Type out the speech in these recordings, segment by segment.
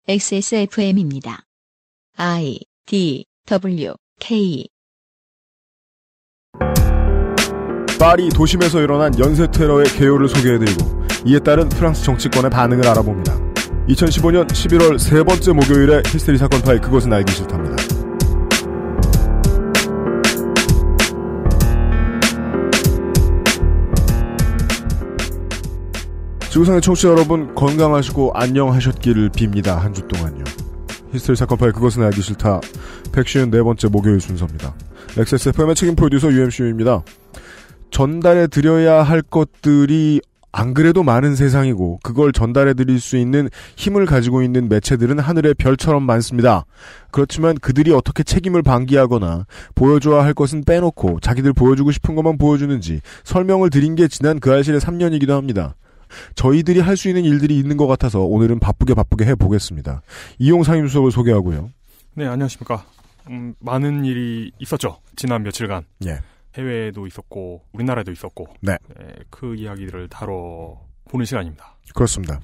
XSFM입니다. I, D, W, K. 파리 도심에서 일어난 연쇄 테러의 개요를 소개해드리고 이에 따른 프랑스 정치권의 반응을 알아봅니다. 2015년 11월 세 번째 목요일에 히스테리 사건 파일 그것은 알기 싫답니다. 지구상의 청취자 여러분 건강하시고 안녕하셨기를 빕니다. 한 주 동안요. 히스테리 사건 파일 그것은 알기 싫다 154번째 목요일 순서입니다. XSFM의 책임 프로듀서 UMCU입니다. 전달해 드려야 할 것들이 안 그래도 많은 세상이고 그걸 전달해 드릴 수 있는 힘을 가지고 있는 매체들은 하늘의 별처럼 많습니다. 그렇지만 그들이 어떻게 책임을 방기하거나 보여줘야 할 것은 빼놓고 자기들 보여주고 싶은 것만 보여주는지 설명을 드린 게 지난 그 알실의 3년이기도 합니다. 저희들이 할 수 있는 일들이 있는 것 같아서 오늘은 바쁘게 해보겠습니다. 이용 상임수석을 소개하고요. 네, 안녕하십니까. 많은 일이 있었죠. 지난 며칠간. 예. 해외에도 있었고 우리나라에도 있었고. 네. 그 이야기들을 다뤄보는 시간입니다. 그렇습니다.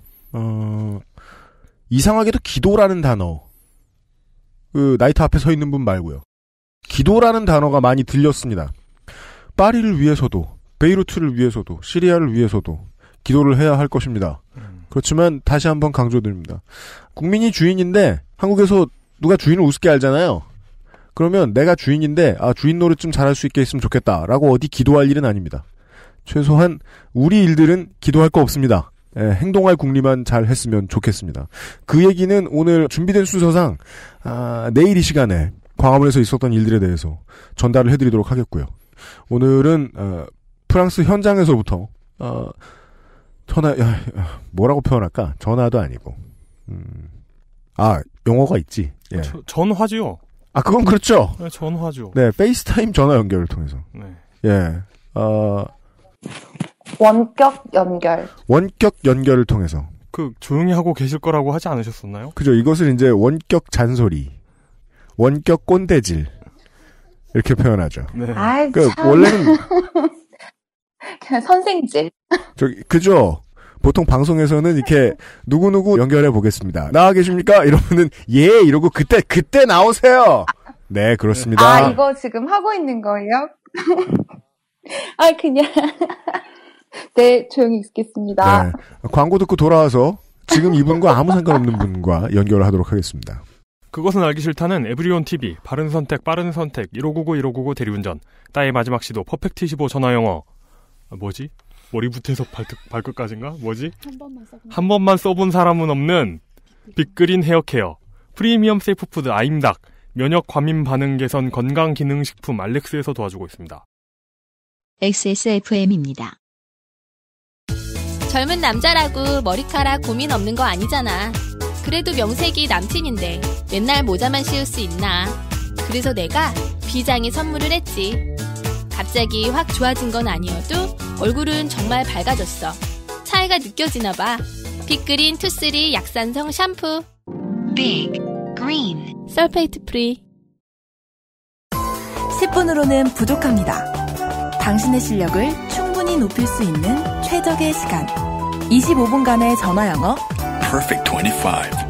이상하게도 기도라는 단어. 그 나이트 앞에 서 있는 분 말고요. 기도라는 단어가 많이 들렸습니다. 파리를 위해서도 베이루트를 위해서도 시리아를 위해서도 기도를 해야 할 것입니다. 그렇지만 다시 한번 강조드립니다. 국민이 주인인데 한국에서 누가 주인을 우습게 알잖아요. 그러면 내가 주인인데 주인 노릇 좀 잘할 수 있게 했으면 좋겠다라고 어디 기도할 일은 아닙니다. 최소한 우리 일들은 기도할 거 없습니다. 행동할 국리만 잘 했으면 좋겠습니다. 그 얘기는 오늘 준비된 순서상 내일 이 시간에 광화문에서 있었던 일들에 대해서 전달을 해드리도록 하겠고요. 오늘은 프랑스 현장에서부터 뭐라고 표현할까? 전화도 아니고. 용어가 있지. 예. 전화죠. 그건 그렇죠. 네, 전화죠. 네, 페이스타임 전화 연결을 통해서. 네. 예. 원격 연결. 원격 연결을 통해서. 조용히 하고 계실 거라고 하지 않으셨었나요? 그죠. 이것을 이제 원격 잔소리, 원격 꼰대질, 이렇게 표현하죠. 네. 참. 원래는. 그냥 선생질. 그죠. 보통 방송에서는 이렇게 누구누구 연결해 보겠습니다. 나와 계십니까? 이러면은 예 이러고 그때 나오세요. 네 그렇습니다. 이거 지금 하고 있는 거예요? 그냥 네 조용히 있겠습니다. 네. 광고 듣고 돌아와서 지금 이분과 아무 상관없는 분과 연결을 하도록 하겠습니다. 그것은 알기 싫다는 에브리온 TV, 바른 선택, 빠른 선택, 1599 대리운전, 따의 마지막 시도, 퍼펙트 15 전화영어. 뭐지? 머리부터 발끝까지인가? 뭐지? 한 번만 써본 사람은 없는 빅그린 헤어케어, 프리미엄 세이프푸드 아임닭, 면역 과민 반응 개선 건강 기능 식품 알렉스에서 도와주고 있습니다. XSFM입니다. 젊은 남자라고 머리카락 고민 없는 거 아니잖아. 그래도 명색이 남친인데 맨날 모자만 씌울 수 있나. 그래서 내가 비장의 선물을 했지. 갑자기 확 좋아진 건 아니어도 얼굴은 정말 밝아졌어. 차이가 느껴지나 봐. 빅그린 투쓰리 약산성 샴푸. 빅 그린 설페이트 프리. 10분으로는 부족합니다. 당신의 실력을 충분히 높일 수 있는 최적의 시간. 25분간의 전화 영어. Perfect 25.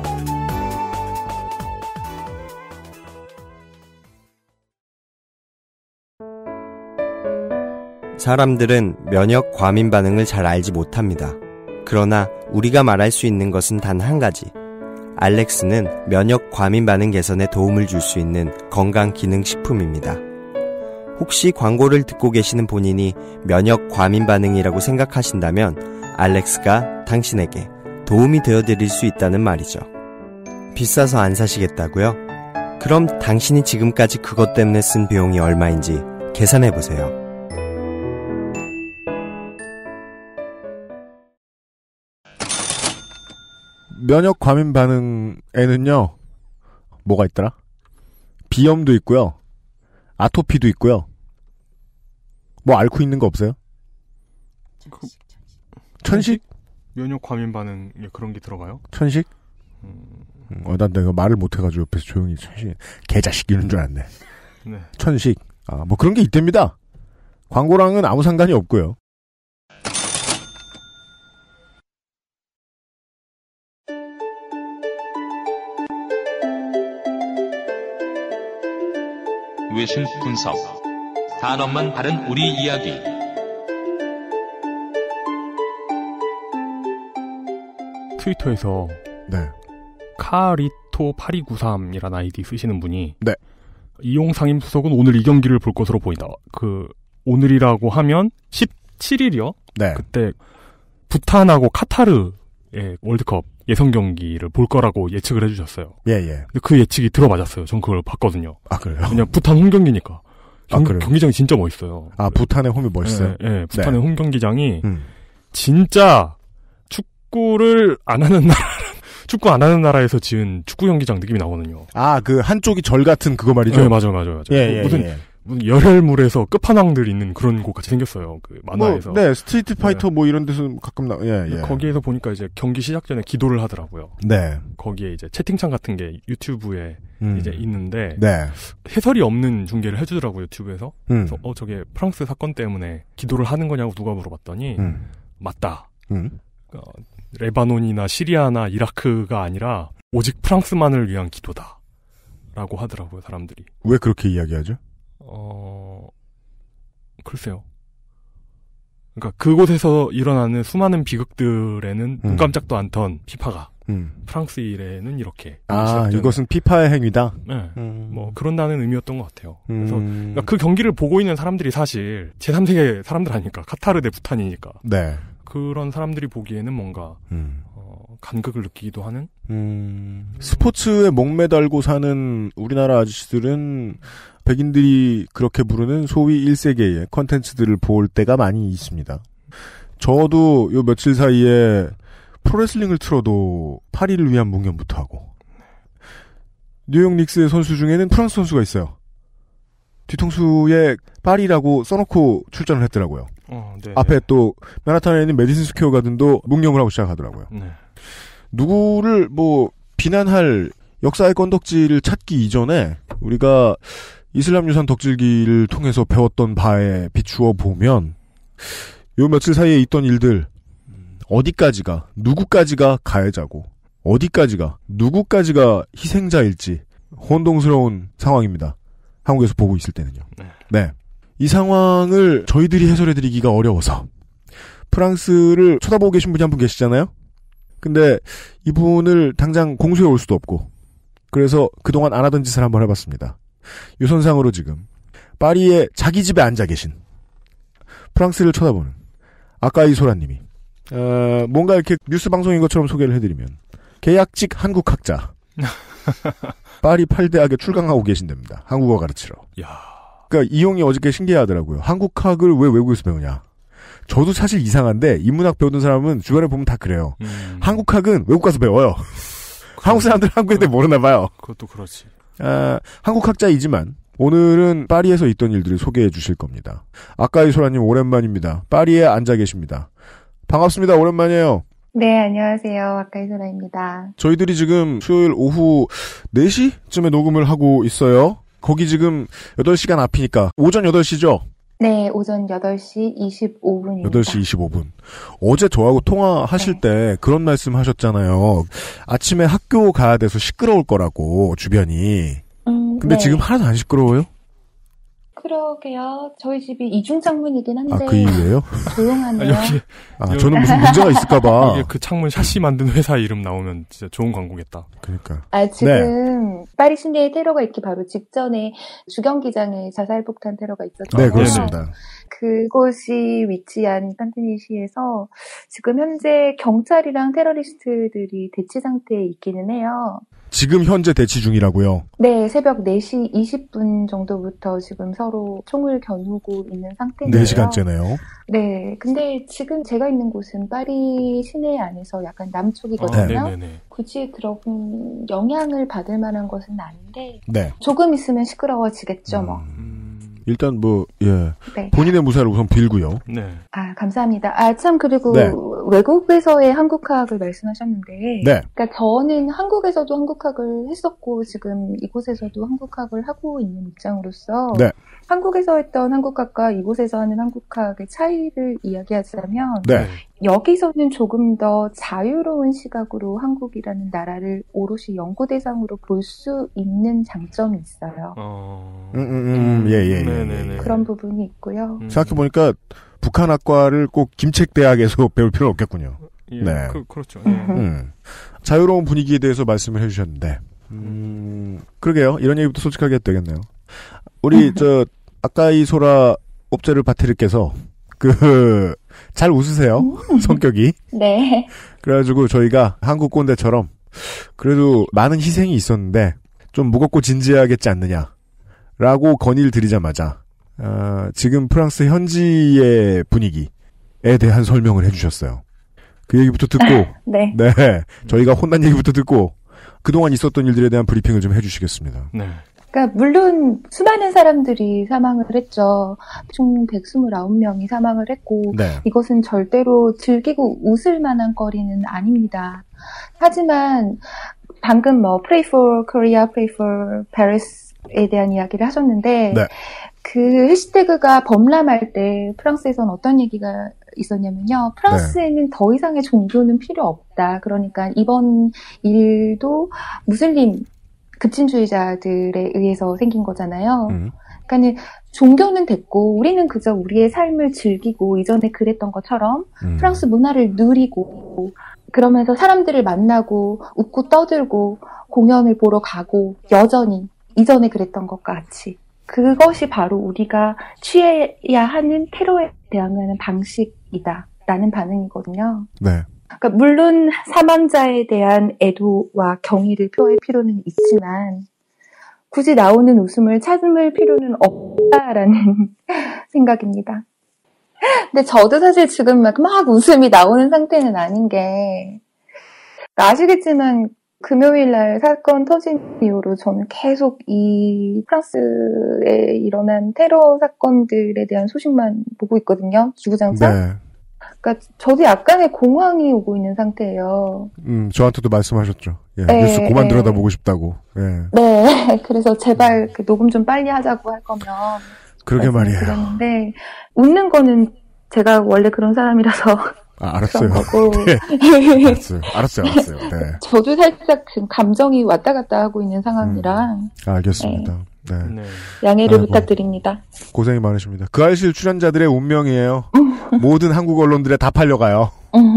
사람들은 면역 과민 반응을 잘 알지 못합니다. 그러나 우리가 말할 수 있는 것은 단 한 가지. 알렉스는 면역 과민 반응 개선에 도움을 줄 수 있는 건강 기능 식품입니다. 혹시 광고를 듣고 계시는 본인이 면역 과민 반응이라고 생각하신다면 알렉스가 당신에게 도움이 되어드릴 수 있다는 말이죠. 비싸서 안 사시겠다고요? 그럼 당신이 지금까지 그것 때문에 쓴 비용이 얼마인지 계산해보세요. 면역 과민 반응에는요, 뭐가 있더라? 비염도 있고요, 아토피도 있고요, 뭐 앓고 있는 거 없어요? 천식? 면역 과민 반응에 그런 게 들어가요? 천식? 난 내가 말을 못해가지고 옆에서 조용히 천식, 개자식 이런 줄 알았네. 네. 천식. 뭐 그런 게 있답니다. 광고랑은 아무 상관이 없고요. 외신 분석. 단어만 다른 우리 이야기. 트위터에서 네. 카리토8293이라는 아이디 쓰시는 분이 네. 이용 상임수석은 오늘 이 경기를 볼 것으로 보인다. 오늘이라고 하면 17일이요? 네. 그때 부탄하고 카타르의 월드컵 예선 경기를 볼 거라고 예측을 해주셨어요. 예. 근데 그 예측이 들어맞았어요. 전 그걸 봤거든요. 아, 그래요? 왜냐면 부탄 홈 경기니까. 그래요? 경기장이 진짜 멋있어요. 아, 부탄의 홈이 멋있어요? 네, 부탄의 홈 경기장이 진짜 축구를 안 하는 축구 안 하는 나라에서 지은 축구 경기장 느낌이 나거든요. 아, 그 한쪽이 절 같은 그거 말이죠? 네, 맞아요. 무슨 열혈물에서 끝판왕들 있는 그런 곳 같이 생겼어요. 그 만화에서. 네, 스트리트 파이터 이런 데서 가끔 거기에서 보니까 이제 경기 시작 전에 기도를 하더라고요. 네. 거기에 이제 채팅창 같은 게 유튜브에 이제 있는데. 네. 해설이 없는 중계를 해주더라고요, 유튜브에서. 그래서 저게 프랑스 사건 때문에 기도를 하는 거냐고 누가 물어봤더니, 맞다. 레바논이나 시리아나 이라크가 아니라 오직 프랑스만을 위한 기도다. 라고 하더라고요, 사람들이. 왜 그렇게 이야기하죠? 글쎄요. 그러니까 그곳에서 일어나는 수많은 비극들에는 눈 깜짝도 않던 피파가 프랑스 일에는 이렇게. 이것은 피파의 행위다? 네. 뭐 그런다는 의미였던 것 같아요. 그래서 그러니까 그 경기를 보고 있는 사람들이 사실 제3세계 사람들 아니니까. 카타르 대 부탄이니까. 네. 그런 사람들이 보기에는 뭔가 간극을 느끼기도 하는? 스포츠에 목매달고 사는 우리나라 아저씨들은 백인들이 그렇게 부르는 소위 1세계의 컨텐츠들을 볼 때가 많이 있습니다. 저도 요 며칠 사이에 프로레슬링을 틀어도 파리를 위한 묵념부터 하고, 뉴욕 닉스의 선수 중에는 프랑스 선수가 있어요. 뒤통수에 파리라고 써놓고 출전을 했더라고요. 앞에 또 맨하탄에 있는 메디슨 스퀘어 가든도 묵념을 하고 시작하더라고요. 네. 누구를 비난할 역사의 건덕지를 찾기 이전에 우리가 이슬람 유산 덕질기를 통해서 배웠던 바에 비추어 보면 요 며칠 사이에 있던 일들, 어디까지가 누구까지가 가해자고 어디까지가 누구까지가 희생자일지 혼동스러운 상황입니다. 한국에서 보고 있을 때는요. 네. 이 상황을 저희들이 해설해드리기가 어려워서 프랑스를 쳐다보고 계신 분이 한 분 계시잖아요. 근데 이분을 당장 공수해 올 수도 없고, 그래서 그동안 안 하던 짓을 한번 해봤습니다. 유선상으로 지금 파리에 자기 집에 앉아 계신 프랑스를 쳐다보는 아까이 소라님이 뭔가 이렇게 뉴스 방송인 것처럼 소개를 해드리면 계약직 한국학자 파리 8대학에 출강하고 계신답니다. 한국어 가르치러. 그러니까 이용이 어저께 신기해하더라고요. 한국학을 왜 외국에서 배우냐. 저도 사실 이상한데 인문학 배우는 사람은 주변에 보면 다 그래요. 한국학은 외국 가서 배워요. 한국 사람들 한국에 대해 모르나 봐요. 그것도 그렇지. 한국학자이지만 오늘은 파리에서 있던 일들을 소개해 주실 겁니다. 아까이 소라님 오랜만입니다. 파리에 앉아 계십니다. 반갑습니다. 오랜만이에요. 네, 안녕하세요. 아까이 소라입니다. 저희들이 지금 수요일 오후 4시쯤에 녹음을 하고 있어요. 거기 지금 8시간 앞이니까 오전 8시죠? 네, 오전 8시 25분입니다. 8시 25분. 어제 저하고 통화하실 때 그런 말씀 하셨잖아요. 아침에 학교 가야 돼서 시끄러울 거라고, 주변이. 근데 지금 하나도 안 시끄러워요? 그러게요. 저희 집이 이중창문이긴 한데. 그 이유예요? 조용하네요. 저는 무슨 문제가 있을까봐. 이게 그 창문 샤시 만든 회사 이름 나오면 진짜 좋은 광고겠다. 그러니까. 지금 파리 시내에 테러가 있기 바로 직전에 주경기장에 자살폭탄 테러가 있었잖아요. 네, 그렇습니다. 그곳이 위치한 판테니시에서 지금 현재 경찰이랑 테러리스트들이 대치 상태에 있기는 해요. 지금 현재 대치 중이라고요? 네, 새벽 4시 20분 정도부터 지금 서로 총을 겨누고 있는 상태인데요. 4시간째네요. 네, 근데 지금 제가 있는 곳은 파리 시내 안에서 약간 남쪽이거든요. 굳이 그런 영향을 받을 만한 것은 아닌데 조금 있으면 시끄러워지겠죠, 뭐. 일단 본인의 무사를 우선 빌고요. 감사합니다. 참, 그리고 외국에서의 한국학을 말씀하셨는데, 네. 그러니까 저는 한국에서도 한국학을 했었고 지금 이곳에서도 한국학을 하고 있는 입장으로서 네. 한국에서 했던 한국학과 이곳에서 하는 한국학의 차이를 이야기하자면 네. 여기서는 조금 더 자유로운 시각으로 한국이라는 나라를 오롯이 연구 대상으로 볼 수 있는 장점이 있어요. 예. 그런 부분이 있고요. 생각해보니까 북한학과를 꼭 김책대학에서 배울 필요는 없겠군요. 예, 네. 그렇죠. 자유로운 분위기에 대해서 말씀을 해주셨는데, 그러게요. 이런 얘기부터 솔직하게 해도 되겠네요. 우리, 아까이 소라 옵제르 바티르께서, 잘 웃으세요. 성격이. 네. 그래가지고 저희가 한국 꼰대처럼, 그래도 많은 희생이 있었는데, 좀 무겁고 진지하겠지 않느냐. 라고 건의를 드리자마자, 지금 프랑스 현지의 분위기에 대한 설명을 해주셨어요. 그 얘기부터 듣고, 네. 저희가 혼난 얘기부터 듣고, 그동안 있었던 일들에 대한 브리핑을 좀 해주시겠습니다. 네. 그러니까 물론 수많은 사람들이 사망을 했죠. 총 129명이 사망을 했고 네. 이것은 절대로 즐기고 웃을 만한 거리는 아닙니다. 하지만 방금 Pray for Korea, Pray for Paris에 대한 이야기를 하셨는데 네. 그 해시태그가 범람할 때 프랑스에서는 어떤 얘기가 있었냐면요. 프랑스에는 더 이상의 종교는 필요 없다. 그러니까 이번 일도 무슬림 급진주의자들에 의해서 생긴 거잖아요. 그러니까 종교는 됐고 우리는 그저 우리의 삶을 즐기고 이전에 그랬던 것처럼 프랑스 문화를 누리고 그러면서 사람들을 만나고 웃고 떠들고 공연을 보러 가고 여전히 이전에 그랬던 것과 같이 그것이 바로 우리가 취해야 하는 테러에 대응하는 방식이다라는 반응이거든요. 네. 그러니까 물론 사망자에 대한 애도와 경의를 표할 필요는 있지만 굳이 나오는 웃음을 참을 필요는 없다라는 생각입니다. 근데 저도 사실 지금 막 웃음이 나오는 상태는 아닌 게 아시겠지만 금요일날 사건 터진 이후로 저는 계속 이 프랑스에 일어난 테러 사건들에 대한 소식만 보고 있거든요. 주구장창. 네. 그러니까 저도 약간의 공황이 오고 있는 상태예요. 저한테도 말씀하셨죠. 예, 뉴스 그만 들여다보고 싶다고. 예. 네, 그래서 제발 녹음 좀 빨리 하자고 할 거면. 그러게 말이에요. 그랬는데 웃는 거는 제가 원래 그런 사람이라서. 알았어요. 그런 거고. 네. 알았어요. 네. 저도 살짝 지금 감정이 왔다 갔다 하고 있는 상황이라. 알겠습니다. 네. 양해를 부탁드립니다. 고생이 많으십니다. 그 알실 출연자들의 운명이에요. 모든 한국 언론들에 다 팔려가요.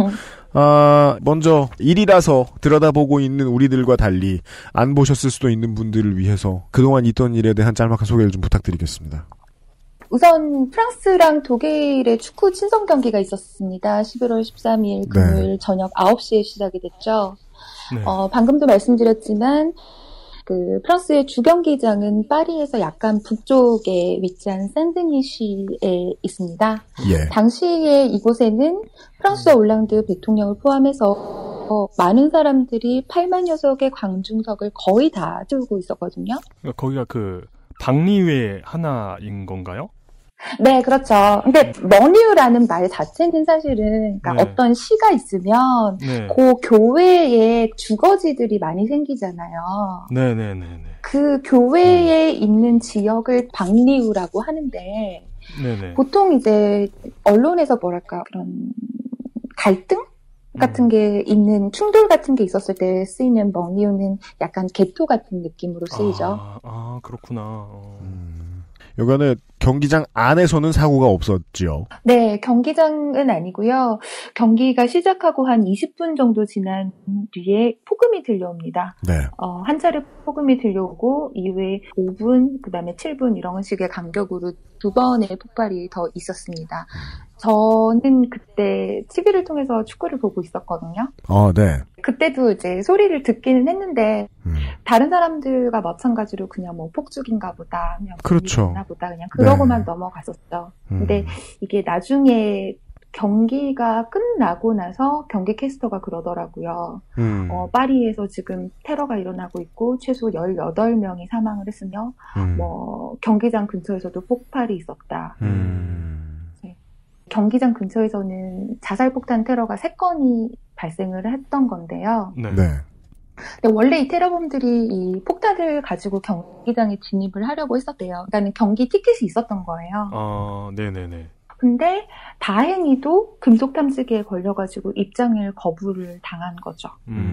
먼저 일이라서 들여다보고 있는 우리들과 달리 안 보셨을 수도 있는 분들을 위해서 그동안 있던 일에 대한 짤막한 소개를 좀 부탁드리겠습니다. 우선 프랑스랑 독일의 축구 친선 경기가 있었습니다. 11월 13일 금요일 저녁 9시에 시작이 됐죠. 네. 방금도 말씀드렸지만 그 프랑스의 주경기장은 파리에서 약간 북쪽에 위치한 샌드니시에 있습니다. 예. 당시에 이곳에는 프랑스와 올랑드 대통령을 포함해서 많은 사람들이 8만 녀석의 광중석을 거의 다 채우고 있었거든요. 거기가 그 박리회 하나인 건가요? 네, 그렇죠. 근데 머니유라는 말 자체는 사실은 그러니까 어떤 시가 있으면 그 교회에 주거지들이 많이 생기잖아요. 네네네. 그 교회에 있는 지역을 박리우라고 하는데 보통 이제 언론에서 뭐랄까 그런 갈등 같은 게 있는 충돌 같은 게 있었을 때 쓰이는 머니유는 약간 개토 같은 느낌으로 쓰이죠. 그렇구나. 요거는 경기장 안에서는 사고가 없었지요? 네, 경기장은 아니고요. 경기가 시작하고 한 20분 정도 지난 뒤에 폭음이 들려옵니다. 네. 한 차례 폭음이 들려오고 이후에 5분, 그 다음에 7분 이런 식의 간격으로 2번의 폭발이 더 있었습니다. 저는 그때 TV를 통해서 축구를 보고 있었거든요. 네. 그때도 이제 소리를 듣기는 했는데 다른 사람들과 마찬가지로 그냥 뭐 폭죽인가 보다, 그냥 그렇죠. 있나 보다 그냥 그러고만 넘어갔었죠. 근데 이게 나중에 경기가 끝나고 나서 경기 캐스터가 그러더라고요. 파리에서 지금 테러가 일어나고 있고 최소 18명이 사망을 했으며 뭐 경기장 근처에서도 폭발이 있었다. 네. 경기장 근처에서는 자살폭탄 테러가 3건이 발생을 했던 건데요. 네. 근데 원래 이 테러범들이 이 폭탄을 가지고 경기장에 진입을 하려고 했었대요. 그러니까 경기 티켓이 있었던 거예요. 네네네. 근데 다행히도 금속 탐지기에 걸려가지고 입장을 거부를 당한 거죠.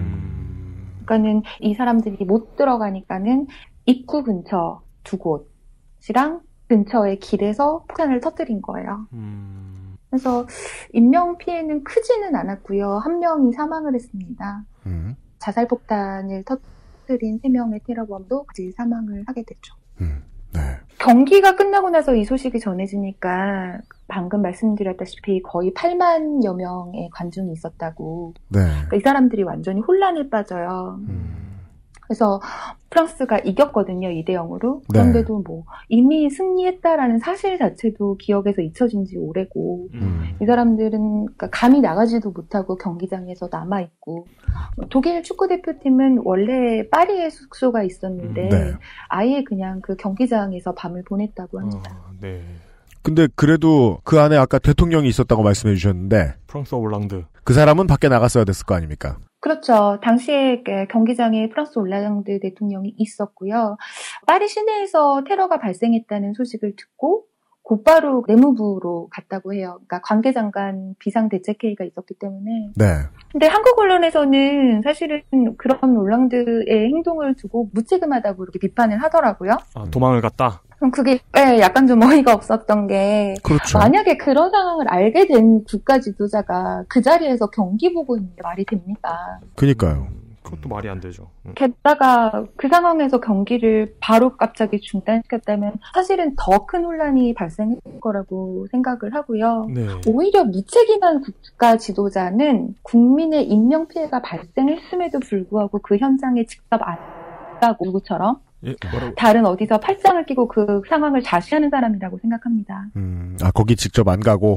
그러니까는 이 사람들이 못 들어가니까는 입구 근처 2곳이랑 근처의 길에서 폭탄을 터뜨린 거예요. 그래서 인명 피해는 크지는 않았고요. 1명이 사망을 했습니다. 자살폭탄을 터뜨린 3명의 테러범도 같이 사망을 하게 됐죠. 네. 경기가 끝나고 나서 이 소식이 전해지니까 방금 말씀드렸다시피 거의 8만여 명의 관중이 있었다고. 네. 그러니까 이 사람들이 완전히 혼란에 빠져요. 그래서 프랑스가 이겼거든요, 2대0으로. 그런데도 뭐 이미 승리했다라는 사실 자체도 기억에서 잊혀진 지 오래고 이 사람들은 그러니까 감히 나가지도 못하고 경기장에서 남아있고 독일 축구대표팀은 원래 파리에 숙소가 있었는데 아예 그냥 그 경기장에서 밤을 보냈다고 합니다. 네. 근데 그래도 그 안에 아까 대통령이 있었다고 말씀해 주셨는데 프랑스 올랑드. 그 사람은 밖에 나갔어야 됐을 거 아닙니까? 그렇죠. 당시에 경기장에 프랑스 올랑드 대통령이 있었고요. 파리 시내에서 테러가 발생했다는 소식을 듣고 곧바로 내무부로 갔다고 해요. 그러니까 관계장관 비상대책회의가 있었기 때문에. 네. 근데 한국 언론에서는 사실은 그런 올랑드의 행동을 두고 무책임하다고 이렇게 비판을 하더라고요. 도망을 갔다? 그럼 그게 약간 좀 어이가 없었던 게 그렇죠. 만약에 그런 상황을 알게 된 국가 지도자가 그 자리에서 경기 보고 있는 게 말이 됩니까? 그러니까요. 그것도 말이 안 되죠. 게다가 그 상황에서 경기를 바로 갑자기 중단시켰다면 사실은 더 큰 혼란이 발생했을 거라고 생각을 하고요. 네. 오히려 무책임한 국가 지도자는 국민의 인명피해가 발생했음에도 불구하고 그 현장에 직접 안 가고 누구처럼 다른 어디서 팔짱을 끼고 그 상황을 좌시하는 사람이라고 생각합니다. 거기 직접 안 가고?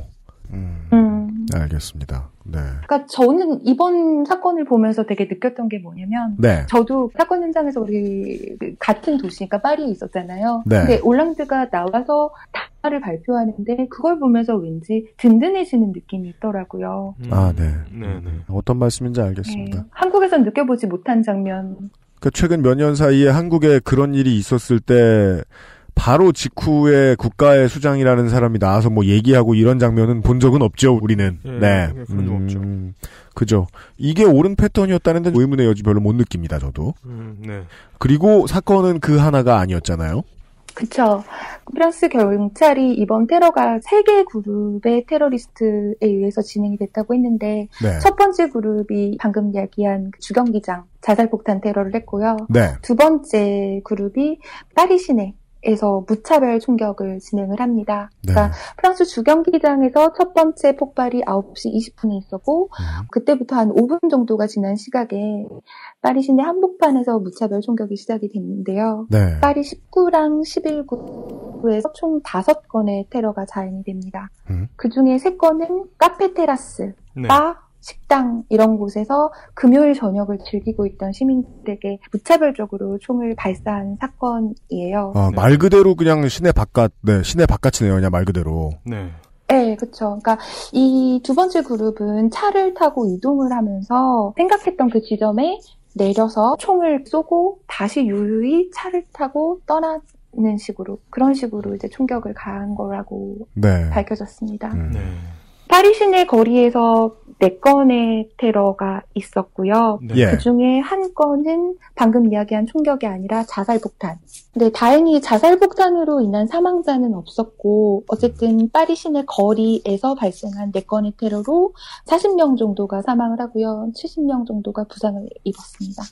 알겠습니다. 네. 그러니까 저는 이번 사건을 보면서 되게 느꼈던 게 뭐냐면, 저도 사건 현장에서 우리 같은 도시, 그러니까 파리에 있었잖아요. 근데 올랑드가 나와서 답을 발표하는데 그걸 보면서 왠지 든든해지는 느낌이 있더라고요. 네. 어떤 말씀인지 알겠습니다. 네. 한국에선 느껴보지 못한 장면. 최근 몇 년 사이에 한국에 그런 일이 있었을 때 바로 직후에 국가의 수장이라는 사람이 나와서 뭐 얘기하고 이런 장면은 본 적은 없죠, 우리는. 네. 그런 적 없죠. 그죠. 이게 옳은 패턴이었다는 데 의문의 여지 별로 못 느낍니다, 저도. 네. 그리고 사건은 그 하나가 아니었잖아요. 그쵸. 프랑스 경찰이 이번 테러가 3개 그룹의 테러리스트에 의해서 진행이 됐다고 했는데 첫 번째 그룹이 방금 이야기한 주경기장 자살폭탄 테러를 했고요. 두 번째 그룹이 파리 시내에서 무차별 총격을 진행을 합니다. 그러니까 프랑스 주경기장에서 첫 번째 폭발이 9시 20분에 있었고 그때부터 한 5분 정도가 지난 시각에 파리 시내 한복판에서 무차별 총격이 시작이 됐는데요. 파리 19랑 11구에서 총 5건의 테러가 자행이 됩니다. 그중에 3건은 카페 테라스, 바, 식당 이런 곳에서 금요일 저녁을 즐기고 있던 시민들에게 무차별적으로 총을 발사한 사건이에요. 말 그대로 그냥 시내 바깥이네요. 그냥 말 그대로. 네, 그렇죠. 그러니까 이 두 번째 그룹은 차를 타고 이동을 하면서 생각했던 그 지점에 내려서 총을 쏘고 다시 유유히 차를 타고 떠나는 식으로 그런 식으로 이제 총격을 가한 거라고 밝혀졌습니다. 파리 시내 거리에서 4건의 테러가 있었고요. 그중에 한 건은 방금 이야기한 총격이 아니라 자살폭탄. 근데 다행히 자살폭탄으로 인한 사망자는 없었고 어쨌든 파리 시내 거리에서 발생한 4건의 테러로 40명 정도가 사망을 하고요. 70명 정도가 부상을 입었습니다.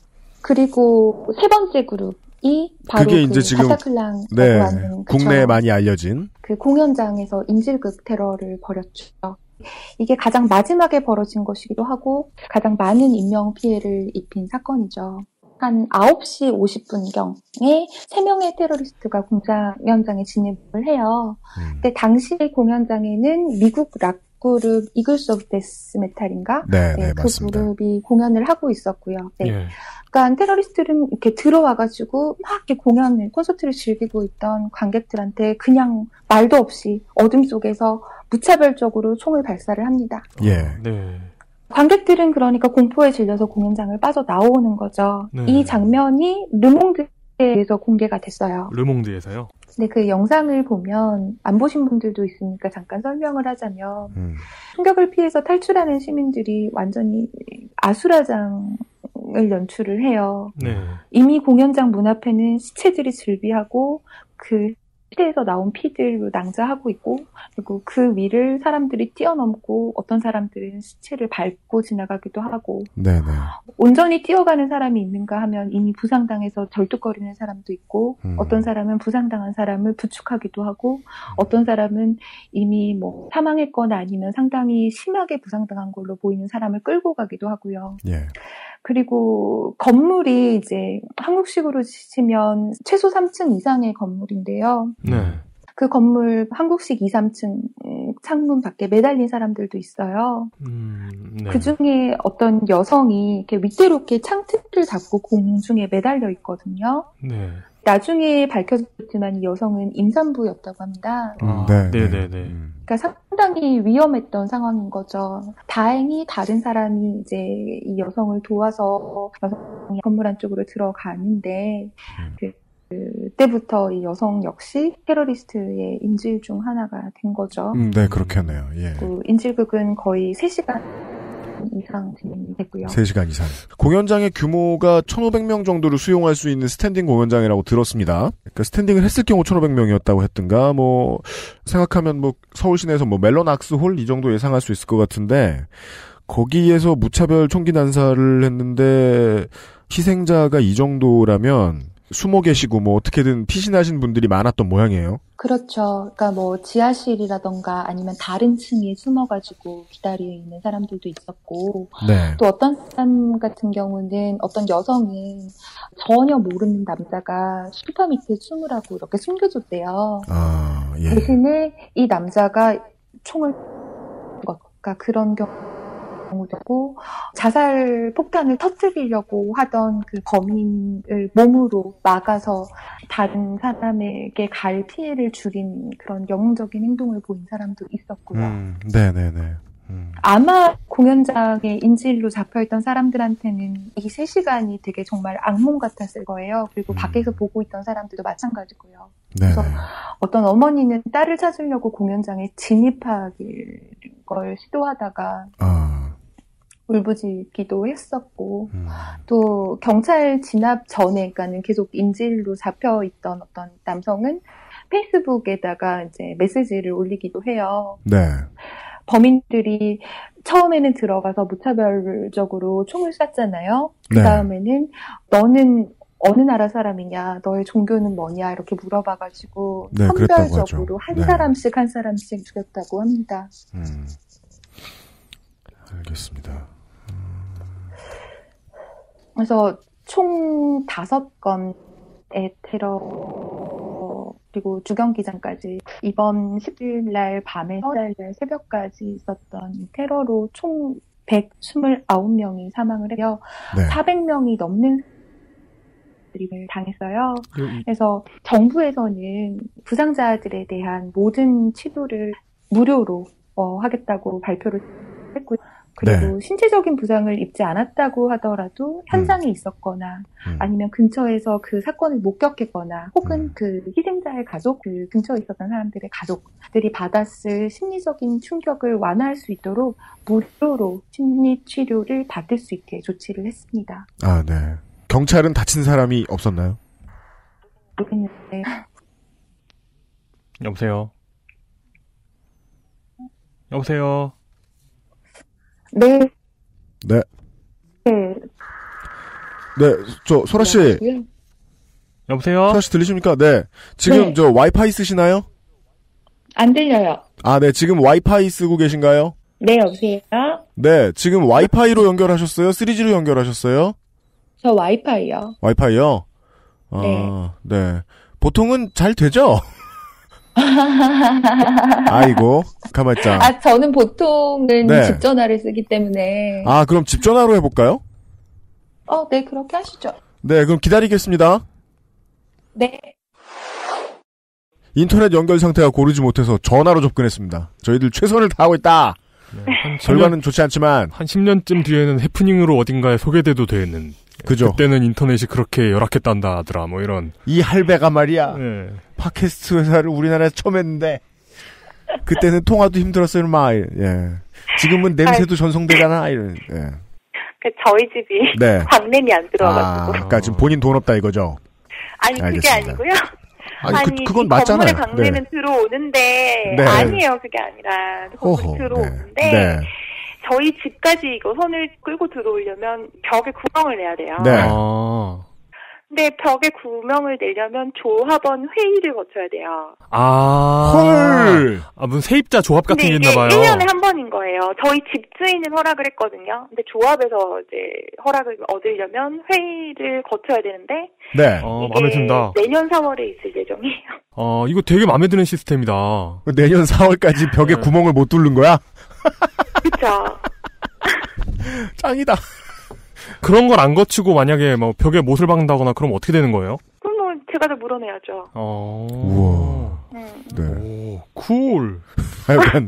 그리고 세 번째 그룹이 바로 그게 이제 지금 바타클랑이라고 하는 국내에 많이 알려진 그 공연장에서 인질극 테러를 벌였죠. 이게 가장 마지막에 벌어진 것이기도 하고 가장 많은 인명피해를 입힌 사건이죠. 한 9시 50분경에 3명의 테러리스트가 공연장에 진입을 해요. 근데 당시 공연장에는 미국 락 그룹 이글스 오브 데스 메탈인가? 그 맞습니다. 그룹이 공연을 하고 있었고요. 그러니까 테러리스트들은 이렇게 들어와가지고 막 이렇게 공연을, 콘서트를 즐기고 있던 관객들한테 그냥 말도 없이 어둠 속에서 무차별적으로 총을 발사를 합니다. 예. 네. 관객들은 그러니까 공포에 질려서 공연장을 빠져나오는 거죠. 네. 이 장면이 르몽드에서 공개가 됐어요. 르몽드에서요? 근데 그 영상을 보면 안 보신 분들도 있으니까 잠깐 설명을 하자면 충격을 피해서 탈출하는 시민들이 완전히 아수라장을 연출을 해요. 네. 이미 공연장 문 앞에는 시체들이 즐비하고 그 시체에서 나온 피들로 낭자하고 있고, 그리고 그 위를 사람들이 뛰어넘고 어떤 사람들은 시체를 밟고 지나가기도 하고, 네네. 온전히 뛰어가는 사람이 있는가 하면 이미 부상당해서 절뚝거리는 사람도 있고, 어떤 사람은 부상당한 사람을 부축하기도 하고, 어떤 사람은 이미 뭐 사망했거나 아니면 상당히 심하게 부상당한 걸로 보이는 사람을 끌고 가기도 하고요. 예. 그리고 건물이 이제 한국식으로 치면 최소 3층 이상의 건물인데요. 네. 그 건물 한국식 2, 3층 창문 밖에 매달린 사람들도 있어요. 네. 그 중에 어떤 여성이 이렇게 위태롭게 창틀을 잡고 공중에 매달려 있거든요. 네. 나중에 밝혀졌지만 이 여성은 임산부였다고 합니다. 네네네. 그러니까 상당히 위험했던 상황인 거죠. 다행히 다른 사람이 이제 이 여성을 도와서 여성이 건물 안쪽으로 들어가는데 그때부터 이 여성 역시 테러리스트의 인질 중 하나가 된 거죠. 네, 그렇겠네요. 예. 그 인질극은 거의 3시간 이상 진행됐고요. 3시간 이상. 공연장의 규모가 1,500명 정도를 수용할 수 있는 스탠딩 공연장이라고 들었습니다. 그러니까 스탠딩을 했을 경우 1,500명이었다고 했던가, 뭐, 생각하면 뭐, 서울 시내에서 뭐, 멜론 악스 홀 이 정도 예상할 수 있을 것 같은데, 거기에서 무차별 총기 난사를 했는데, 희생자가 이 정도라면, 숨어 계시고 뭐 어떻게든 피신하신 분들이 많았던 모양이에요. 그렇죠. 그러니까 뭐 지하실이라던가 아니면 다른 층에 숨어가지고 기다려 있는 사람들도 있었고, 네. 또 어떤 사람 같은 경우는 어떤 여성은 전혀 모르는 남자가 슈퍼 밑에 숨으라고 이렇게 숨겨줬대요. 아, 예. 대신에 이 남자가 총을 그러니까 그런 경우도 있고, 자살 폭탄을 터뜨리려고 하던 그 범인을 몸으로 막아서 다른 사람에게 갈 피해를 줄인 그런 영웅적인 행동을 보인 사람도 있었고요. 네네네. 아마 공연장에 인질로 잡혀있던 사람들한테는 이 3시간이 되게 정말 악몽 같았을 거예요. 그리고 밖에서 보고 있던 사람들도 마찬가지고요. 네네. 그래서 어떤 어머니는 딸을 찾으려고 공연장에 진입하길 걸 시도하다가 울부짖기도 했었고, 또 경찰 진압 전에, 그러니까는 계속 인질로 잡혀있던 어떤 남성은 페이스북에다가 이제 메시지를 올리기도 해요. 네. 범인들이 처음에는 들어가서 무차별적으로 총을 쐈잖아요. 그 네. 다음에는 너는 어느 나라 사람이냐, 너의 종교는 뭐냐 이렇게 물어봐가지고 네, 선별적으로 한 네. 사람씩 한 사람씩 죽였다고 합니다. 알겠습니다. 그래서 총 5건의 테러 그리고 주경기장까지 이번 10일 날 밤에 10일 날 새벽까지 있었던 이 테러로 총 129명이 사망을 해요. 네. 400명이 넘는 드립을 당했어요. 그래서 정부에서는 부상자들에 대한 모든 치료를 무료로 하겠다고 발표를 했고요. 그리고 신체적인 부상을 입지 않았다고 하더라도 현장에 있었거나 아니면 근처에서 그 사건을 목격했거나 혹은 그 희생자의 가족, 그 근처에 있었던 사람들의 가족들이 받았을 심리적인 충격을 완화할 수 있도록 무료로 심리 치료를 받을 수 있게 조치를 했습니다. 아, 네. 경찰은 다친 사람이 없었나요? 모르겠는데. 여보세요? 여보세요? 네. 네. 네. 네, 소라씨. 여보세요? 소라씨 들리십니까? 네. 지금 네. 와이파이 쓰시나요? 안 들려요. 아, 네. 지금 와이파이 쓰고 계신가요? 네, 여보세요? 네. 지금 와이파이로 연결하셨어요? 3G로 연결하셨어요? 저 와이파이요. 와이파이요? 네. 네. 보통은 잘 되죠? 아이고, 가만있자. 저는 보통은 집 전화를 쓰기 때문에. 그럼 집 전화로 해볼까요? 네, 그렇게 하시죠. 네, 그럼 기다리겠습니다. 네. 인터넷 연결 상태가 고르지 못해서 전화로 접근했습니다. 저희들 최선을 다하고 있다. 네, 결과는 좋지 않지만 한 10년쯤 뒤에는 해프닝으로 어딘가에 소개돼도 되는. 그죠. 그때는 인터넷이 그렇게 열악했단다 하더라. 뭐 이런. 이 할배가 말이야. 네. 팟캐스트 회사를 우리나라에서 처음 했는데 그때는 통화도 힘들었어요. 막 예. 지금은 냄새도 전송되잖아. 이런. 예. 저희 집이 네. 광냄이 안 들어와가지고. 그러니까 지금 본인 돈 없다 이거죠. 아니 그게 알겠습니다. 아니고요. 아니 그건 맞잖아요. 건물에 광내는 네. 들어오는데 네. 아니에요. 그게 아니라 건물에 들어오는데 네. 저희 집까지 이거 손을 끌고 들어오려면 벽에 구멍을 내야 돼요. 네. 근데 벽에 구멍을 내려면 조합원 회의를 거쳐야 돼요. 헐. 무슨 세입자 조합 같은 게 있나 봐요. 1년에 한 번인 거예요. 저희 집주인은 허락을 했거든요. 근데 조합에서 이제 허락을 얻으려면 회의를 거쳐야 되는데 네. 마음에 든다. 내년 4월에 있을 예정이에요. 이거 되게 마음에 드는 시스템이다. 내년 4월까지 벽에 구멍을 못 뚫는 거야? 그쵸. 짱이다. 그런 걸 안 거치고 만약에 뭐 벽에 못을 박는다거나 그럼 어떻게 되는 거예요? 그럼 뭐 제가 다 물어내야죠. 우와. 네. 오, 쿨. 하여간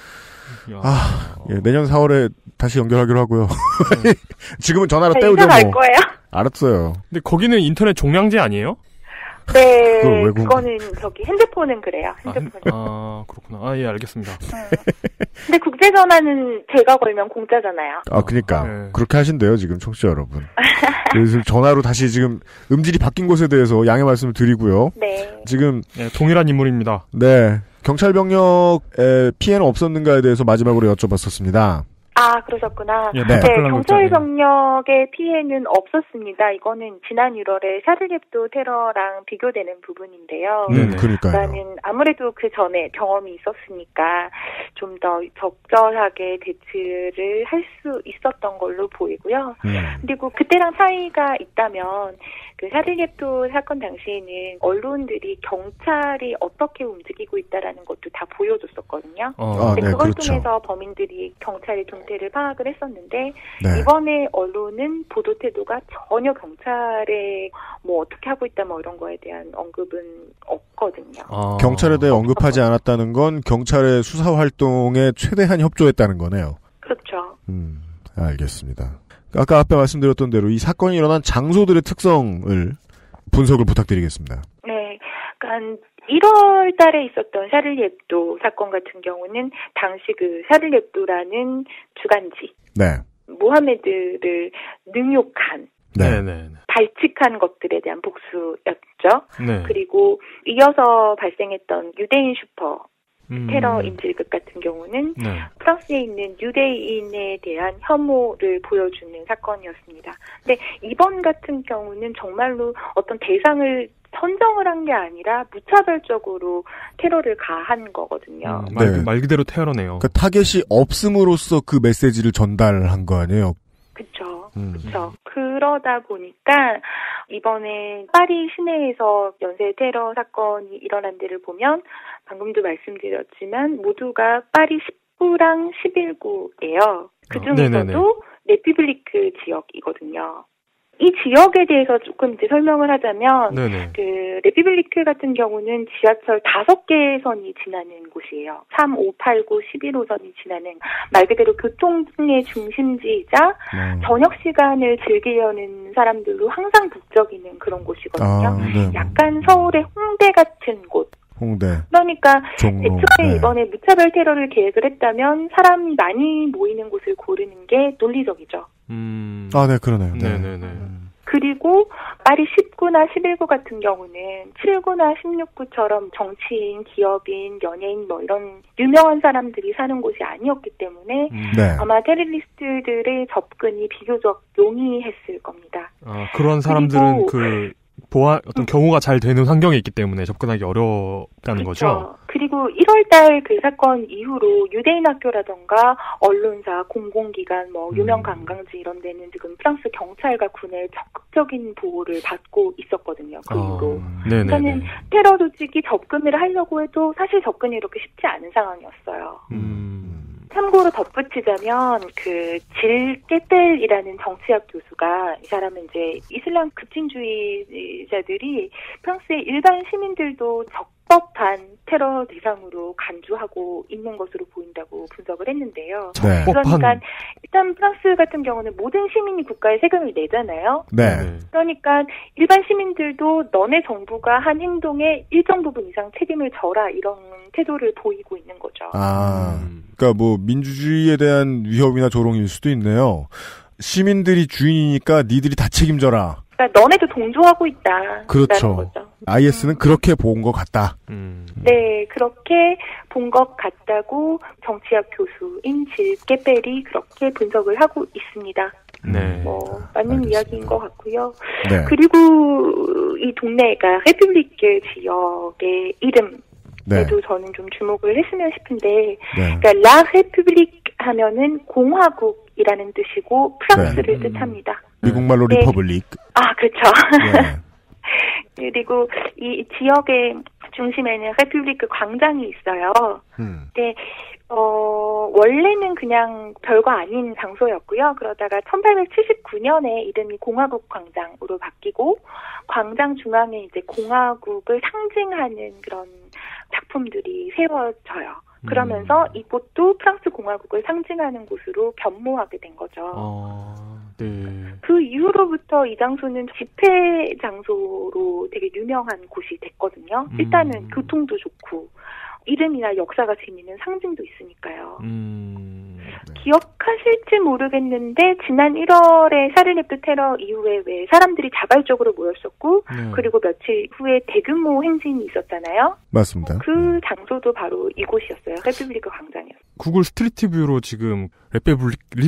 내년 4월에 다시 연결하기로 하고요. 지금은 전화로 때우죠. 갈 거예요. 알았어요. 근데 거기는 인터넷 종량제 아니에요? 네, 그거는 핸드폰은 그래요. 핸드폰. 그렇구나. 예, 알겠습니다. 근데 국제전화는 제가 걸면 공짜잖아요. 그러니까 네. 그렇게 하신대요 지금 청취자 여러분. 그래서 전화로 다시 지금 음질이 바뀐 것에 대해서 양해 말씀을 드리고요. 네. 지금 동일한 인물입니다. 네, 경찰 병력에 피해는 없었는가에 대해서 마지막으로 여쭤봤었습니다. 그러셨구나. 네. 네, 경찰 병력의 피해는 없었습니다. 이거는 지난 1월에 샤를리heb도 테러랑 비교되는 부분인데요. 그러니까요. 그러니까는 아무래도 그 전에 경험이 있었으니까 좀 더 적절하게 대처를 할 수 있었던 걸로 보이고요. 그리고 그때랑 차이가 있다면 그 샤를리heb도 사건 당시에는 언론들이 경찰이 어떻게 움직이고 있다라는 것도 다 보여줬었거든요. 근데 네, 그걸 그렇죠. 통해서 범인들이 경찰의 동태를 파악을 했었는데 네. 이번에 언론은 보도 태도가 전혀 경찰에 뭐 어떻게 하고 있다 뭐 이런 거에 대한 언급은 없거든요. 경찰에 대해 언급하지 않았다는 건 경찰의 수사 활동에 최대한 협조했다는 거네요. 그렇죠. 알겠습니다. 아까 앞에 말씀드렸던 대로 이 사건이 일어난 장소들의 특성을 분석을 부탁드리겠습니다. 네, 그러니까 1월 달에 있었던 샤를리heb도 사건 같은 경우는 당시 그 샤를리heb도라는 주간지, 네, 모하메드를 능욕한, 발칙한 것들에 대한 복수였죠. 네. 그리고 이어서 발생했던 유대인 슈퍼 테러 인질극 같은 경우는 프랑스에 있는 유대인에 대한 혐오를 보여주는 사건이었습니다. 근데 이번 같은 경우는 정말로 어떤 대상을 선정을 한 게 아니라 무차별적으로 테러를 가한 거거든요. 말 그대로 테러네요. 그 타겟이 없음으로써 그 메시지를 전달한 거 아니에요? 그렇죠. 그렇죠. 그러다 보니까 이번에 파리 시내에서 연쇄 테러 사건이 일어난 데를 보면 방금도 말씀드렸지만 모두가 파리 10구랑 11구예요. 그중에서도 레피블리크 지역이거든요. 이 지역에 대해서 조금 이제 설명을 하자면 그 레피블리크 같은 경우는 지하철 5개의 선이 지나는 곳이에요. 3, 5, 8, 9, 11호선이 지나는 말 그대로 교통의 중심지이자 저녁 시간을 즐기려는 사람들로 항상 북적이는 그런 곳이거든요. 약간 서울의 홍대 같은 곳. 홍대. 그러니까 종로. 애초에 이번에 무차별 테러를 계획을 했다면 사람이 많이 모이는 곳을 고르는 게 논리적이죠. 네, 그러네요. 네네네. 그리고 파리 10구나 11구 같은 경우는 7구나 16구처럼 정치인, 기업인, 연예인 뭐 이런 유명한 사람들이 사는 곳이 아니었기 때문에 아마 테러리스트들의 접근이 비교적 용이했을 겁니다. 그런 사람들은 어떤 경우가 잘 되는 환경에 있기 때문에 접근하기 어렵다는 거죠? 그리고 1월달 그 사건 이후로 유대인 학교라던가 언론사, 공공기관, 뭐 유명 관광지 이런 데는 지금 프랑스 경찰과 군의 적극적인 보호를 받고 있었거든요. 그 이후로. 그러니까는 테러 조직이 접근을 하려고 해도 사실 접근이 이렇게 쉽지 않은 상황이었어요. 참고로 덧붙이자면 질 깨펠이라는 정치학 교수가 이 사람은 이제 이슬람 급진주의자들이 프랑스의 일반 시민들도 적법한 테러 대상으로 간주하고 있는 것으로 보인다고 분석을 했는데요. 네. 그러니까 일단 프랑스 같은 경우는 모든 시민이 국가에 세금을 내잖아요. 네. 그러니까 일반 시민들도 너네 정부가 한 행동에 일정 부분 이상 책임을 져라 이런 태도를 보이고 있는 거죠. 그러니까 뭐 민주주의에 대한 위협이나 조롱일 수도 있네요. 시민들이 주인이니까 니들이 다 책임져라. 그러니까 너네도 동조하고 있다. 그렇죠. 거죠. IS는 그렇게 본 것 같다. 네, 그렇게 본 것 같다고 정치학 교수인 질 깨펠이 그렇게 분석을 하고 있습니다. 네. 맞는 알겠습니다. 이야기인 것 같고요. 네. 그리고 이 동네가 레publique 지역의 이름. 에도 저는 좀 주목을 했으면 싶은데, 그러니까 라 레publique 하면은 공화국이라는 뜻이고 프랑스를 뜻합니다. 미국말로 리퍼블릭. 아, 그렇죠. 그리고 이 지역의 중심에는 레publique 광장이 있어요. 근데 원래는 그냥 별거 아닌 장소였고요. 그러다가 1879년에 이름이 공화국 광장으로 바뀌고 광장 중앙에 이제 공화국을 상징하는 그런 작품들이 세워져요. 그러면서 이곳도 프랑스 공화국을 상징하는 곳으로 변모하게 된 거죠. 네. 그 이후로부터 이 장소는 집회 장소로 되게 유명한 곳이 됐거든요. 일단은 교통도 좋고 이름이나 역사가 지니는 상징도 있으니까요. 기억하실지 모르겠는데 지난 1월에 샤를레브 테러 이후에 왜 사람들이 자발적으로 모였었고 그리고 며칠 후에 대규모 행진이 있었잖아요. 맞습니다. 그 장소도 바로 이곳이었어요. 레publique 광장이었어요. 구글 스트리트 뷰로 지금 레publique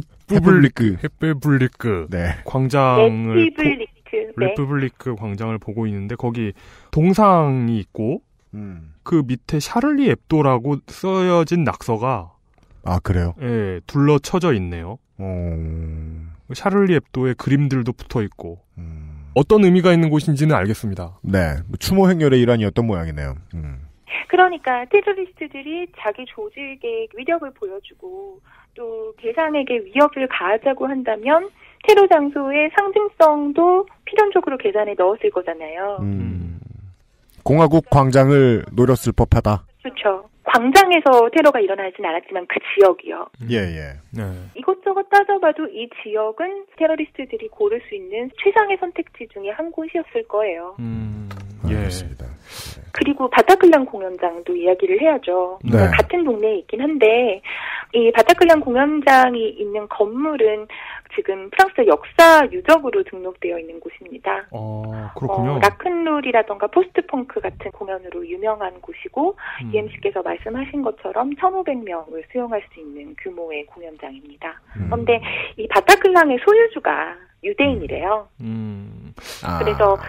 광장을 레publique 광장을 보고 있는데 거기 동상이 있고 그 밑에 샤를리 앱도라고 쓰여진 낙서가 그래요? 예, 둘러쳐져 있네요. 샤를리 앱도의 그림들도 붙어 있고 어떤 의미가 있는 곳인지는 알겠습니다. 네, 추모 행렬의 일환이었던 모양이네요. 그러니까 테러리스트들이 자기 조직의 위력을 보여주고 또 대상에게 위협을 가하자고 한다면 테러 장소의 상징성도 필연적으로 계산에 넣었을 거잖아요. 공화국 광장을 노렸을 법하다. 그렇죠. 광장에서 테러가 일어나진 않았지만 그 지역이요. 이것저것 따져봐도 이 지역은 테러리스트들이 고를 수 있는 최상의 선택지 중에 한 곳이었을 거예요. 알겠습니다. 그리고 바타클란 공연장도 이야기를 해야죠. 같은 동네에 있긴 한데 이 바타클란 공연장이 있는 건물은 지금 프랑스 역사 유적으로 등록되어 있는 곳입니다. 그렇군요. 락큰롤이라던가 포스트펑크 같은 공연으로 유명한 곳이고 EMC께서 말씀하신 것처럼 1,500명을 수용할 수 있는 규모의 공연장입니다. 그런데 이 바타클란의 소유주가 유대인이래요. 그래서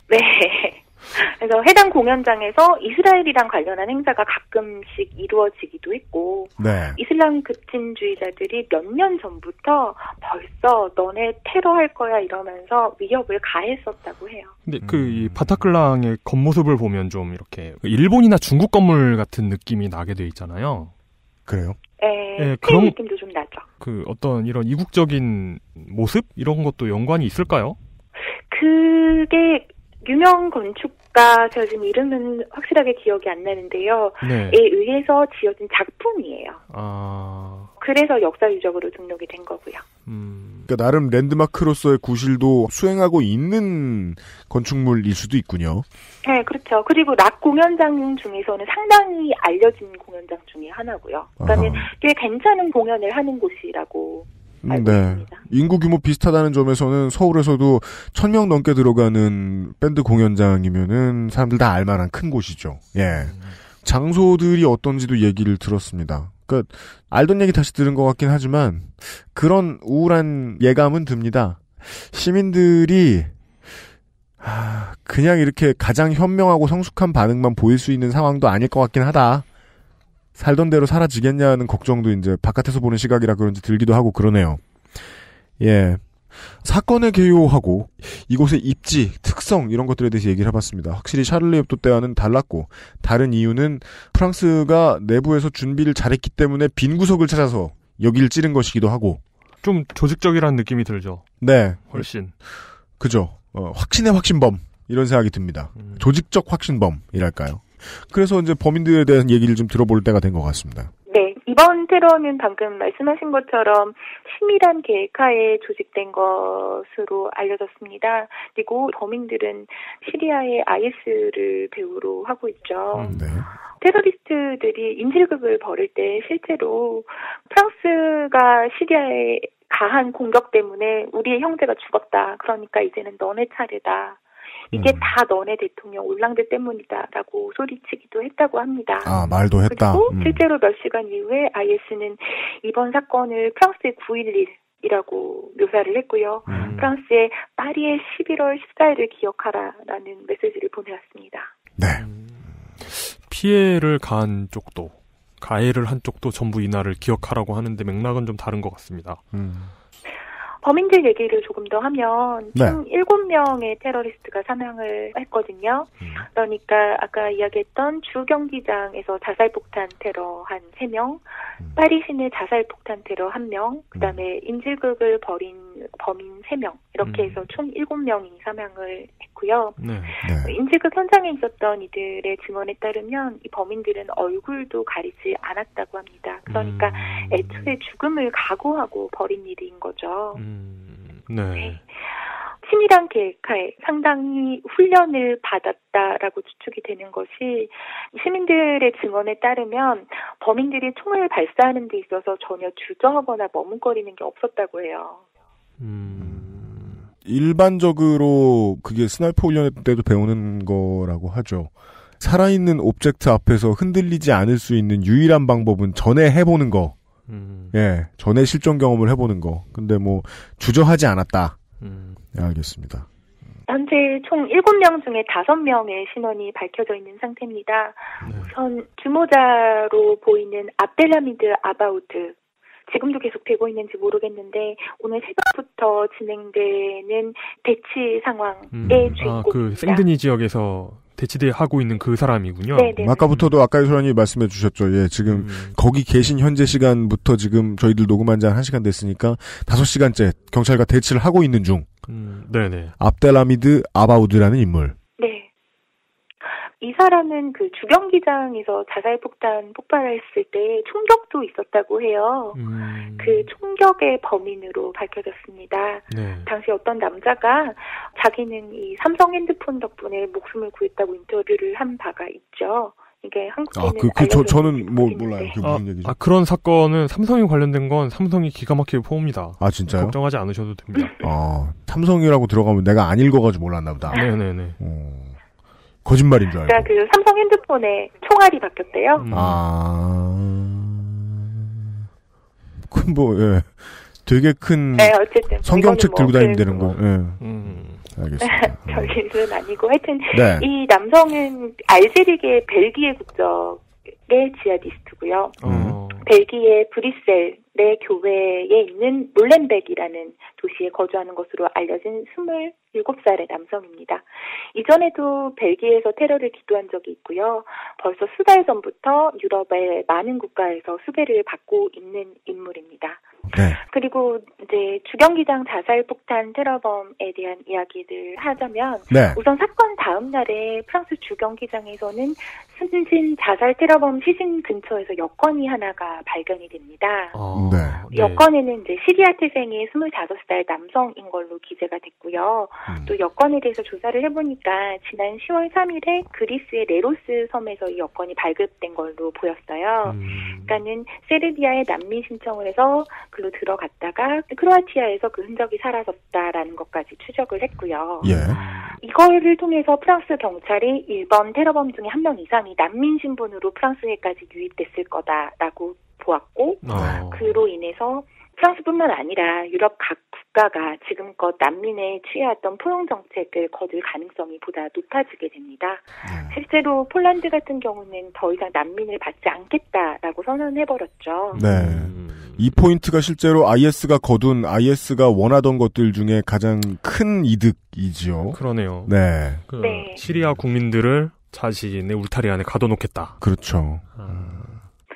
그래서 해당 공연장에서 이스라엘이랑 관련한 행사가 가끔씩 이루어지기도 했고 이슬람 급진주의자들이 몇 년 전부터 벌써 너네 테러할 거야 이러면서 위협을 가했었다고 해요. 근데 이 바타클랑의 겉모습을 보면 좀 이렇게 일본이나 중국 건물 같은 느낌이 나게 돼 있잖아요. 그래요? 그런 느낌도 좀 나죠. 어떤 이런 이국적인 모습 이런 것도 연관이 있을까요? 그게 유명 건축가, 제가 지금 이름은 확실하게 기억이 안 나는데요. 에 의해서 지어진 작품이에요. 그래서 역사 유적으로 등록이 된 거고요. 그러니까 나름 랜드마크로서의 구실도 수행하고 있는 건축물일 수도 있군요. 네, 그렇죠. 그리고 락 공연장 중에서는 상당히 알려진 공연장 중에 하나고요. 그러니까 꽤 괜찮은 공연을 하는 곳이라고 알고 있습니다. 인구 규모 비슷하다는 점에서는 서울에서도 1,000명 넘게 들어가는 밴드 공연장이면은 사람들 다 알만한 큰 곳이죠. 장소들이 어떤지도 얘기를 들었습니다. 그러니까 알던 얘기 다시 들은 것 같긴 하지만 그런 우울한 예감은 듭니다. 시민들이 그냥 이렇게 가장 현명하고 성숙한 반응만 보일 수 있는 상황도 아닐 것 같긴 하다. 살던 대로 사라지겠냐는 걱정도 이제 바깥에서 보는 시각이라 그런지 들기도 하고 그러네요. 사건의 개요하고 이곳의 입지, 특성 이런 것들에 대해서 얘기를 해봤습니다. 확실히 샤를리 heb도 때와는 달랐고 다른 이유는 프랑스가 내부에서 준비를 잘했기 때문에 빈 구석을 찾아서 여길 찌른 것이기도 하고. 좀 조직적이라는 느낌이 들죠. 네. 훨씬. 그죠. 확신의 확신범. 이런 생각이 듭니다. 조직적 확신범이랄까요. 그래서 이제 범인들에 대한 얘기를 좀 들어볼 때가 된 것 같습니다. 네. 이번 테러는 방금 말씀하신 것처럼 치밀한 계획하에 조직된 것으로 알려졌습니다. 그리고 범인들은 시리아의 IS를 배후로 하고 있죠. 네. 테러리스트들이 인질극을 벌일 때 실제로 프랑스가 시리아에 가한 공격 때문에 우리의 형제가 죽었다. 그러니까 이제는 너네 차례다. 이게 다 너네 대통령 올랑드 때문이다라고 소리치기도 했다고 합니다. 아, 말도 했다. 그리고 실제로 몇 시간 이후에 IS는 이번 사건을 프랑스의 9.11이라고 묘사를 했고요. 프랑스의 파리의 11월 14일을 기억하라라는 메시지를 보내왔습니다. 네. 피해를 가한 쪽도, 가해를 한 쪽도 전부 이날을 기억하라고 하는데 맥락은 좀 다른 것 같습니다. 범인들 얘기를 조금 더 하면 네. 총 7명의 테러리스트가 사망을 했거든요. 그러니까 아까 이야기했던 주 경기장에서 자살폭탄 테러 한 3명, 파리 시내 자살폭탄 테러 1명, 그다음에 인질극을 벌인 범인 3명 이렇게 해서 총 7명이 사망을 했고요. 네. 인질극 현장에 있었던 이들의 증언에 따르면 이 범인들은 얼굴도 가리지 않았다고 합니다. 그러니까 애초에 죽음을 각오하고 벌인 일인 거죠. 네. 치밀한 계획하에 상당히 훈련을 받았다라고 추측이 되는 것이 시민들의 증언에 따르면 범인들이 총을 발사하는 데 있어서 전혀 주저하거나 머뭇거리는 게 없었다고 해요. 일반적으로 그게 스나이퍼 훈련 때도 배우는 거라고 하죠. 살아있는 오브젝트 앞에서 흔들리지 않을 수 있는 유일한 방법은 전에 해보는 거. 예, 전에 실전 경험을 해보는 거. 근데 뭐 주저하지 않았다. 네, 알겠습니다. 현재 총 7명 중에 5명의 신원이 밝혀져 있는 상태입니다. 우선 주모자로 보이는 압델하미드 아바우드. 지금도 계속 되고 있는지 모르겠는데 오늘 새벽부터 진행되는 대치 상황의 주인공입니다. 그 생드니 지역에서 대치하고 있는 그 사람이군요. 네네. 아까부터도 아까 소장님이 말씀해 주셨죠. 예, 지금 거기 계신 현재 시간부터 지금 저희들 녹음한 지 한 1시간 됐으니까 5시간째 경찰과 대치를 하고 있는 중. 네네. 압델하미드 아바우드라는 인물. 네. 이 사람은 그 주경기장에서 자살폭탄 폭발했을 때 총격도 있었다고 해요. 그 총격의 범인으로 밝혀졌습니다. 네. 당시 어떤 남자가 자기는 이 삼성 핸드폰 덕분에 목숨을 구했다고 인터뷰를 한 바가 있죠. 이게 한국에는 저는 몰라요. 그게 무슨 얘기죠? 그런 사건은 삼성이 관련된 건 삼성이 기가 막히게 포옵니다. 아, 진짜요? 걱정하지 않으셔도 됩니다. 삼성이라고 들어가면 내가 안 읽어가지고 몰랐나 보다. 네네네. 거짓말인 줄 알고. 그러니까 그 삼성 핸드폰에 총알이 바뀌었대요. 그럼 예. 되게 큰 네, 어쨌든 성경책 들고 다니면 되는 거. 예. 알겠습니다. 별일은 아니고 하여튼 네. 이 남성은 알제리계 벨기에 국적의 지하디스트고요. 벨기에 브뤼셀의 교회에 있는 몰렌벡이라는 도시에 거주하는 것으로 알려진 27살의 남성입니다. 이전에도 벨기에에서 테러를 기도한 적이 있고요. 벌써 수달 전부터 유럽의 많은 국가에서 수배를 받고 있는 인물입니다. 네. 그리고 이제 주경기장 자살폭탄 테러범에 대한 이야기를 하자면 네. 우선 사건 다음 날에 프랑스 주경기장에서는 숨진 자살 테러범 시신 근처에서 여권이 하나가 발견이 됩니다. 네. 여권에는 이제 시리아 태생의 25살 남성인 걸로 기재가 됐고요. 또 여권에 대해서 조사를 해보니까 지난 10월 3일에 그리스의 레로스 섬에서 이 여권이 발급된 걸로 보였어요. 그러니까는 세르비아에 난민 신청을 해서 글로 들어갔다가 크로아티아에서 그 흔적이 사라졌다라는 것까지 추적을 했고요. 예. 이거를 통해서 프랑스 경찰이 일본 테러범 중에 한 명 이상이 난민 신분으로 프랑스에까지 유입됐을 거다라고 보았고 그로 인해서 프랑스뿐만 아니라 유럽 각 국가가 지금껏 난민에 취해왔던 포용 정책을 거둘 가능성이 보다 높아지게 됩니다. 실제로 폴란드 같은 경우는 더 이상 난민을 받지 않겠다라고 선언해버렸죠. 네. 이 포인트가 실제로 IS가 원하던 것들 중에 가장 큰 이득이지요. 그러네요. 네. 네. 시리아 국민들을 자신의 울타리 안에 가둬놓겠다. 그렇죠.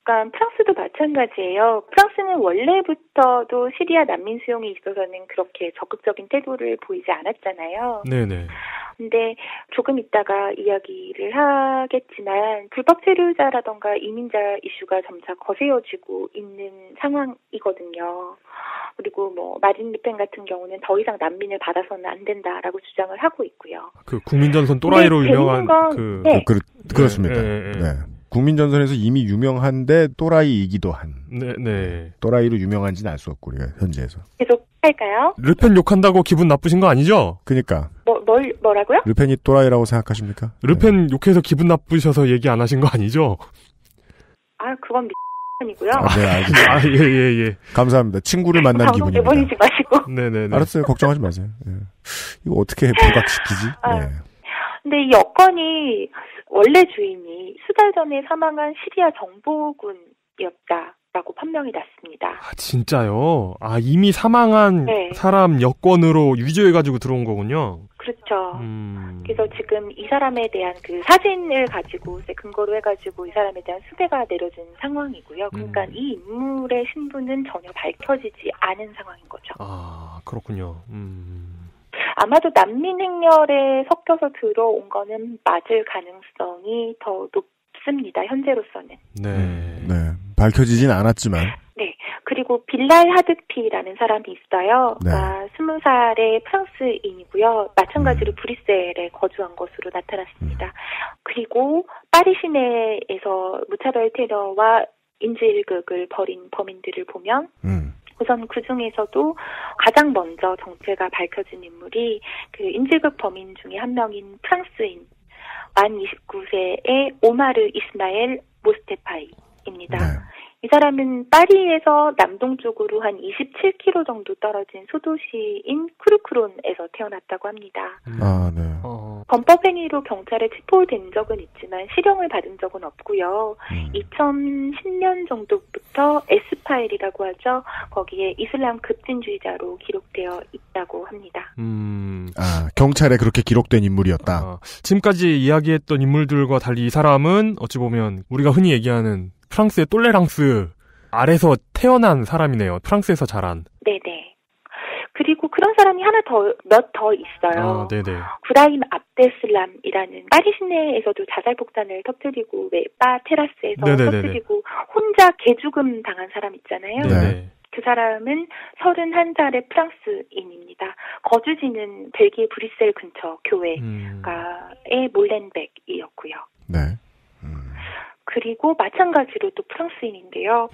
그러니까 프랑스도 마찬가지예요. 프랑스는 원래부터도 시리아 난민 수용에 있어서는 그렇게 적극적인 태도를 보이지 않았잖아요. 네네. 근데 조금 있다가 이야기를 하겠지만 불법 체류자라던가 이민자 이슈가 점차 거세어지고 있는 상황이거든요. 그리고 뭐 마린 르펜 같은 경우는 더 이상 난민을 받아서는 안 된다라고 주장을 하고 있고요. 그 국민전선 또라이로 유명한 그렇습니다. 네. 국민전선에서 이미 유명한데 또라이이기도 한. 네. 또라이로 유명한지는 알 수 없고 우리가 현지에서. 계속 할까요? 르펜 욕한다고 기분 나쁘신 거 아니죠? 그니까. 뭐라고요? 르펜이 또라이라고 생각하십니까? 르펜 욕해서 기분 나쁘셔서 얘기 안 하신 거 아니죠? 아, 그건 아니고요. 네, 알겠습니다. 예. 감사합니다. 친구를 만난 기분입니다. 내보내지 마시고. 네네네. 알았어요. 걱정하지 마세요. 네. 이거 어떻게 부각시키지? 네. 근데 이 여건이 원래 주인이 수달 전에 사망한 시리아 정보군이었다라고 판명이 났습니다. 아, 진짜요? 아, 이미 사망한 사람 여권으로 위조해가지고 들어온 거군요. 그렇죠. 그래서 지금 이 사람에 대한 그 사진을 가지고 근거로 해가지고 이 사람에 대한 수배가 내려진 상황이고요. 그러니까 이 인물의 신분은 전혀 밝혀지지 않은 상황인 거죠. 아, 그렇군요. 아마도 난민 행렬에 섞여서 들어온 거는 맞을 가능성이 더 높습니다. 현재로서는. 네. 밝혀지진 않았지만. 네. 그리고 빌랄 하드피라는 사람이 있어요. 네. 20살의 프랑스인이고요. 마찬가지로 브뤼셀에 거주한 것으로 나타났습니다. 그리고 파리 시내에서 무차별 테러와 인질극을 벌인 범인들을 보면 우선 그 중에서도 가장 먼저 정체가 밝혀진 인물이 그 인질극 범인 중에 한 명인 프랑스인 만 29세의 오마르 이스마엘 모스테파이입니다. 네. 이 사람은 파리에서 남동쪽으로 한 27km 정도 떨어진 소도시인 크루크론에서 태어났다고 합니다. 아, 네. 범법행위로 경찰에 체포된 적은 있지만 실형을 받은 적은 없고요. 2010년 정도부터 S파일이라고 하죠. 거기에 이슬람 급진주의자로 기록되어 있다고 합니다. 아, 경찰에 그렇게 기록된 인물이었다. 지금까지 이야기했던 인물들과 달리 이 사람은 어찌 보면 우리가 흔히 얘기하는 프랑스의 똘레랑스 아래서 태어난 사람이네요. 프랑스에서 자란. 네네. 그리고 그런 사람이 몇 더 있어요. 아, 네네. 브라임 압데슬람이라는 파리 시내에서도 자살폭탄을 터뜨리고 바 테라스에서 터뜨리고 혼자 개죽음 당한 사람 있잖아요. 네네. 그 사람은 31살의 프랑스인입니다. 거주지는 벨기에 브뤼셀 근처 교회가의 몰렌벡이었고요. 네. 그리고 마찬가지로 또 프랑스인인데요.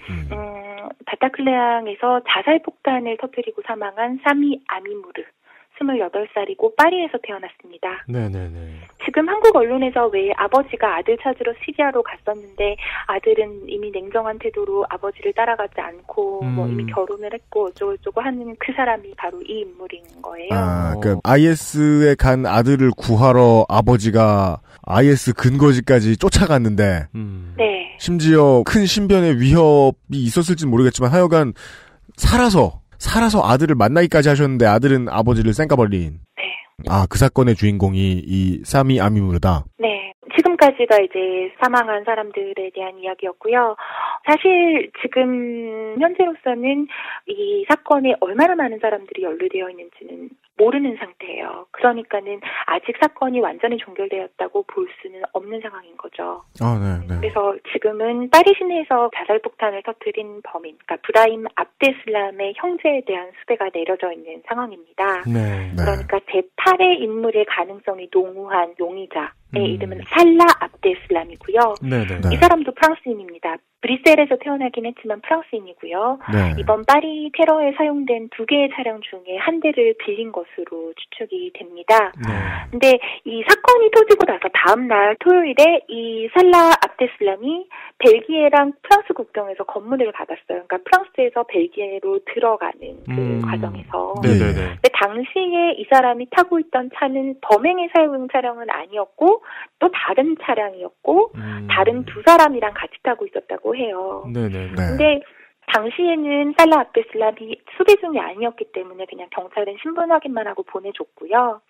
바타클레앙에서 자살폭탄을 터뜨리고 사망한 사미 아미무르, 28살이고 파리에서 태어났습니다. 네네네. 지금 한국 언론에서 왜 아버지가 아들 찾으러 시리아로 갔었는데 아들은 이미 냉정한 태도로 아버지를 따라가지 않고 뭐 이미 결혼을 했고 어쩌고저쩌고 하는 그 사람이 바로 이 인물인 거예요. 아, 그러니까 IS에 간 아들을 구하러 아버지가 IS 근거지까지 쫓아갔는데 네. 심지어 큰 신변의 위협이 있었을지는 모르겠지만 하여간 살아서 아들을 만나기까지 하셨는데 아들은 아버지를 쌩까버린. 네. 아, 그 사건의 주인공이 이 사미 아미무르다. 네. 지금까지가 이제 사망한 사람들에 대한 이야기였고요. 사실 지금 현재로서는 이 사건에 얼마나 많은 사람들이 연루되어 있는지는 모르는 상태예요. 그러니까는 아직 사건이 완전히 종결되었다고 볼 수는 없는 상황인 거죠. 아, 네. 그래서 지금은 파리 시내에서 자살폭탄을 터뜨린 범인, 그러니까 브라임 압데슬람의 형제에 대한 수배가 내려져 있는 상황입니다. 네. 그러니까 제8의 인물의 가능성이 농후한 용의자의 이름은 살라 압데슬람이고요. 네네. 이 사람도 프랑스인입니다. 브뤼셀에서 태어나긴 했지만 프랑스인이고요. 네. 이번 파리 테러에 사용된 2개의 차량 중에 한 대를 빌린 것으로 추측이 됩니다. 근데 이 사건이 터지고 나서 다음 날 토요일에 이 살라 압데슬람이 벨기에랑 프랑스 국경에서 검문을 받았어요. 그러니까 프랑스에서 벨기에로 들어가는 그 과정에서. 네네네. 근데 당시에 이 사람이 타고 있던 차는 범행에 사용 차량은 아니었고 또 다른 차량이었고 다른 두 사람이랑 같이 타고 있었다고 해요. 네네. 근데 당시에는 살라 압데슬람이 수배 중이 아니었기 때문에 그냥 경찰은 신분 확인만 하고 보내줬고요.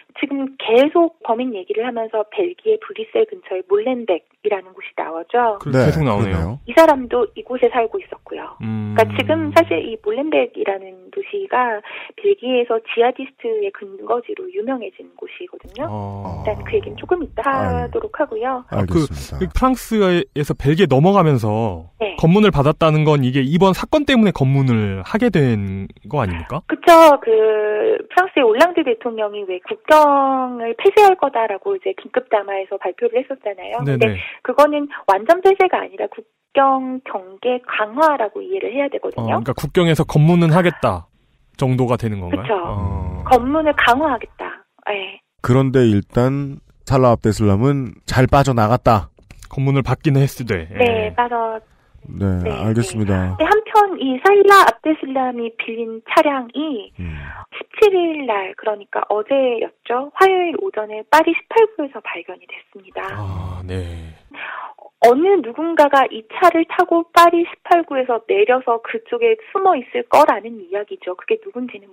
지금 계속 범행 얘기를 하면서 벨기에 브뤼셀 근처의 몰렌벡이라는 곳이 나오죠. 네, 계속 나오네요. 이 사람도 이곳에 살고 있었고요. 그러니까 지금 사실 이 몰렌벡이라는 도시가 벨기에에서 지하디스트의 근거지로 유명해진 곳이거든요. 일단 그 얘기는 조금 이따 하도록 하고요. 알겠습니다. 그 프랑스에서 벨기에 넘어가면서 네. 검문을 받았다는 건 이게 이번 사건 때문에 검문을 하게 된 거 아닙니까? 그쵸. 그 프랑스의 올랑드 대통령이 왜 국경을 폐쇄할 거다라고 이제 긴급 담화에서 발표를 했었잖아요. 네네. 근데 그거는 완전 폐쇄가 아니라 국경 경계 강화라고 이해를 해야 되거든요. 그러니까 국경에서 검문은 하겠다 정도가 되는 건가요? 그렇죠. 검문을 강화하겠다. 네. 그런데 일단 살라 압데슬람은 잘 빠져나갔다. 검문을 받기는 했으되. 네, 네, 알겠습니다. 네. 한편 이 살라 압데슬람이 빌린 차량이 17일 날, 그러니까 어제였죠. 화요일 오전에 파리 18구에서 발견이 됐습니다. 아, 네. 어느 누군가가 이 차를 타고 파리 18구에서 내려서 그쪽에 숨어 있을 거라는 이야기죠. 그게 누군지는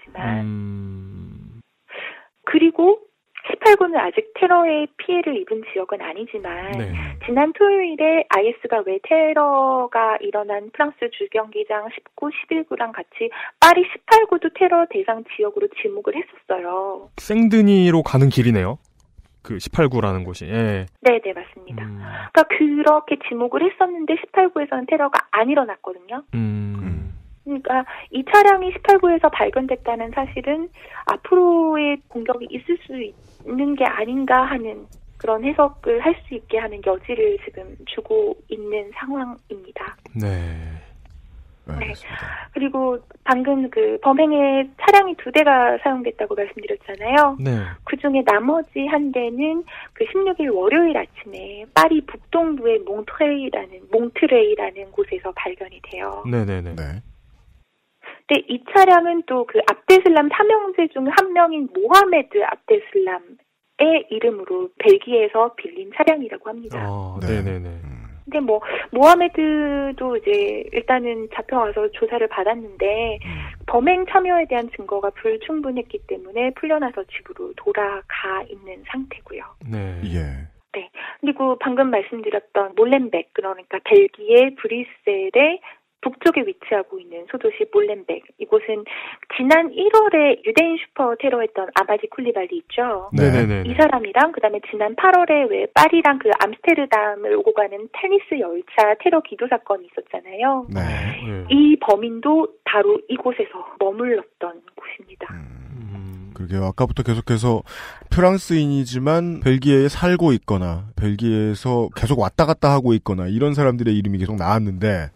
모르겠지만. 그리고 18구는 아직 테러의 피해를 입은 지역은 아니지만 네. 지난 토요일에 IS가 왜 테러가 일어난 프랑스 주경기장 19, 11구랑 같이 파리 18구도 테러 대상 지역으로 지목을 했었어요. 생드니로 가는 길이네요. 그 18구라는 곳이. 예. 네, 맞습니다. 그러니까 그렇게 지목을 했었는데 18구에서는 테러가 안 일어났거든요. 그러니까 이 차량이 18구에서 발견됐다는 사실은 앞으로의 공격이 있을 수 있는 게 아닌가 하는 그런 해석을 할 수 있게 하는 여지를 지금 주고 있는 상황입니다. 네. 네. 그리고 방금 그 범행에 차량이 2대가 사용됐다고 말씀드렸잖아요. 네. 그 중에 나머지 한 대는 그 16일 월요일 아침에 파리 북동부의 몽트레이라는 곳에서 발견이 돼요. 네네네. 근데 이 차량은 또 그 압데슬람 3형제 중 한 명인 모하메드 압데슬람의 이름으로 벨기에에서 빌린 차량이라고 합니다. 네네네. 근데 모하메드도 이제 일단은 잡혀와서 조사를 받았는데 범행 참여에 대한 증거가 불충분했기 때문에 풀려나서 집으로 돌아가 있는 상태고요. 네. 네. 그리고 방금 말씀드렸던 몰렌벡, 그러니까 벨기에 브뤼셀의 북쪽에 위치하고 있는 소도시 몰렌벡. 이곳은 지난 1월에 유대인 슈퍼 테러했던 아바디 쿨리발리 있죠. 네네네. 이 사람이랑 그다음에 지난 8월에 왜 파리랑 그 암스테르담을 오고 가는 테니스 열차 테러 기도 사건이 있었잖아요. 이 범인도 바로 이곳에서 머물렀던 곳입니다. 그러게요. 아까부터 계속해서 프랑스인이지만 벨기에에 살고 있거나 벨기에에서 계속 왔다 갔다 하고 있거나 이런 사람들의 이름이 계속 나왔는데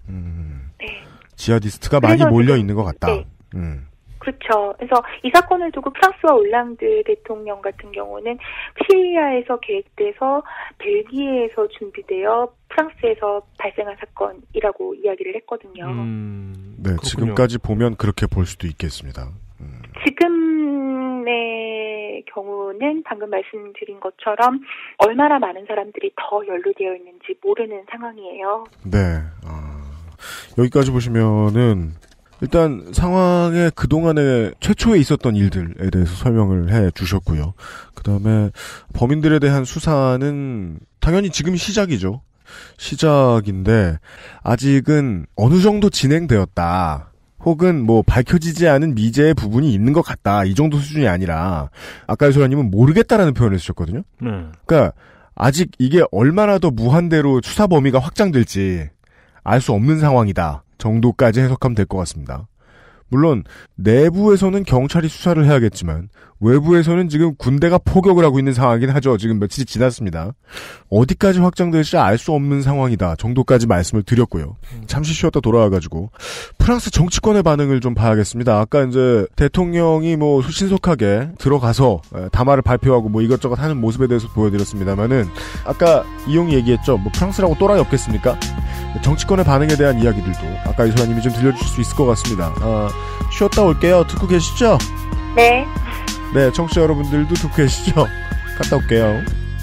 지하디스트가 많이 몰려 있는 것 같다. 네. 그렇죠. 그래서 이 사건을 두고 프랑스와 올랑드 대통령 같은 경우는 시리아에서 계획돼서 벨기에에서 준비되어 프랑스에서 발생한 사건이라고 이야기를 했거든요. 네, 지금까지 보면 그렇게 볼 수도 있겠습니다. 지금의 경우는 방금 말씀드린 것처럼 얼마나 많은 사람들이 더 연루되어 있는지 모르는 상황이에요. 네. 여기까지 보시면은 일단 상황의 그동안에 최초에 있었던 일들에 대해서 설명을 해 주셨고요. 그다음에 범인들에 대한 수사는 당연히 지금 시작이죠. 시작인데 아직은 어느 정도 진행되었다. 혹은 밝혀지지 않은 미제의 부분이 있는 것 같다. 이 정도 수준이 아니라 아까 소라님은 모르겠다라는 표현을 쓰셨거든요. 그러니까 아직 이게 얼마나 더 무한대로 수사 범위가 확장될지 알 수 없는 상황이다 정도까지 해석하면 될 것 같습니다. 물론 내부에서는 경찰이 수사를 해야겠지만 외부에서는 지금 군대가 포격을 하고 있는 상황이긴 하죠. 지금 며칠이 지났습니다. 어디까지 확장될지 알 수 없는 상황이다 정도까지 말씀을 드렸고요. 잠시 쉬었다 돌아와가지고 프랑스 정치권의 반응을 좀 봐야겠습니다. 아까 이제 대통령이 신속하게 들어가서 담화를 발표하고 이것저것 하는 모습에 대해서 보여드렸습니다만은 아까 이용이 얘기했죠. 프랑스라고 또라이 없겠습니까? 정치권의 반응에 대한 이야기들도 아까 이소라님이 좀 들려주실 수 있을 것 같습니다. 쉬었다 올게요. 듣고 계시죠? 네. 네, 청취자 여러분들도 듣고 계시죠? 갔다 올게요.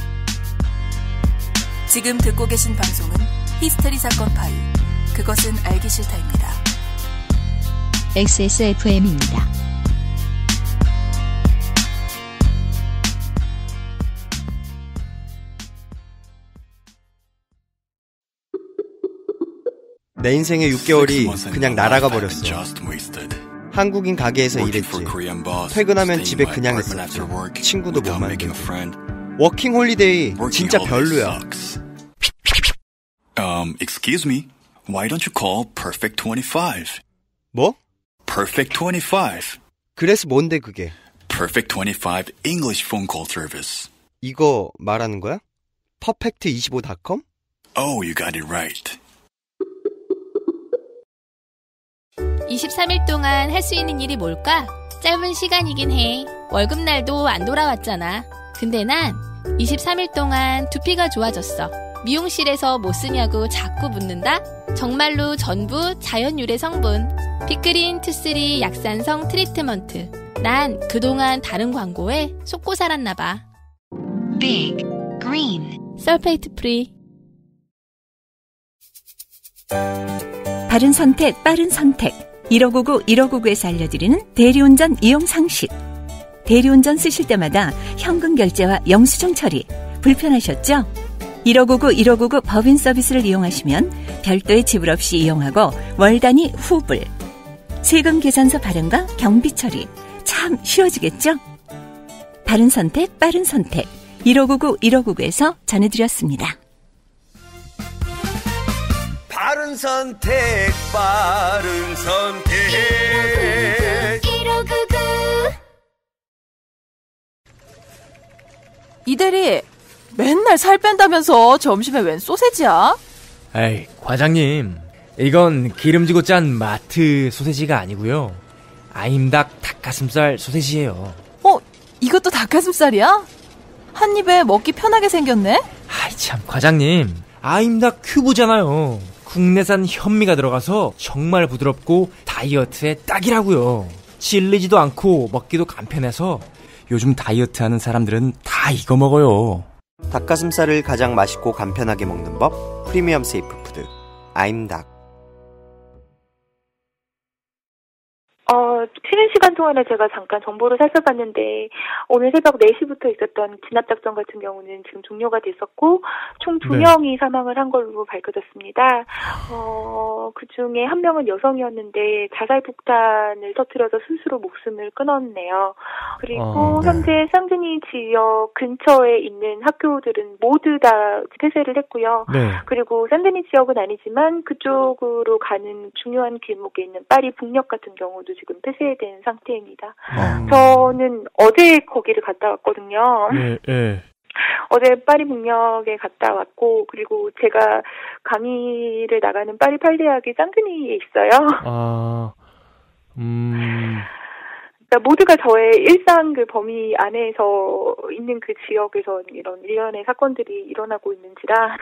지금 듣고 계신 방송은 히스테리 사건 파일. 그것은 알기 싫다입니다. XSFM입니다. 내 인생의 6개월이 그냥 날아가 버렸어. 한국인 가게에서 일했지. 퇴근하면 집에 그냥 있었지. 친구도 못 만들고. 워킹 홀리데이 진짜 별로야. Excuse me. Why don't you call Perfect 25? 뭐? Perfect 25. 그래서 뭔데 그게? Perfect 25 English phone call service. 이거 말하는 거야? perfect25.com? Oh, you got it right. 23일 동안 할 수 있는 일이 뭘까? 짧은 시간이긴 해. 월급날도 안 돌아왔잖아. 근데 난 23일 동안 두피가 좋아졌어. 미용실에서 뭐 쓰냐고 자꾸 묻는다? 정말로 전부 자연 유래 성분. 피크린 투쓰리 약산성 트리트먼트. 난 그동안 다른 광고에 속고 살았나봐. Big Green 설페이트 프리. 바른 선택, 빠른 선택. 1599, 1599에서 알려드리는 대리운전 이용 상식. 대리운전 쓰실 때마다 현금 결제와 영수증 처리 불편하셨죠? 1599, 1599 법인 서비스를 이용하시면 별도의 지불 없이 이용하고 월 단위 후불. 세금 계산서 발행과 경비 처리 참 쉬워지겠죠? 바른 선택, 빠른 선택. 1599, 1599에서 전해드렸습니다. 바른 선택, 빠른 선택. 1599. 이대리, 맨날 살 뺀다면서 점심에 웬 소세지야? 에이, 과장님. 이건 기름지고 짠 마트 소세지가 아니고요. 아임닭 닭가슴살 소세지예요. 이것도 닭가슴살이야? 한 입에 먹기 편하게 생겼네? 아이 참, 과장님. 아임닭 큐브잖아요. 국내산 현미가 들어가서 정말 부드럽고 다이어트에 딱이라고요. 질리지도 않고 먹기도 간편해서 요즘 다이어트 하는 사람들은 다 이거 먹어요. 닭가슴살을 가장 맛있고 간편하게 먹는 법, 프리미엄 세이프 푸드 아임닭. 쉬는 시간 동안에 제가 잠깐 정보를 살펴봤는데 오늘 새벽 4시부터 있었던 진압작전 같은 경우는 지금 종료가 됐었고 총 2명이 사망을 한 걸로 밝혀졌습니다. 그중에 한 명은 여성이었는데 자살폭탄을 터뜨려서 스스로 목숨을 끊었네요. 그리고 현재 쌍둥이 지역 근처에 있는 학교들은 모두 다 폐쇄를 했고요. 그리고 샌드니 지역은 아니지만 그쪽으로 가는 중요한 길목에 있는 파리 북역 같은 경우도 지금 폐쇄된 상태입니다. 저는 어제 거기를 갔다 왔거든요. 어제 파리 북역에 갔다 왔고, 그리고 제가 강의를 나가는 파리 팔대학이 쌍드니에 있어요. 그러니까 모두가 저의 일상 그 범위 안에서 있는 그 지역에서 이런 일련의 사건들이 일어나고 있는지라.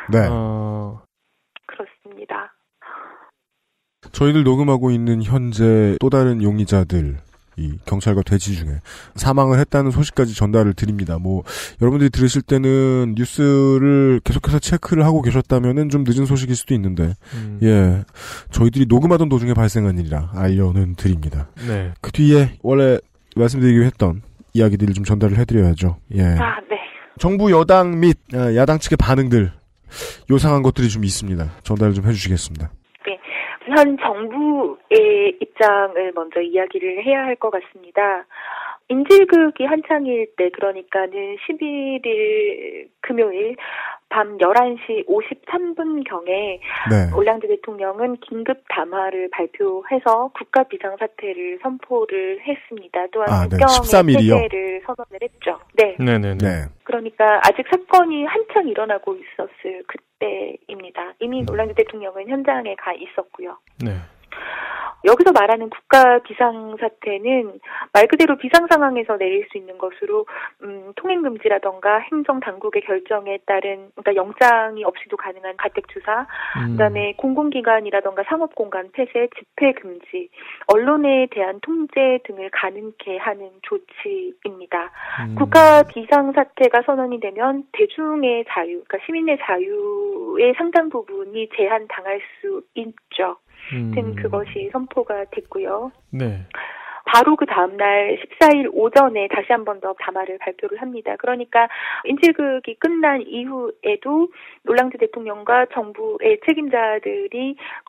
그렇습니다. 저희들 녹음하고 있는 현재 또 다른 용의자들, 이 경찰과 대치 중에 사망을 했다는 소식까지 전달을 드립니다. 여러분들이 들으실 때는 뉴스를 계속해서 체크를 하고 계셨다면은 좀 늦은 소식일 수도 있는데, 저희들이 녹음하던 도중에 발생한 일이라 알려는 드립니다. 그 뒤에 원래 말씀드리기로 했던 이야기들을 좀 전달을 해드려야죠. 정부 여당 및 야당 측의 반응들, 요상한 것들이 좀 있습니다. 전달을 좀 해주시겠습니다. 현 정부의 입장을 먼저 이야기를 해야 할 것 같습니다. 인질극이 한창일 때, 그러니까는 11일 금요일 밤 11시 53분경에 올랑드 대통령은 긴급 담화를 발표해서 국가 비상사태를 선포를 했습니다. 또한 국경의 폐쇄를 선언을 했죠. 그러니까 아직 사건이 한창 일어나고 있었을 그때입니다. 이미 올랑드 대통령은 현장에 가 있었고요. 여기서 말하는 국가 비상사태는 말 그대로 비상상황에서 내릴 수 있는 것으로 통행금지라던가 행정당국의 결정에 따른, 그러니까 영장이 없이도 가능한 가택주사, 그다음에 공공기관이라던가 상업공간 폐쇄, 집회금지, 언론에 대한 통제 등을 가능케 하는 조치입니다. 국가 비상사태가 선언이 되면 대중의 자유, 그러니까 시민의 자유의 상당 부분이 제한당할 수 있죠. 그것이 선포가 됐고요. 바로 그 다음날 14일 오전에 다시 한 번 더 담화를 발표를 합니다. 그러니까 인질극이 끝난 이후에도 올랑드 대통령과 정부의 책임자들이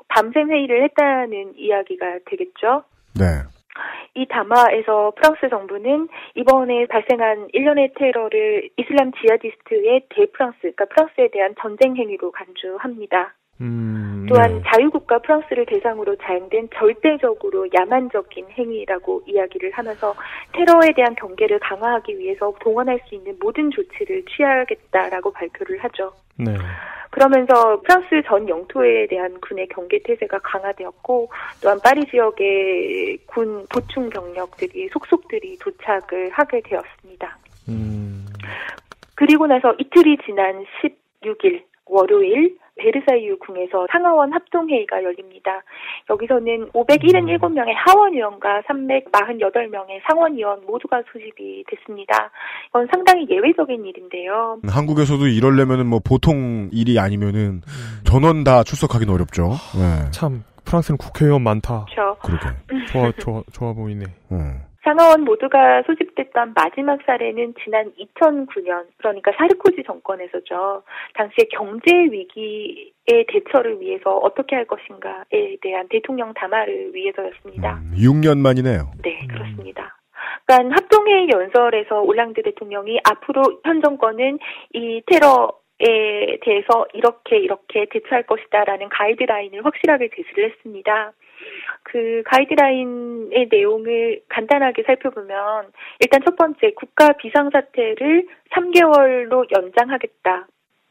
밤샘 회의를 했다는 이야기가 되겠죠. 네. 이 담화에서 프랑스 정부는 이번에 발생한 일련의 테러를 이슬람 지하디스트의 대프랑스, 그러니까 프랑스에 대한 전쟁 행위로 간주합니다. 또한 자유국가 프랑스를 대상으로 자행된 절대적으로 야만적인 행위라고 이야기를 하면서 테러에 대한 경계를 강화하기 위해서 동원할 수 있는 모든 조치를 취하겠다라고 발표를 하죠. 네. 그러면서 프랑스 전 영토에 대한 군의 경계 태세가 강화되었고 또한 파리 지역의 군 보충 병력들이 속속들이 도착을 하게 되었습니다. 그리고 나서 이틀이 지난 16일 월요일 베르사유 궁에서 상하원 합동회의가 열립니다. 여기서는 577명의 하원의원과 348명의 상원의원 모두가 소집이 됐습니다. 이건 상당히 예외적인 일인데요. 한국에서도 이러려면은 뭐 보통 일이 아니면은 전원 다 출석하기는 어렵죠. 네. 참 프랑스는 국회의원 많다. 그렇죠. 그러게. 좋아 보이네. 상하원 모두가 소집됐던 마지막 사례는 지난 2009년, 그러니까 사르코지 정권에서죠. 당시에 경제 위기의 대처를 위해서 어떻게 할 것인가에 대한 대통령 담화를 위해서였습니다. 6년 만이네요. 네, 그렇습니다. 그러니까 합동회의 연설에서 올랑드 대통령이 앞으로 현 정권은 이 테러에 대해서 이렇게 대처할 것이다라는 가이드라인을 확실하게 제시를 했습니다. 그 가이드라인의 내용을 간단하게 살펴보면 일단 첫 번째, 국가 비상사태를 3개월로 연장하겠다.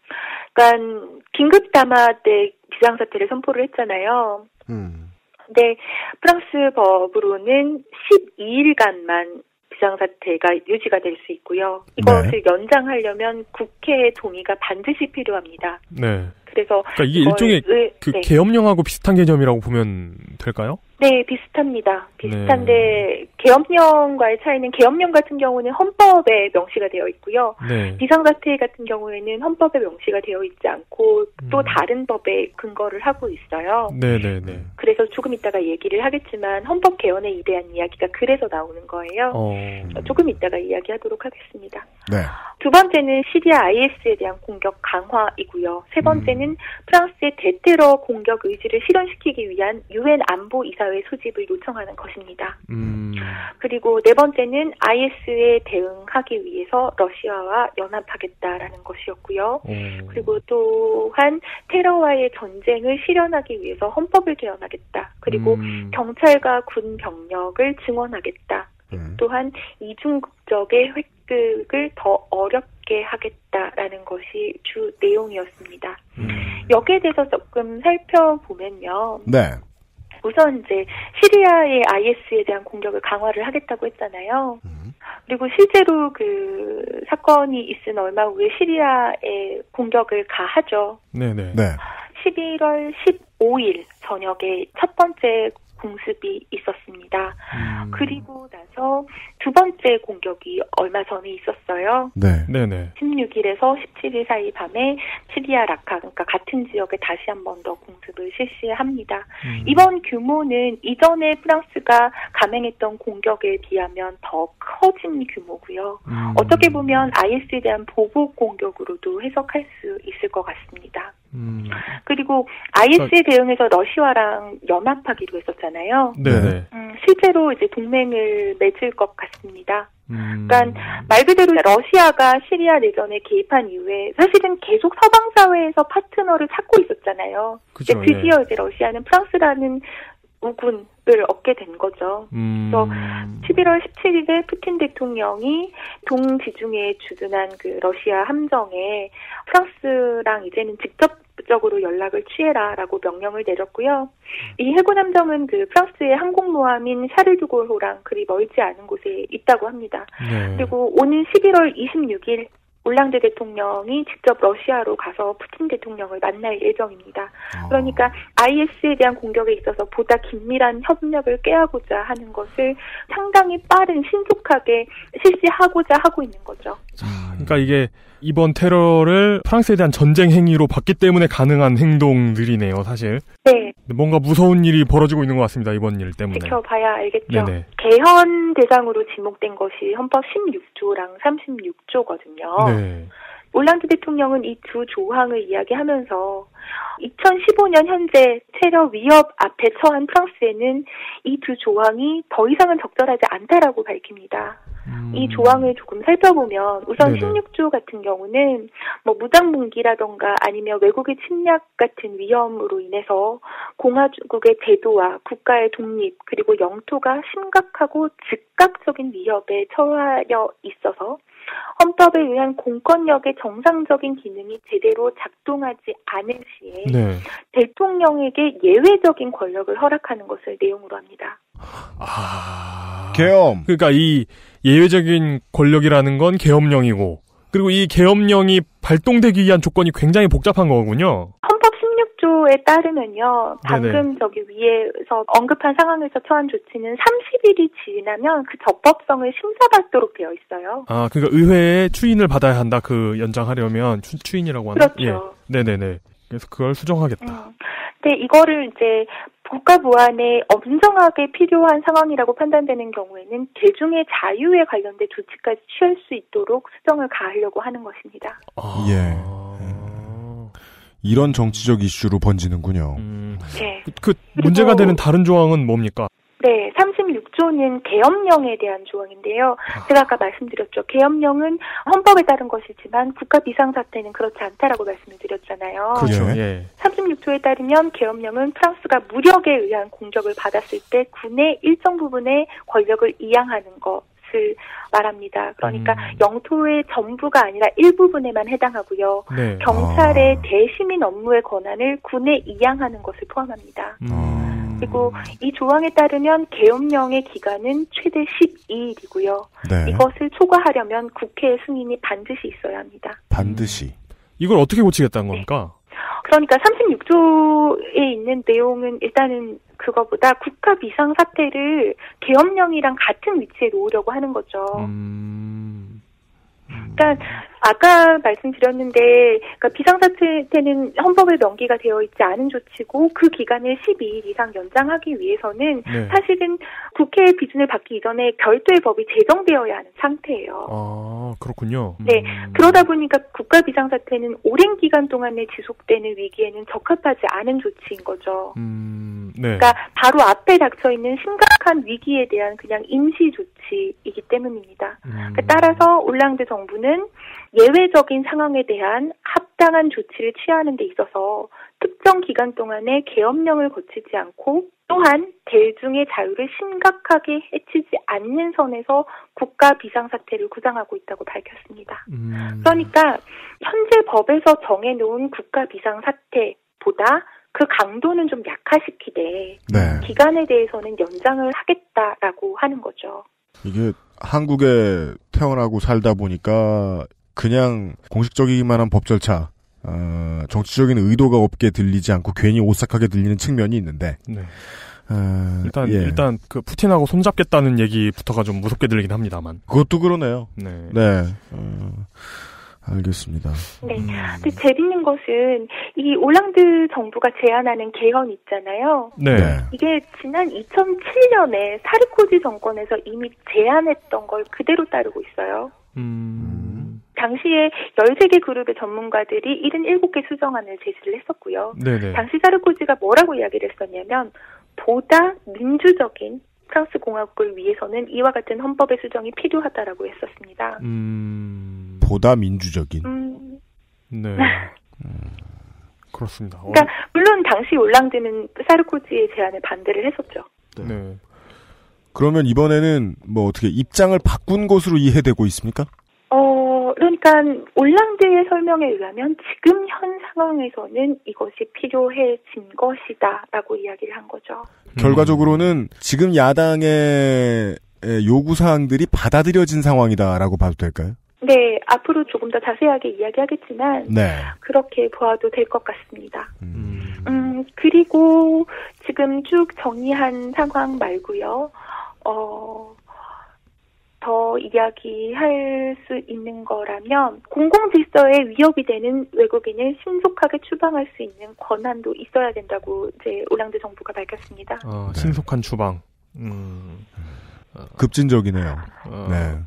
그러니까 긴급 담화 때 비상사태를 선포를 했잖아요. 근데 프랑스 법으로는 12일간만 비상사태가 유지가 될 수 있고요. 이것을 연장하려면 국회의 동의가 반드시 필요합니다. 네. 그래서 그러니까 이게 일종의 계엄령하고 비슷한 개념이라고 보면 될까요? 네, 비슷합니다. 비슷한데 계엄령과의 차이는 계엄령 같은 경우는 헌법에 명시가 되어 있고요. 비상사태 같은 경우에는 헌법에 명시가 되어 있지 않고 또 다른 법에 근거를 하고 있어요. 네네네. 그래서 조금 이따가 얘기를 하겠지만 헌법 개헌에 대한 이야기가 그래서 나오는 거예요. 조금 이따가 이야기하도록 하겠습니다. 네. 두 번째는 시리아 IS에 대한 공격 강화이고요. 세 번째는 프랑스의 대테러 공격 의지를 실현시키기 위한 UN 안보이사회 소집을 요청하는 것입니다. 그리고 네 번째는 IS에 대응하기 위해서 러시아와 연합하겠다라는 것이었고요. 그리고 또한 테러와의 전쟁을 실현하기 위해서 헌법을 개헌하겠다. 그리고 경찰과 군 병력을 증원하겠다. 또한 이중국적의 획득을 더 어렵게 하겠다라는 것이 주 내용이었습니다. 여기에 대해서 조금 살펴보면요. 네. 우선 이제 시리아의 IS에 대한 공격을 강화를 하겠다고 했잖아요. 그리고 실제로 그 사건이 있은 얼마 후에 시리아에 공격을 가하죠. 네네. 11월 15일 저녁에 첫 번째 공습이 있었습니다. 그리고 나서 두 번째 공격이 얼마 전에 있었어요. 네네. 16일에서 17일 사이 밤에 시리아 라카, 그러니까 같은 지역에 다시 한 번 더 공습을 실시합니다. 이번 규모는 이전에 프랑스가 감행했던 공격에 비하면 더 커진 규모고요. 어떻게 보면 IS에 대한 보복 공격으로도 해석할 수 있을 것 같습니다. 그리고 IS에 대응해서 러시아랑 연합하기로 했었잖아요. 네. 실제로 이제 동맹을 맺을 것 같습니다. 그러니까 말 그대로 러시아가 시리아 내전에 개입한 이후에 사실은 계속 서방 사회에서 파트너를 찾고 있었잖아요. 그쵸, 드디어 이제 러시아는 프랑스라는 우군을 얻게 된 거죠. 그래서 11월 17일에 푸틴 대통령이 동지중해에 주둔한 그 러시아 함정에 프랑스랑 이제는 직접적으로 연락을 취해라라고 명령을 내렸고요. 이 해군 함정은 그 프랑스의 항공모함인 샤를드골호랑 그리 멀지 않은 곳에 있다고 합니다. 그리고 오는 11월 26일 올랑드 대통령이 직접 러시아로 가서 푸틴 대통령을 만날 예정입니다. 그러니까 IS에 대한 공격에 있어서 보다 긴밀한 협력을 깨하고자 하는 것을 상당히 빠른, 신속하게 실시하고자 하고 있는 거죠. 그러니까 이게 이번 테러를 프랑스에 대한 전쟁 행위로 봤기 때문에 가능한 행동들이네요, 사실. 네. 뭔가 무서운 일이 벌어지고 있는 것 같습니다, 이번 일 때문에. 지켜봐야 알겠죠. 네네. 개헌 대상으로 지목된 것이 헌법 16조랑 36조거든요. 네. 올랑드 대통령은 이 두 조항을 이야기하면서 2015년 현재 테러 위협 앞에 처한 프랑스에는 이 두 조항이 더 이상은 적절하지 않다라고 밝힙니다. 이 조항을 조금 살펴보면 우선 네네. 16조 같은 경우는 뭐 무장분기라던가 아니면 외국의 침략 같은 위험으로 인해서 공화국의 제도와 국가의 독립 그리고 영토가 심각하고 즉각적인 위협에 처하여 있어서 헌법에 의한 공권력의 정상적인 기능이 제대로 작동하지 않을 시에 네. 대통령에게 예외적인 권력을 허락하는 것을 내용으로 합니다. 계엄. 그러니까 이 예외적인 권력이라는 건 계엄령이고 그리고 이 계엄령이 발동되기 위한 조건이 굉장히 복잡한 거군요. 헌법 16조에 따르면요. 방금 네네. 저기 위에서 언급한 상황에서 처한 조치는 30일이 지나면 그 적법성을 심사받도록 되어 있어요. 아, 그러니까 의회의 추인을 받아야 한다. 그 연장하려면 추인이라고 하나? 그렇죠. 예. 네네네. 그래서 그걸 수정하겠다. 근데 이거를 이제 국가보안에 엄정하게 필요한 상황이라고 판단되는 경우에는 대중의 자유에 관련된 조치까지 취할 수 있도록 수정을 가하려고 하는 것입니다. 예. 이런 정치적 이슈로 번지는군요. 네. 그 문제가 되는 다른 조항은 뭡니까? 네, 36조는 계엄령에 대한 조항인데요. 제가 아까 말씀드렸죠. 계엄령은 헌법에 따른 것이지만 국가 비상사태는 그렇지 않다라고 말씀을 드렸잖아요. 그렇죠. 예. 36조에 따르면 계엄령은 프랑스가 무력에 의한 공격을 받았을 때 군의 일정 부분의 권력을 이양하는 것을 말합니다. 그러니까 영토의 전부가 아니라 일부분에만 해당하고요. 네. 경찰의 대시민 업무의 권한을 군에 이양하는 것을 포함합니다. 그리고 이 조항에 따르면 계엄령의 기간은 최대 12일이고요. 네. 이것을 초과하려면 국회의 승인이 반드시 있어야 합니다. 반드시. 이걸 어떻게 고치겠다는 겁니까? 그러니까 36조에 있는 내용은 일단은 그거보다 국가 비상사태를 계엄령이랑 같은 위치에 놓으려고 하는 거죠. 그러니까 아까 말씀드렸는데 그러니까 비상사태는 헌법에 명기가 되어 있지 않은 조치고 그 기간을 12일 이상 연장하기 위해서는 네. 사실은 국회의 비준을 받기 이전에 별도의 법이 제정되어야 하는 상태예요. 아, 그렇군요. 네, 그러다 보니까 국가 비상사태는 오랜 기간 동안에 지속되는 위기에는 적합하지 않은 조치인 거죠. 네. 그러니까 바로 앞에 닥쳐 있는 심각한 위기에 대한 그냥 임시 조치이기 때문입니다. 그러니까 따라서 올랑드 정부는 예외적인 상황에 대한 합당한 조치를 취하는 데 있어서 특정 기간 동안에 계엄령을 거치지 않고 또한 대중의 자유를 심각하게 해치지 않는 선에서 국가 비상사태를 구상하고 있다고 밝혔습니다. 그러니까 현재 법에서 정해놓은 국가 비상사태보다 그 강도는 좀 약화시키되 네. 기간에 대해서는 연장을 하겠다라고 하는 거죠. 이게 한국에 태어나고 살다 보니까 그냥 공식적이기만 한 법 절차, 정치적인 의도가 없게 들리지 않고 괜히 오싹하게 들리는 측면이 있는데. 네. 일단 그 푸틴하고 손잡겠다는 얘기부터가 좀 무섭게 들리긴 합니다만. 그것도 그러네요. 네. 네. 알겠습니다. 네. 근데 재밌는 것은 이 올랑드 정부가 제안하는 개헌 있잖아요. 네. 이게 지난 2007년에 사르코지 정권에서 이미 제안했던 걸 그대로 따르고 있어요. 당시에 13개 그룹의 전문가들이 77개 수정안을 제시를 했었고요. 네네. 당시 사르코지가 뭐라고 이야기를 했었냐면 보다 민주적인 프랑스 공화국을 위해서는 이와 같은 헌법의 수정이 필요하다라고 했었습니다. 보다 민주적인. 네. 그렇습니다. 그러니까 물론 당시 올랑드는 사르코지의 제안에 반대를 했었죠. 네. 그러면 이번에는 뭐 어떻게 입장을 바꾼 것으로 이해되고 있습니까? 그러니까 올랑드의 설명에 의하면 지금 현 상황에서는 이것이 필요해진 것이다라고 이야기를 한 거죠. 결과적으로는 지금 야당의 요구사항들이 받아들여진 상황이다라고 봐도 될까요? 네, 앞으로 조금 더 자세하게 이야기하겠지만 네. 그렇게 보아도 될 것 같습니다. 그리고 지금 쭉 정리한 상황 말고요. 더 이야기할 수 있는 거라면 공공질서에 위협이 되는 외국인을 신속하게 추방할 수 있는 권한도 있어야 된다고 이제 올랑드 정부가 밝혔습니다. 신속한 추방. 급진적이네요. 네.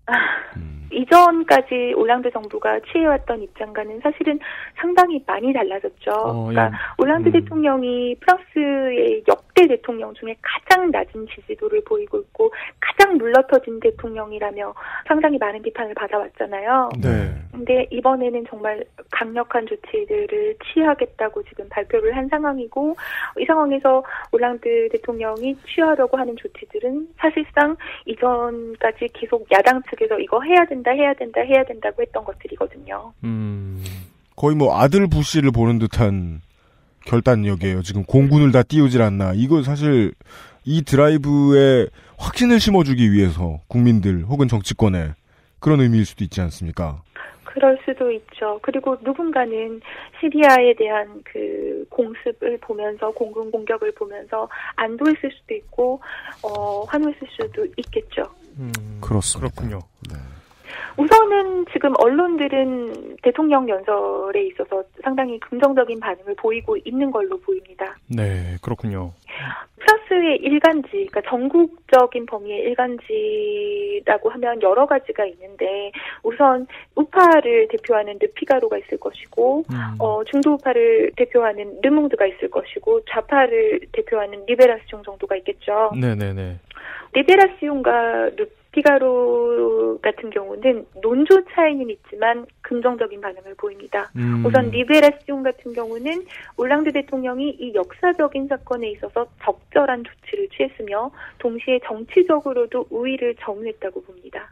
이전까지 올랑드 정부가 취해왔던 입장과는 사실은 상당히 많이 달라졌죠. 그러니까 올랑드 대통령이 프랑스의 역대 대통령 중에 가장 낮은 지지도를 보이고 있고 가장 물러터진 대통령이라며 상당히 많은 비판을 받아왔잖아요. 네. 근데 이번에는 정말 강력한 조치들을 취하겠다고 지금 발표를 한 상황이고 이 상황에서 올랑드 대통령이 취하려고 하는 조치들은 사실상 이전까지 계속 야당 측에서 이거 해야 된다고 했던 것들이거든요. 거의 뭐 아들 부씨를 보는 듯한 결단력이에요. 지금 공군을 다 띄우질 않나. 이거 사실 이 드라이브에 확신을 심어주기 위해서 국민들 혹은 정치권에 그런 의미일 수도 있지 않습니까? 그럴 수도 있죠. 그리고 누군가는 시리아에 대한 그 공습을 보면서 공군 공격을 보면서 안도했을 수도 있고 환호했을 수도 있겠죠. 그렇습니다. 그렇군요. 네. 우선은 지금 언론들은 대통령 연설에 있어서 상당히 긍정적인 반응을 보이고 있는 걸로 보입니다. 네, 그렇군요. 프랑스의 일간지, 그러니까 전국적인 범위의 일간지라고 하면 여러 가지가 있는데 우선 우파를 대표하는 르피가로가 있을 것이고 중도 우파를 대표하는 르몽드가 있을 것이고 좌파를 대표하는 리베라시옹 정도가 있겠죠. 네네네. 리베라시옹과 피가로 같은 경우는 논조 차이는 있지만 긍정적인 반응을 보입니다. 우선 리베라시옹 같은 경우는 올랑드 대통령이 이 역사적인 사건에 있어서 적절한 조치를 취했으며 동시에 정치적으로도 우위를 점유했다고 봅니다.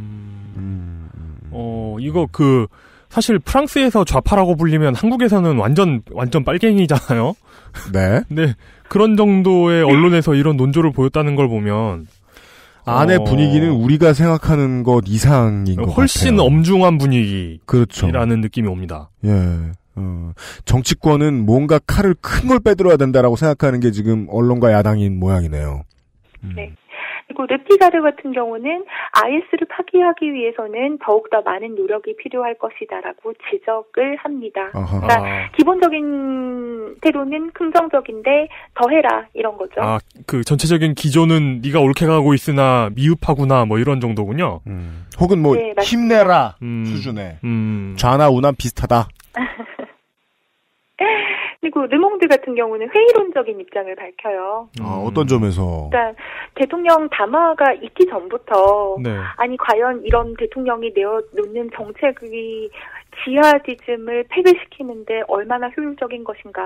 이거 사실 프랑스에서 좌파라고 불리면 한국에서는 완전 빨갱이잖아요. 네. 네. 그런 정도의 언론에서 이런 논조를 보였다는 걸 보면 안의 분위기는 우리가 생각하는 것 이상인 것 같아요. 훨씬 엄중한 분위기라는 그렇죠. 느낌이 옵니다. 예. 정치권은 뭔가 칼을 큰 걸 빼들어야 된다라고 생각하는 게 지금 언론과 야당인 모양이네요. 네. 그리고 르피가르 같은 경우는 IS를 파괴하기 위해서는 더욱더 많은 노력이 필요할 것이다라고 지적을 합니다. 그러니까 기본적인 태도는 긍정적인데 더해라 이런 거죠. 그 전체적인 기조는 네가 옳게 가고 있으나 미흡하구나 뭐 이런 정도군요. 혹은 뭐 네, 힘내라 수준의 좌나 우나 비슷하다. 그리고 르몽드 같은 경우는 회의론적인 입장을 밝혀요. 어떤 점에서? 그러니까 대통령 담화가 있기 전부터 네. 아니 과연 이런 대통령이 내어놓는 정책이 지하디즘을 폐기시키는데 얼마나 효율적인 것인가.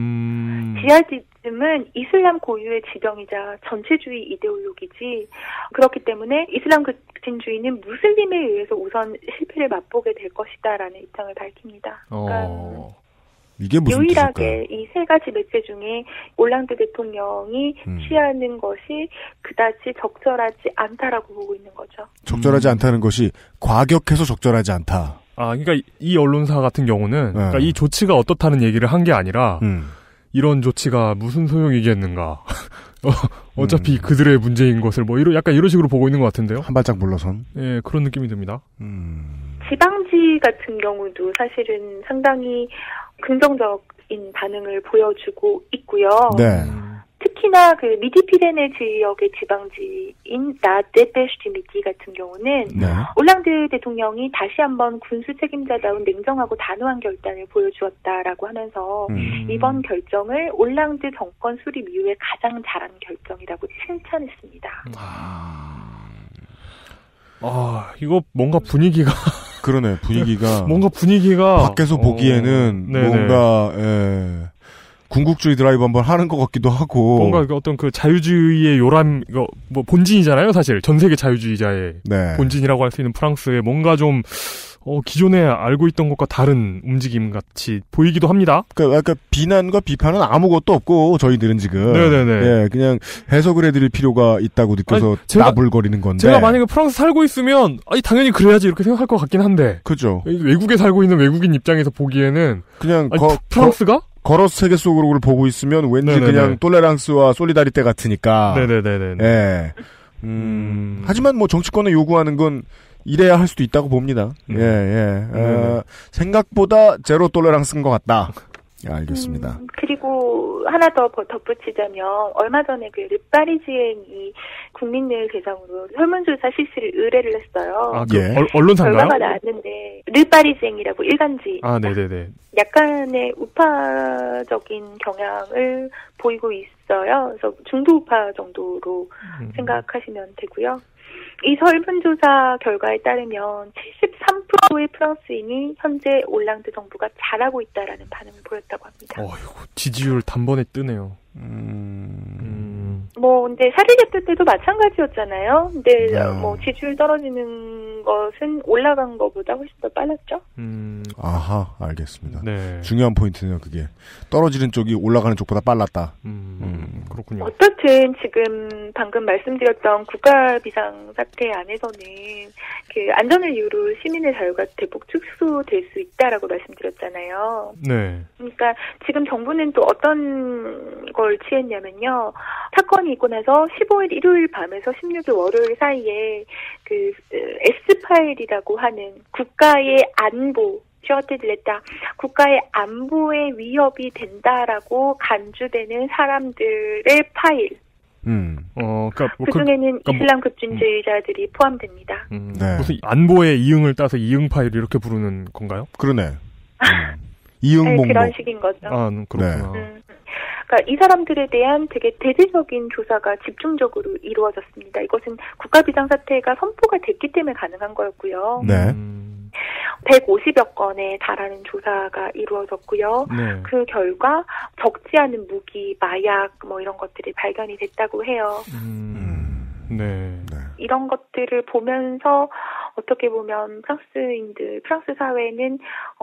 지하디즘은 이슬람 고유의 지병이자 전체주의 이데올로기지 그렇기 때문에 이슬람 급진주의는 무슬림에 의해서 우선 실패를 맛보게 될 것이다라는 입장을 밝힙니다. 그러니까 이게 무슨 유일하게 이 세 가지 매체 중에 올랑드 대통령이 취하는 것이 그다지 적절하지 않다라고 보고 있는 거죠. 적절하지 않다는 것이 과격해서 적절하지 않다. 그러니까 이 언론사 같은 경우는 그러니까 이 조치가 어떻다는 얘기를 한 게 아니라 이런 조치가 무슨 소용이겠는가. 어차피 그들의 문제인 것을 약간 이런 식으로 보고 있는 것 같은데요. 한 발짝 물러선. 예, 그런 느낌이 듭니다. 지방지 같은 경우도 사실은 상당히 긍정적인 반응을 보여주고 있고요. 네. 특히나 그 미디피레네 지역의 지방지인 나데페슈티미티 같은 경우는 네. 올랑드 대통령이 다시 한번 군수 책임자다운 냉정하고 단호한 결단을 보여주었다라고 하면서 이번 결정을 올랑드 정권 수립 이후에 가장 잘한 결정이라고 칭찬했습니다. 이거 뭔가 분위기가 그러네. 분위기가 뭔가 분위기가 밖에서 보기에는 뭔가 궁극주의 드라이브 한번 하는 것 같기도 하고 뭔가 어떤 그 자유주의의 요람 이거 뭐 본진이잖아요. 사실 전 세계 자유주의자의 네. 본진이라고 할 수 있는 프랑스의 뭔가 좀 기존에 알고 있던 것과 다른 움직임 같이 보이기도 합니다. 그러니까 비난과 비판은 아무것도 없고 저희들은 지금 네네네. 그냥 해석을 해드릴 필요가 있다고 느껴서 나불거리는 건데 제가 만약에 프랑스 살고 있으면 당연히 그래야지 이렇게 생각할 것 같긴 한데 그죠. 외국에 살고 있는 외국인 입장에서 보기에는 그냥 프랑스가 걸어서 세계 속으로 보고 있으면 왠지 네네네. 그냥 톨레랑스와 솔리다리테 같으니까. 네네네. 예. 하지만 뭐 정치권에 요구하는 건 이래야 할 수도 있다고 봅니다. 생각보다 제로 톨레랑스인 것 같다. 알겠습니다. 그리고 하나 더 덧붙이자면 얼마 전에 그 르파리지엔이 국민을 대상으로 설문조사 실시를 의뢰를 했어요. 아, 언론사인가요? 결과가 나왔는데 르파리지엔이라고 일간지. 아, 네네네. 약간의 우파적인 경향을 보이고 있어요. 그래서 중도 우파 정도로 생각하시면 되고요. 이 설문조사 결과에 따르면 73%의 프랑스인이 현재 올랑드 정부가 잘하고 있다라는 반응을 보였다고 합니다. 어이구, 지지율 단번에 뜨네요. 근데 샤를 heb도 때도 마찬가지였잖아요. 근데 지지율 떨어지는 것은 올라간 것보다 훨씬 더 빨랐죠. 아하, 알겠습니다. 네. 중요한 포인트네요, 그게. 떨어지는 쪽이 올라가는 쪽보다 빨랐다. 그렇군요. 어떻든 지금 방금 말씀드렸던 국가 비상사태 안에서는 그 안전을 이유로 시민의 자유가 대폭 축소될 수 있다라고 말씀드렸잖아요. 네. 그러니까 지금 정부는 또 어떤 걸 취했냐면요. 사건이 있고 나서 15일 일요일 밤에서 16일 월요일 사이에 그 S파일이라고 하는 국가의 안보, 국가의 안보에 위협이 된다라고 간주되는 사람들의 파일. 그중에는 이슬람 급진주의자들이 포함됩니다. 네. 무슨 안보의 이응을 따서 이응 파일 이렇게 부르는 건가요? 그러네. 이응 목록. 네, 그런 식인 거죠. 아, 그렇구나. 그러니까 이 사람들에 대한 되게 대대적인 조사가 집중적으로 이루어졌습니다. 이것은 국가 비상사태가 선포가 됐기 때문에 가능한 거였고요. 네. 150여 건에 달하는 조사가 이루어졌고요. 네. 그 결과 적지 않은 무기, 마약 이런 것들이 발견이 됐다고 해요. 네. 이런 것들을 보면서 어떻게 보면 프랑스 사회는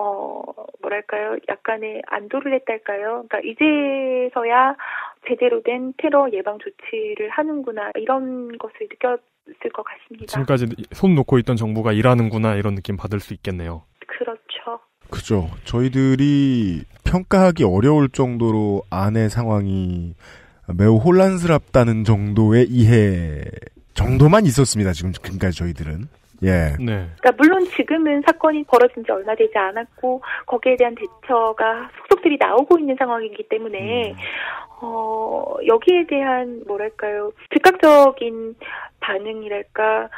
약간의 안도를 했달까요? 그러니까 이제서야 제대로 된 테러 예방 조치를 하는구나 이런 것을 느꼈을 것 같습니다. 지금까지 손 놓고 있던 정부가 일하는구나 이런 느낌 받을 수 있겠네요. 그렇죠. 그죠. 저희들이 평가하기 어려울 정도로 안의 상황이 매우 혼란스럽다는 정도의 이해 정도만 있었습니다. 지금까지 저희들은. 예. 네. 그러니까 물론 지금은 사건이 벌어진 지 얼마 되지 않았고 거기에 대한 대처가 속속들이 나오고 있는 상황이기 때문에 여기에 대한 즉각적인 반응이랄까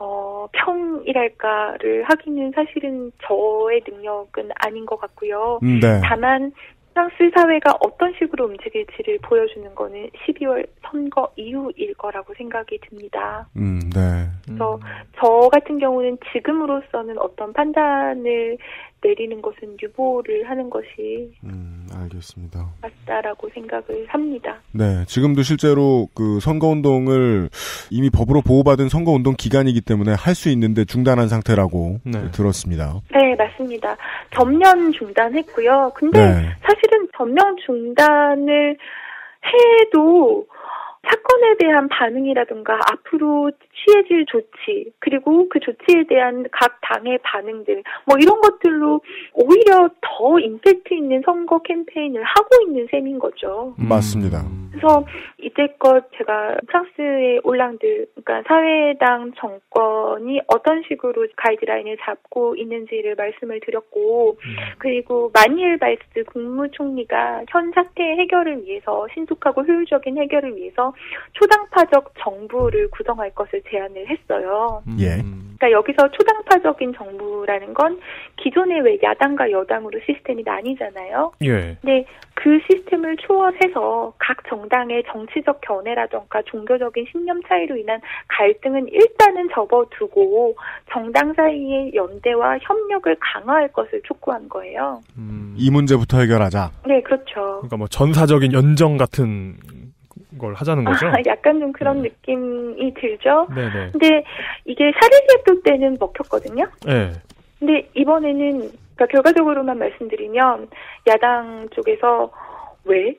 평이랄까를 하기는 사실은 저의 능력은 아닌 것 같고요. 네. 다만 프랑스 사회가 어떤 식으로 움직일지를 보여주는 거는 12월 선거 이후일 거라고 생각이 듭니다. 네. 그래서 저 같은 경우는 지금으로서는 어떤 판단을 내리는 것은 유보를 하는 것이 알겠습니다. 맞다라고 생각을 합니다. 네, 지금도 실제로 그 선거운동을 이미 법으로 보호받은 선거운동 기간이기 때문에 할 수 있는데 중단한 상태라고 들었습니다. 네, 맞습니다. 전면 중단했고요. 근데 사실은 전면 중단을 해도 사건에 대한 반응이라든가 앞으로 취해질 조치 그리고 그 조치에 대한 각 당의 반응들 이런 것들로 오히려 더 임팩트 있는 선거 캠페인을 하고 있는 셈인 거죠. 맞습니다. 그래서 이때껏 제가 프랑스의 올랑드 그러니까 사회당 정권이 어떤 식으로 가이드라인을 잡고 있는지를 말씀을 드렸고 그리고 마니엘 발스 국무총리가 현 사태 해결을 위해서 신속하고 효율적인 해결을 위해서 초당파적 정부를 구성할 것을 제안을 했어요. 그러니까 여기서 초당파적인 정부라는 건 기존의 왜 야당과 여당으로 시스템이 나뉘잖아요. 근데 그 시스템을 초월해서 각 정당의 정치적 견해라던가 종교적인 신념 차이로 인한 갈등은 일단은 접어두고 정당 사이의 연대와 협력을 강화할 것을 촉구한 거예요. 이 문제부터 해결하자. 네, 그렇죠. 그러니까 전사적인 연정 같은 걸 하자는 거죠? 약간 좀 그런 느낌이 들죠? 네네. 근데 이게 샤르리에브도 때는 먹혔거든요? 네. 근데 이번에는, 그러니까 결과적으로만 말씀드리면, 야당 쪽에서, 왜?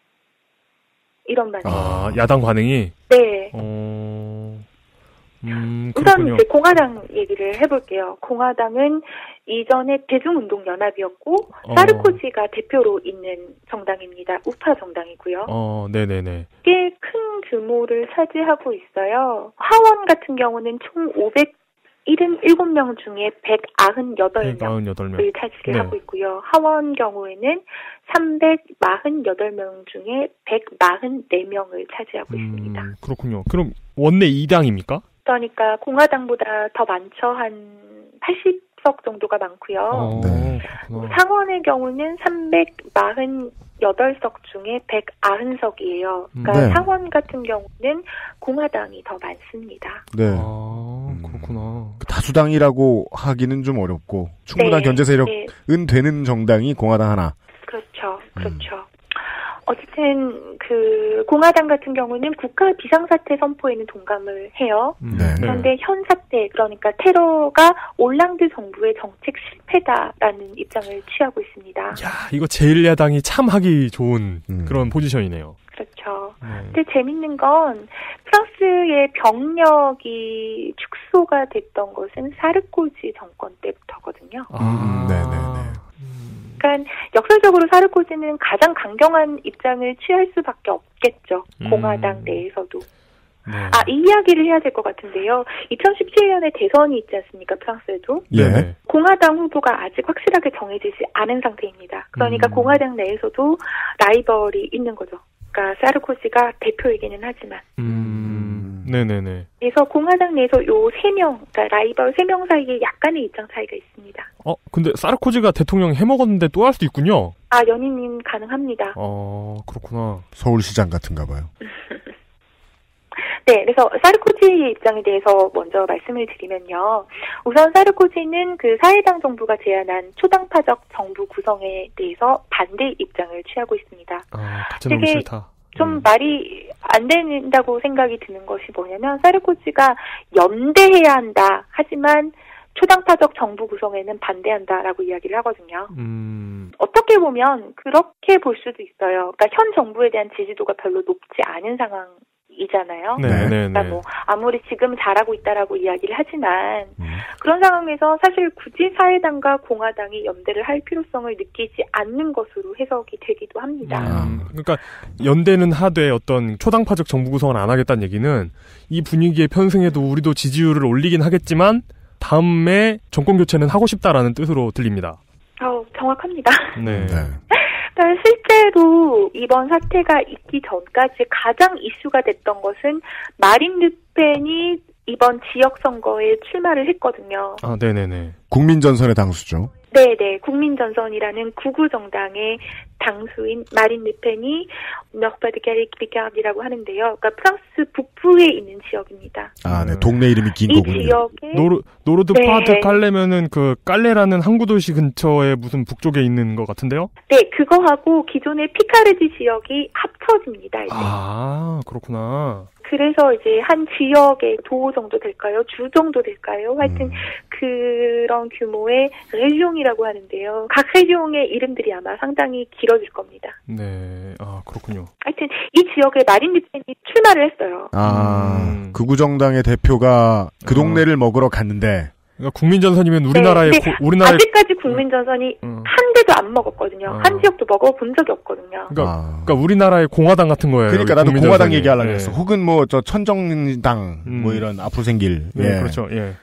이런 말이에요. 아, 야당 반응이? 네. 우선 이제 공화당 얘기를 해볼게요. 공화당은 이전에 대중운동연합이었고 사르코지가 대표로 있는 정당입니다. 우파 정당이고요. 네네네. 꽤 큰 규모를 차지하고 있어요. 하원 같은 경우는 총 77명 중에 198명을 차지를 하고 있고요. 하원 경우에는 348명 중에 144명을 차지하고 있습니다. 그렇군요. 그럼 원내 2당입니까? 그러니까 공화당보다 더 많죠. 한 80석 정도가 많고요. 상원의 경우는 348석 중에 190석이에요. 그러니까 상원 같은 경우는 공화당이 더 많습니다. 네. 그렇구나. 다수당이라고 하기는 좀 어렵고 충분한 견제 세력은 되는 정당이 공화당 하나. 그렇죠. 어쨌든 공화당 같은 경우는 국가 비상사태 선포에는 동감을 해요. 그런데 현 사태, 그러니까 테러가 올랑드 정부의 정책 실패다라는 입장을 취하고 있습니다. 야, 이거 제1야당이 참 하기 좋은 그런 포지션이네요. 그렇죠. 근데 재밌는 건 프랑스의 병력이 축소가 됐던 것은 사르코지 정권 때부터거든요. 그러니까 역설적으로 사르코지는 가장 강경한 입장을 취할 수밖에 없겠죠. 공화당 내에서도. 이 이야기를 해야 될 것 같은데요. 2017년에 대선이 있지 않습니까? 프랑스에도. 예. 공화당 후보가 아직 확실하게 정해지지 않은 상태입니다. 그러니까 공화당 내에서도 라이벌이 있는 거죠. 그러니까 사르코지가 대표이기는 하지만. 네네네. 그래서 공화당 내에서 요 3명, 그러니까 라이벌 3명 사이에 약간의 입장 차이가 있습니다. 근데 사르코지가 대통령 해먹었는데 또 할 수도 있군요. 연임님 가능합니다. 그렇구나. 서울시장 같은가 봐요. 네, 그래서 사르코지의 입장에 대해서 먼저 말씀을 드리면요. 우선 사르코지는 사회당 정부가 제안한 초당파적 정부 구성에 대해서 반대 입장을 취하고 있습니다. 너무 싫다. 좀 말이 안 된다고 생각이 드는 것이 뭐냐면 사르코지가 연대해야 한다. 하지만 초당파적 정부 구성에는 반대한다라고 이야기를 하거든요. 어떻게 보면 그렇게 볼 수도 있어요. 그러니까 현 정부에 대한 지지도가 별로 높지 않은 상황이잖아요. 그러니까 아무리 지금 잘하고 있다라고 이야기를 하지만 그런 상황에서 사실 굳이 사회당과 공화당이 연대를 할 필요성을 느끼지 않는 것으로 해석이 되기도 합니다. 그러니까 연대는 하되 어떤 초당파적 정부 구성을 안 하겠다는 얘기는 이 분위기에 편승해도 우리도 지지율을 올리긴 하겠지만 다음에 정권 교체는 하고 싶다라는 뜻으로 들립니다. 정확합니다. 네. 그러니까 실제로 이번 사태가 있기 전까지 가장 이슈가 됐던 것은 마린 르펜이 이번 지역 선거에 출마를 했거든요. 네네네. 국민전선의 당수죠. 네네. 국민전선이라는 극우 정당의 당수인 마린 르펜이 너르파드게릭비카드라고 하는데요. 그러니까 프랑스 북부에 있는 지역입니다. 네. 동네 이름이 긴 이 거군요. 지역에 노르드 파트 깔레면은 깔레라는 항구도시 근처에 무슨 북쪽에 있는 것 같은데요? 네, 그거하고 기존의 피카르디 지역이 합쳐집니다. 이제. 그렇구나. 그래서 이제 한 지역의 도 정도 될까요? 주 정도 될까요? 하여튼 그런 규모의 레지옹이라고 하는데요. 각 레지옹의 이름들이 아마 상당히 길어질 겁니다. 네, 그렇군요. 하여튼 이 지역에 마린 르펜이 출마를 했어요. 극우 정당의 대표가 그 동네를 먹으러 갔는데. 그러니까 국민전선이면 우리나라의 아직까지 국민전선이 한 대도 안 먹었거든요. 한 지역도 먹어본 적이 없거든요. 그러니까 우리나라의 공화당 같은 거예요. 그러니까 나도 공화당 얘기하려고 했어. 혹은 천정당 이런 앞으로 생길. 그렇죠. 예.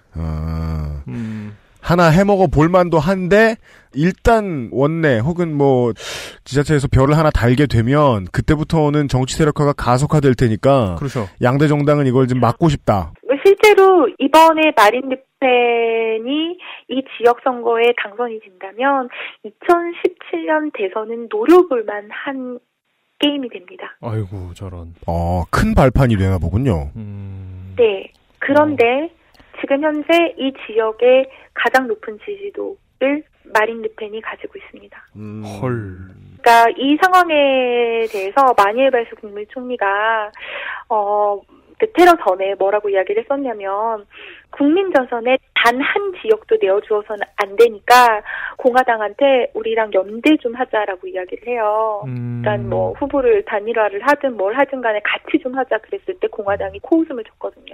하나 해먹어 볼만도 한데 일단 원내 혹은 지자체에서 별을 하나 달게 되면 그때부터는 정치 세력화가 가속화될 테니까. 그렇죠. 양대 정당은 이걸 좀 막고 싶다. 실제로 이번에 마린 르펜이 이 지역 선거에 당선이 된다면 2017년 대선은 노려볼만 한 게임이 됩니다. 아이고 저런. 큰 발판이 되나 보군요. 네. 그런데 지금 현재 이 지역의 가장 높은 지지도를 마린 르펜이 가지고 있습니다. 헐. 그러니까 이 상황에 대해서 마니엘 발스 국무총리가 테러 전에 뭐라고 이야기를 했었냐면 국민전선에 단 한 지역도 내어주어서는 안 되니까 공화당한테 우리랑 연대 좀 하자라고 이야기를 해요. 그러니까 후보를 단일화를 하든 뭘 하든 간에 같이 좀 하자 그랬을 때 공화당이 코웃음을 쳤거든요.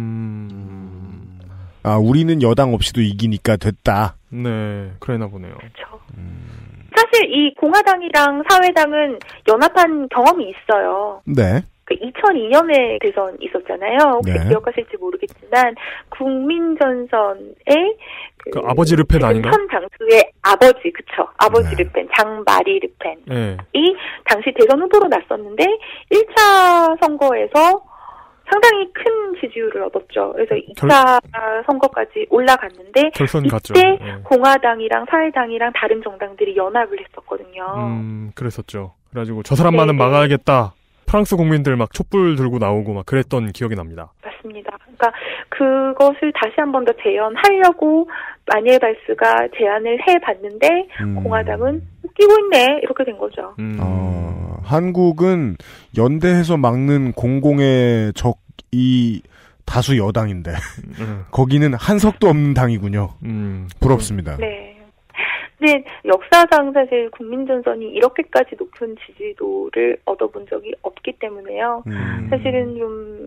우리는 여당 없이도 이기니까 됐다. 네, 그래나 보네요. 그렇죠. 사실 이 공화당이랑 사회당은 연합한 경험이 있어요. 네. 그 2002년에 대선 있었잖아요. 혹시 기억하실지 모르겠지만 국민전선의 그 아버지 르펜 아닌가? 현 당수의 아버지, 그쵸. 아버지 르펜, 장마리 르펜이 당시 대선 후보로 났었는데 1차 선거에서 상당히 큰 지지율을 얻었죠. 그래서 2차 선거까지 올라갔는데 결선 갔죠. 이때 공화당이랑 사회당이랑 다른 정당들이 연합을 했었거든요. 그랬었죠. 그래가지고 저 사람만은 막아야겠다. 프랑스 국민들 막 촛불 들고 나오고 막 그랬던 기억이 납니다. 맞습니다. 그러니까 그것을 다시 한 번 더 재연하려고 마니엘 발스가 제안을 해봤는데 공화당은 웃기고 있네 이렇게 된 거죠. 한국은 연대해서 막는 공공의 적이 다수 여당인데 거기는 한 석도 없는 당이군요. 부럽습니다. 네. 근데 역사상 사실 국민전선이 이렇게까지 높은 지지도를 얻어본 적이 없기 때문에요. 사실은 좀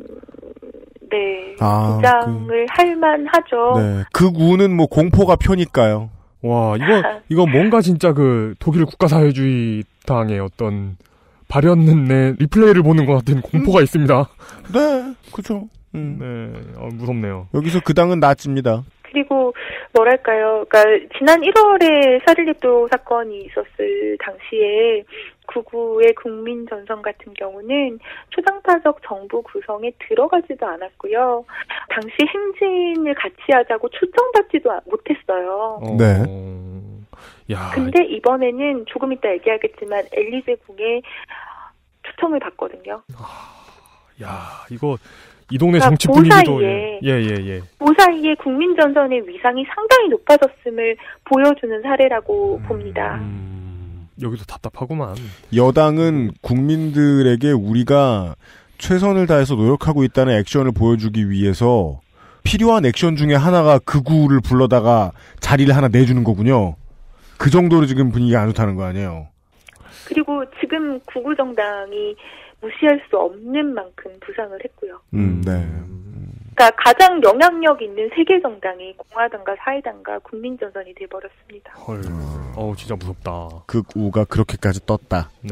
긴장을 할 만하죠. 네, 극우는 뭐 공포가 표니까요. 와, 이거 뭔가 진짜 그 독일 국가사회주의 당의 어떤 발현의 리플레이를 보는 것 같은 공포가 있습니다. 네, 그죠. 네, 무섭네요. 여기서 그 당은 나집니다. 그리고 뭐랄까요, 그러니까 지난 1월에 샤를리도 사건이 있었을 당시에 극우의 국민전선 같은 경우는 초당파적 정부 구성에 들어가지도 않았고요. 당시 행진을 같이 하자고 초청받지도 못했어요. 네. 야. 근데 이번에는 조금 이따 얘기하겠지만 엘리제 궁에 초청을 받거든요. 야, 이 동네 정치 분위기도 그 사이에 국민전선의 위상이 상당히 높아졌음을 보여주는 사례라고 봅니다. 여기도 답답하구만. 여당은 국민들에게 우리가 최선을 다해서 노력하고 있다는 액션을 보여주기 위해서 필요한 액션 중에 하나가 극우를 불러다가 자리를 하나 내주는 거군요. 그 정도로 지금 분위기가 안 좋다는 거 아니에요. 그리고 지금 극우 정당이 무시할 수 없는 만큼 부상을 했고요. 네. 그러니까 가장 영향력 있는 세 개 정당이 공화당과 사회당과 국민전선이 돼버렸습니다. 헐, 진짜 무섭다. 극우가 그렇게까지 떴다. 네.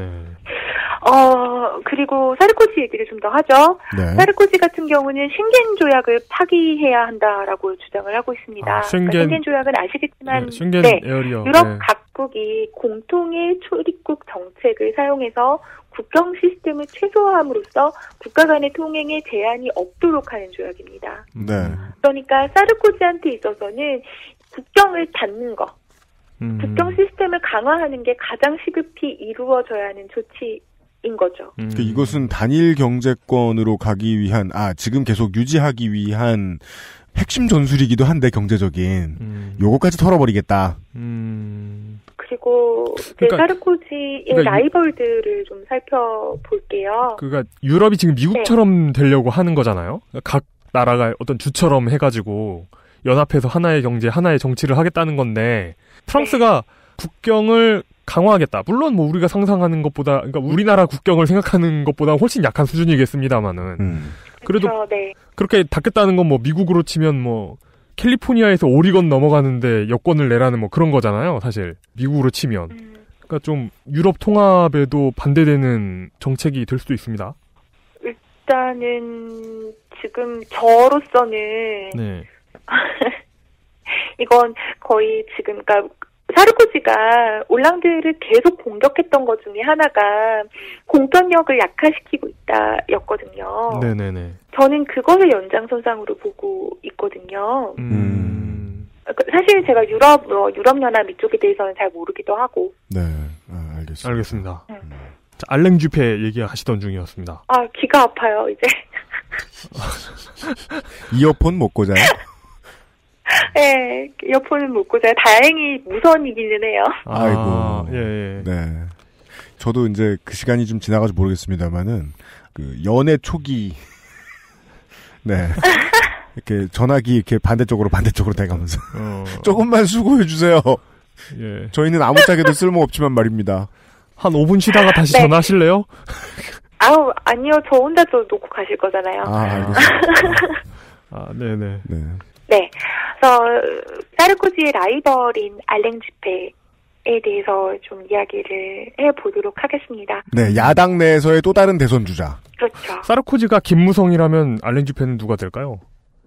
그리고 사르코지 얘기를 좀 더 하죠. 네. 사르코지 같은 경우는 쉥겐 조약을 파기해야 한다라고 주장을 하고 있습니다. 쉥겐 조약은 아시겠지만 유럽 각국이 공통의 출입국 정책을 사용해서 국경 시스템을 최소화함으로써 국가 간의 통행에 제한이 없도록 하는 조약입니다. 네. 그러니까 사르코지한테 있어서는 국경을 닫는 거, 국경 시스템을 강화하는 게 가장 시급히 이루어져야 하는 조치인 거죠. 그러니까 이것은 단일 경제권으로 가기 위한, 지금 계속 유지하기 위한 핵심 전술이기도 한데 경제적인 요거까지 털어버리겠다. 그리고 사르코지의 라이벌들을 좀 살펴볼게요. 그러니까 유럽이 지금 미국처럼 되려고 하는 거잖아요. 각 나라가 어떤 주처럼 해가지고 연합해서 하나의 경제, 하나의 정치를 하겠다는 건데 프랑스가 국경을 강화하겠다. 물론 뭐 우리가 상상하는 것보다, 그러니까 우리나라 국경을 생각하는 것보다 훨씬 약한 수준이겠습니다만은 그래도 그렇게 닫겠다는 건 뭐 미국으로 치면 뭐 캘리포니아에서 오리건 넘어가는데 여권을 내라는 뭐 그런 거잖아요, 사실. 미국으로 치면. 그러니까 좀 유럽 통합에도 반대되는 정책이 될 수도 있습니다. 일단은 지금 저로서는 이건 거의 지금 그러니까 사르코지가 올랑드를 계속 공격했던 것 중에 하나가 공권력을 약화시키고 있다였거든요. 네네네. 저는 그것을 연장선상으로 보고 있거든요. 사실 제가 유럽연합 이쪽에 대해서는 잘 모르기도 하고. 네, 알겠습니다. 자, 알랭 주페 얘기하시던 중이었습니다. 귀가 아파요, 이제. 이어폰 못 꽂아요? 네, 이어폰은 못 꽂아요. 다행히 무선이기는 해요. 아이고. 네. 저도 이제 그 시간이 좀 지나가서 모르겠습니다만은, 연애 초기, 네. 이렇게 전화기 이렇게 반대쪽으로 돼가면서. 조금만 수고해주세요. 예. 저희는 아무짝에도 쓸모없지만 말입니다. 한 5분 쉬다가 다시 전화하실래요? 아니요. 저 혼자 또 놓고 가실 거잖아요. 알겠습니다. 네네. 네. 그래서 사르코지의 라이벌인 알랭 주페 대해서 좀 이야기를 해보도록 하겠습니다. 네, 야당 내에서의 또 다른 대선 주자. 그렇죠. 사르코지가 김무성이라면 알랭 주페는 누가 될까요?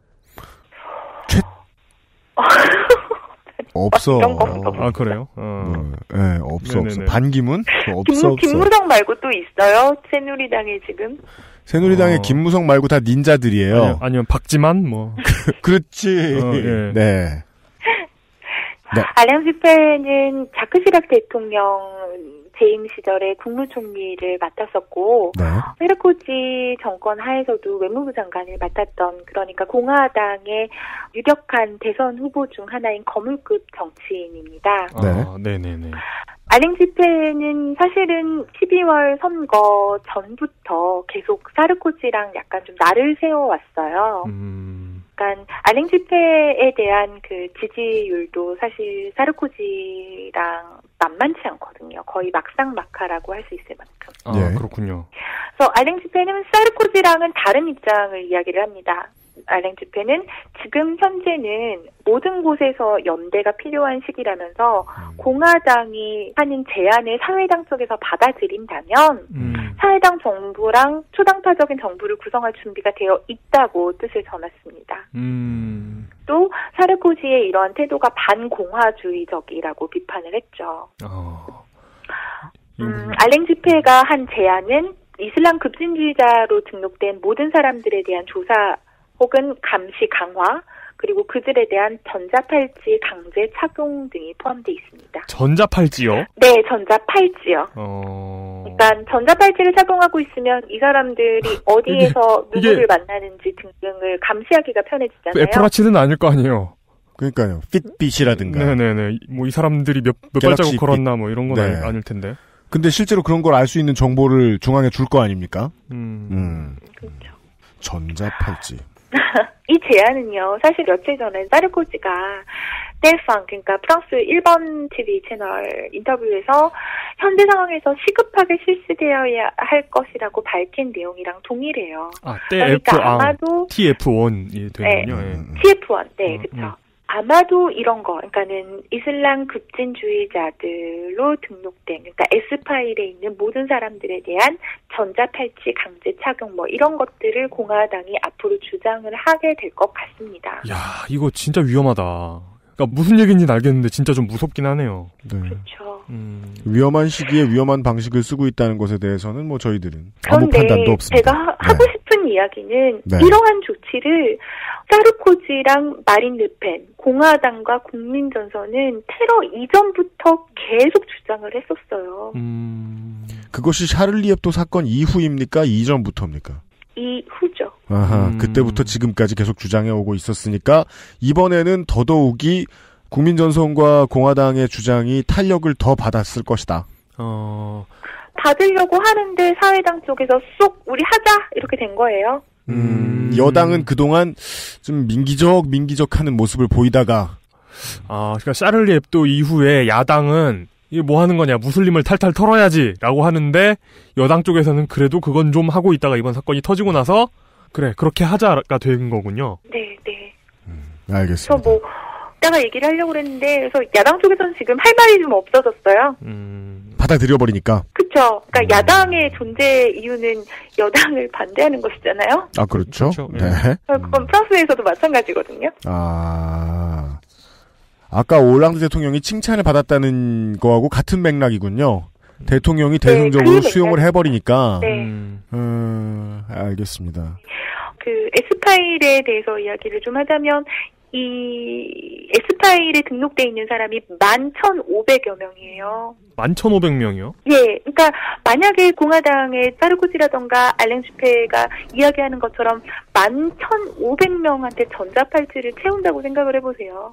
없어. 아, 그래요? 네, 없어. 반기문? 없어. 김무성 말고 또 있어요? 새누리당에 지금? 새누리당의 김무성 말고 다 닌자들이에요. 아니면 박지만? 뭐. 그렇지. 예. 네. 네. 알랭 주페는 자크 시락 대통령 재임 시절에 국무총리를 맡았었고, 네. 사르코지 정권 하에서도 외무부 장관을 맡았던, 그러니까 공화당의 유력한 대선 후보 중 하나인 거물급 정치인입니다. 네네네. 알랭 주페는 사실은 12월 선거 전부터 계속 사르코지랑 약간 좀 날을 세워왔어요. 그러니까 알랭 주페에 대한 그 지지율도 사실 사르코지랑 만만치 않거든요. 거의 막상막하라고 할 수 있을 만큼. 네. 그렇군요. 그래서 알랭 주페는 사르코지랑은 다른 입장을 이야기를 합니다. 알랭 주페는 지금 현재는 모든 곳에서 연대가 필요한 시기라면서 공화당이 하는 제안을 사회당 쪽에서 받아들인다면 사회당 정부랑 초당파적인 정부를 구성할 준비가 되어 있다고 뜻을 전했습니다. 또 사르코지의 이러한 태도가 반공화주의적이라고 비판을 했죠. 알랭 주페가 한 제안은 이슬람 급진주의자로 등록된 모든 사람들에 대한 조사 혹은 감시 강화, 그리고 그들에 대한 전자팔찌 강제 착용 등이 포함되어 있습니다. 전자팔찌요? 네, 전자팔찌요. 그러니까 전자팔찌를 착용하고 있으면 이 사람들이 어디에서 누구를 만나는지 등등을 감시하기가 편해지잖아요. 애플워치는 아닐 거 아니에요. 그러니까요. 핏빛이라든가. 네네네. 뭐 이 사람들이 몇 발자국 걸었나 뭐 이런 건 아닐 텐데. 근데 실제로 그런 걸 알 수 있는 정보를 중앙에 줄 거 아닙니까? 그렇죠. 전자팔찌. 이 제안은요, 사실 며칠 전에 사르코지가 델팡, 그러니까 프랑스 1번 TV 채널 인터뷰에서 현재 상황에서 시급하게 실시되어야 할 것이라고 밝힌 내용이랑 동일해요. 그러니까 아마도 TF1이 되는군요. 네, TF1, 네, 그렇죠. 아마도 이런 거, 그러니까는 이슬람 급진주의자들로 등록된, 그러니까 S파일에 있는 모든 사람들에 대한 전자팔찌 강제 착용 뭐 이런 것들을 공화당이 앞으로 주장을 하게 될 것 같습니다. 야, 이거 진짜 위험하다. 그러니까 무슨 얘기인지는 알겠는데 진짜 좀 무섭긴 하네요. 네. 그렇죠. 위험한 시기에 위험한 방식을 쓰고 있다는 것에 대해서는 뭐 저희들은 아무 판단도 없습니다. 제가 하고 싶은 이야기는 이러한 조치를 사르코지랑 마린 르펜, 공화당과 국민전선은 테러 이전부터 계속 주장을 했었어요. 그것이 샤를리 heb도 사건 이후입니까? 이전부터입니까? 이후죠. 그때부터 지금까지 계속 주장해오고 있었으니까 이번에는 더더욱이 국민전선과 공화당의 주장이 탄력을 더 받았을 것이다. 받으려고 하는데 사회당 쪽에서 쏙 우리 하자 이렇게 된 거예요. 여당은 그동안 좀 민기적하는 모습을 보이다가 그러니까 샤를리 heb도 이후에 야당은 이게 뭐 하는 거냐, 무슬림을 탈탈 털어야지라고 하는데 여당 쪽에서는 그래도 그건 좀 하고 있다가 이번 사건이 터지고 나서 그래 그렇게 하자가 된 거군요. 네. 알겠습니다. 그래서 이따가 얘기를 하려고 그랬는데 그래서 야당 쪽에서는 지금 할 말이 좀 없어졌어요. 받아들여버리니까. 그렇죠. 그러니까 야당의 존재 이유는 여당을 반대하는 것이잖아요. 그렇죠. 네. 그건 프랑스에서도 마찬가지거든요. 아까 올랑드 대통령이 칭찬을 받았다는 거하고 같은 맥락이군요. 대통령이 대승적으로 수용을 해버리니까. 네. 알겠습니다. 그 S파일에 대해서 이야기를 좀 하자면 이 S파일에 등록돼 있는 사람이 11,500여 명이에요. 11,500명이요? 예, 그러니까 만약에 공화당의 사르코지라던가 알랭 주페가 이야기하는 것처럼 11,500명한테 전자팔찌를 채운다고 생각을 해보세요.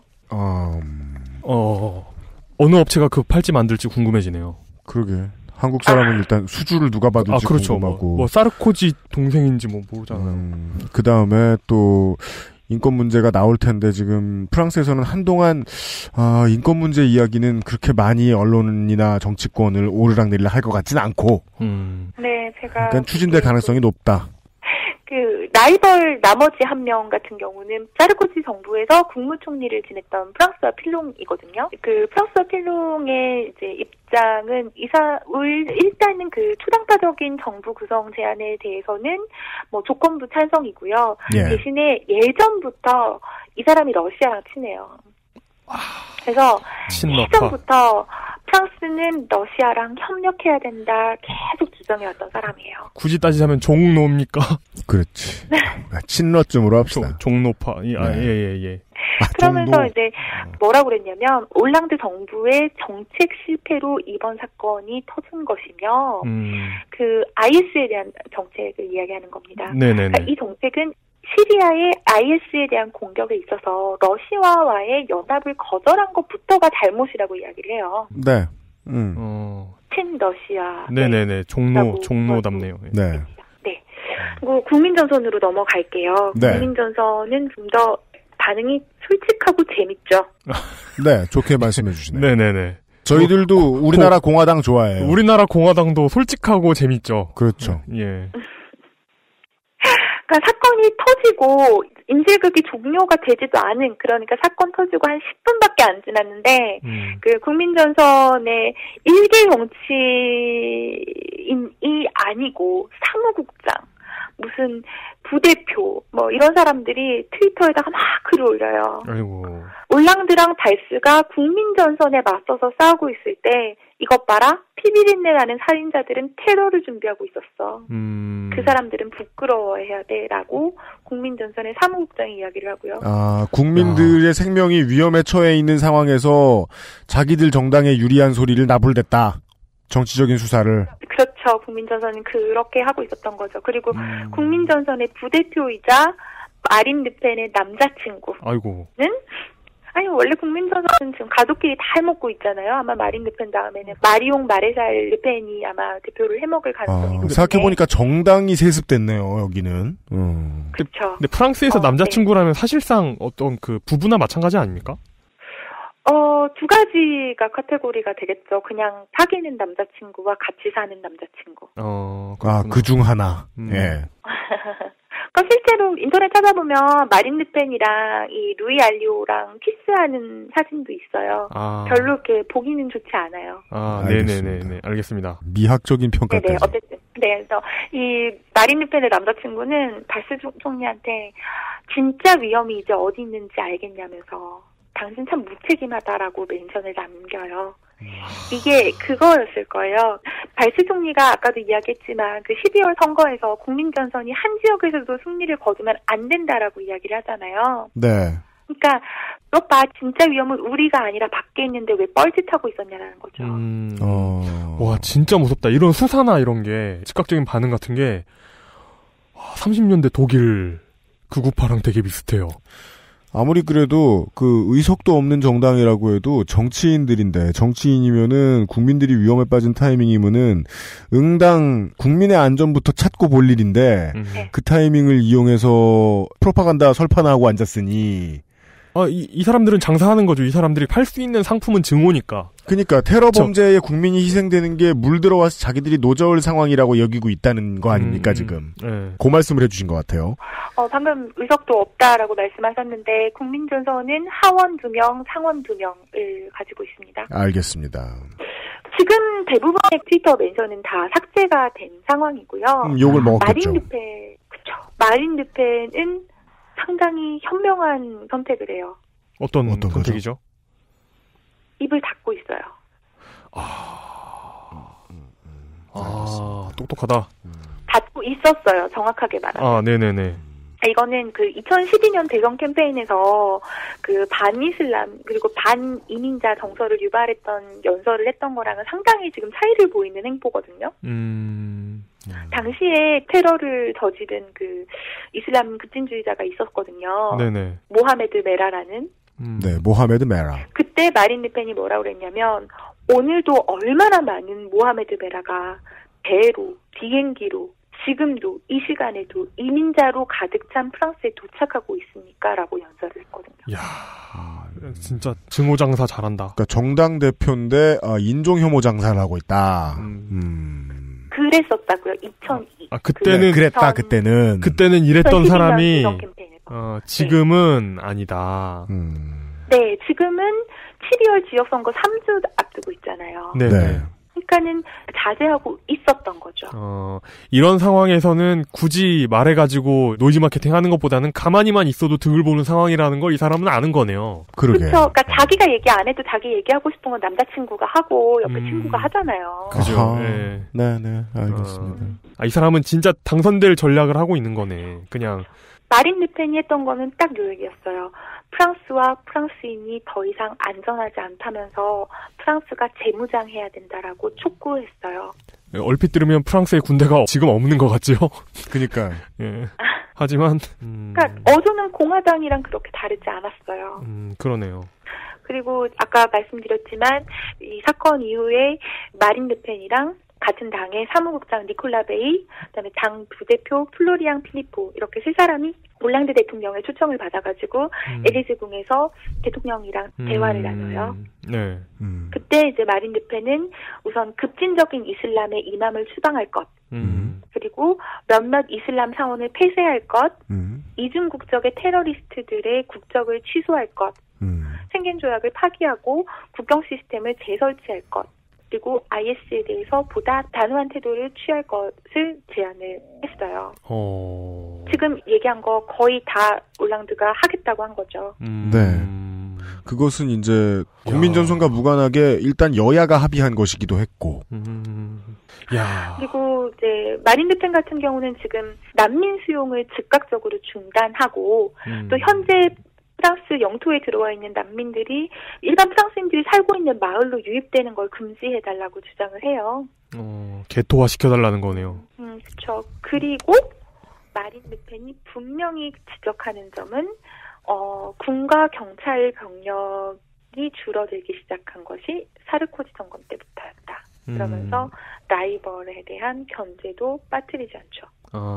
어느 업체가 그 팔찌 만들지 궁금해지네요. 그러게. 한국 사람은 일단 수주를 누가 받을지 그렇죠. 궁금하고. 뭐 사르코지 동생인지 뭐 모르잖아요. 그 다음에 또 인권 문제가 나올 텐데 지금 프랑스에서는 한동안 인권 문제 이야기는 그렇게 많이 언론이나 정치권을 오르락내리락 할 것 같지는 않고. 네, 제가. 그러니까 추진될 가능성이 높다. 그 라이벌 나머지 한 명 같은 경우는 사르코지 정부에서 국무총리를 지냈던 프랑스와 필롱이거든요. 그 프랑스와 필롱의 이제 입장은 일단은 그 초당파적인 정부 구성 제안에 대해서는 뭐 조건부 찬성이고요. 예. 대신에 예전부터 이 사람이 러시아랑 친해요. 그래서 예전부터 프랑스는 러시아랑 협력해야 된다 계속 주장해왔던 사람이에요. 굳이 따지자면 종로입니까? 그렇지. 친러쯤으로 합시다. 종로파. 예. 그러면서 종로. 이제 뭐라고 그랬냐면 올랑드 정부의 정책 실패로 이번 사건이 터진 것이며 그 IS에 대한 정책을 이야기하는 겁니다. 그러니까 이 정책은 시리아의 IS에 대한 공격에 있어서 러시아와의 연합을 거절한 것부터가 잘못이라고 이야기를 해요. 네. 친러시아. 네네네. 종로답네요. 네. 네. 그리고 국민전선으로 넘어갈게요. 네. 국민전선은 좀 더 반응이 솔직하고 재밌죠. 네, 좋게 말씀해 주시네요. 네네네. 저희들도 우리나라 공화당 좋아해요. 우리나라 공화당도 솔직하고 재밌죠. 그렇죠. 예. 그러니까 사건이 터지고 인질극이 종료가 되지도 않은, 그러니까 사건 터지고 한 10분밖에 안 지났는데 그 국민전선의 일개 정치인이 아니고 사무국장, 무슨 부대표 뭐 이런 사람들이 트위터에다가 막 글을 올려요. 아이고. 올랑드랑 발스가 국민전선에 맞서서 싸우고 있을 때 이것 봐라, 피비린내 나는 살인자들은 테러를 준비하고 있었어. 그 사람들은 부끄러워해야 돼라고 국민전선의 사무국장이 이야기를 하고요. 아, 국민들의 생명이 위험에 처해 있는 상황에서 자기들 정당에 유리한 소리를 나불댔다. 정치적인 수사를. 그렇죠. 국민전선은 그렇게 하고 있었던 거죠. 그리고 국민전선의 부대표이자 마린 르펜의 남자친구는 아이고. 아니 원래 국민전선은 지금 가족끼리 다 해먹고 있잖아요. 아마 마린 르펜 다음에는 마리옹 마레살 르펜이 아마 대표를 해먹을 가능성이 높은데. 생각해보니까 정당이 세습됐네요. 여기는. 그렇죠. 근데 프랑스에서 남자친구라면 사실상 어떤 그 부부나 마찬가지 아닙니까? 두 가지가 카테고리가 되겠죠. 그냥 사귀는 남자친구와 같이 사는 남자친구. 그중 하나. 예. 그러니까 실제로 인터넷 찾아보면 마린 르펜이랑 이 루이 알리오랑 키스하는 사진도 있어요. 별로 이렇게 보기는 좋지 않아요. 네네네. 알겠습니다. 미학적인 평가까지. 네네. 어쨌든. 네, 그래서 이 마린 르펜의 남자친구는 발스 총리한테 진짜 위험이 이제 어디 있는지 알겠냐면서 당신 참 무책임하다라고 멘션을 남겨요. 이게 그거였을 거예요. 발스 총리가 아까도 이야기했지만 그 12월 선거에서 국민전선이 한 지역에서도 승리를 거두면 안 된다라고 이야기를 하잖아요. 네. 그러니까 너 봐, 진짜 위험은 우리가 아니라 밖에 있는데 왜 뻘짓하고 있었냐라는 거죠. 와, 진짜 무섭다. 이런 수사나 이런 게 즉각적인 반응 같은 게 30년대 독일 극우파랑 되게 비슷해요. 아무리 그래도 그 의석도 없는 정당이라고 해도 정치인들인데, 정치인이면은 국민들이 위험에 빠진 타이밍이면은 응당 국민의 안전부터 찾고 볼 일인데 그 타이밍을 이용해서 프로파간다 설판하고 앉았으니. 이 사람들은 장사하는 거죠. 이 사람들이 팔 수 있는 상품은 증오니까. 그러니까 테러 범죄에 국민이 희생되는 게 물 들어와서 자기들이 노저울 상황이라고 여기고 있다는 거 아닙니까 지금. 그 말씀을 해주신 것 같아요. 방금 의석도 없다라고 말씀하셨는데 국민전선은 하원 2명, 상원 2명을 가지고 있습니다. 알겠습니다. 지금 대부분의 트위터 멘션은 다 삭제가 된 상황이고요. 욕을 먹었겠죠. 마린 르펜은 상당히 현명한 선택을 해요. 어떤 선택이죠? 입을 닫고 있어요. 똑똑하다. 닫고 있었어요. 정확하게 말하면. 네네네. 이거는 그 2012년 대선 캠페인에서 그 반이슬람 그리고 반이민자 정서를 유발했던 연설을 했던 거랑은 상당히 지금 차이를 보이는 행보거든요. 당시에 테러를 저지른 그 이슬람 급진주의자가 있었거든요. 네네. 모하메드 메라라는. 네, 모하메드 메라. 그때 마린 르펜이 뭐라고 그랬냐면 오늘도 얼마나 많은 모하메드 메라가 배로, 비행기로, 지금도 이 시간에도 이민자로 가득 찬 프랑스에 도착하고 있습니까? 라고 연설을 했거든요. 이야, 진짜 증오 장사 잘한다. 그러니까 정당 대표인데 인종 혐오 장사를 하고 있다. 그랬었다고요. 2002. 그때는 그때는 이랬던 사람이 지금은 아니다. 네, 지금은 12월 지역선거 3주 앞두고 있잖아요. 네. 그러니까는 자제하고 있었던 거죠. 이런 상황에서는 굳이 말해가지고 노이즈 마케팅 하는 것보다는 가만히만 있어도 득을 보는 상황이라는 걸 이 사람은 아는 거네요. 그렇죠. 그러니까 자기가 얘기 안 해도 자기 얘기하고 싶은 건 남자친구가 하고 옆에 친구가 하잖아요. 그죠. 네, 알겠습니다. 이 사람은 진짜 당선될 전략을 하고 있는 거네. 그냥. 마린 르펜이 했던 거는 딱 요 얘기였어요. 프랑스와 프랑스인이 더 이상 안전하지 않다면서 프랑스가 재무장해야 된다라고 촉구했어요. 얼핏 들으면 프랑스의 군대가 지금 없는 것 같죠? 그러니까. 예. 하지만 그러니까 어조는 공화당이랑 그렇게 다르지 않았어요. 그러네요. 그리고 아까 말씀드렸지만 이 사건 이후에 마린 르펜이랑 같은 당의 사무국장 니콜라 베이, 그다음에 당 부대표 플로리앙 필리포 이렇게 세 사람이 올랑드 대통령의 초청을 받아가지고 에리제 궁에서 대통령이랑 대화를 나눠요. 네. 그때 이제 마린 르펜은 우선 급진적인 이슬람의 이맘을 추방할 것, 그리고 몇몇 이슬람 사원을 폐쇄할 것, 이중 국적의 테러리스트들의 국적을 취소할 것, 생겐 조약을 파기하고 국경 시스템을 재설치할 것. 그리고 IS에 대해서 보다 단호한 태도를 취할 것을 제안을 했어요. 지금 얘기한 거 거의 다 올랑드가 하겠다고 한 거죠. 네. 그것은 이제 국민전선과 무관하게 일단 여야가 합의한 것이기도 했고. 그리고 이제 마린 르펜 같은 경우는 지금 난민 수용을 즉각적으로 중단하고 또 현재 프랑스 영토에 들어와 있는 난민들이 일반 프랑스인들이 살고 있는 마을로 유입되는 걸 금지해달라고 주장을 해요. 개토화 시켜달라는 거네요. 그렇죠. 그리고 마린 르펜이 분명히 지적하는 점은 군과 경찰 병력이 줄어들기 시작한 것이 사르코지 정권 때부터였다. 그러면서 라이벌에 대한 견제도 빠뜨리지 않죠.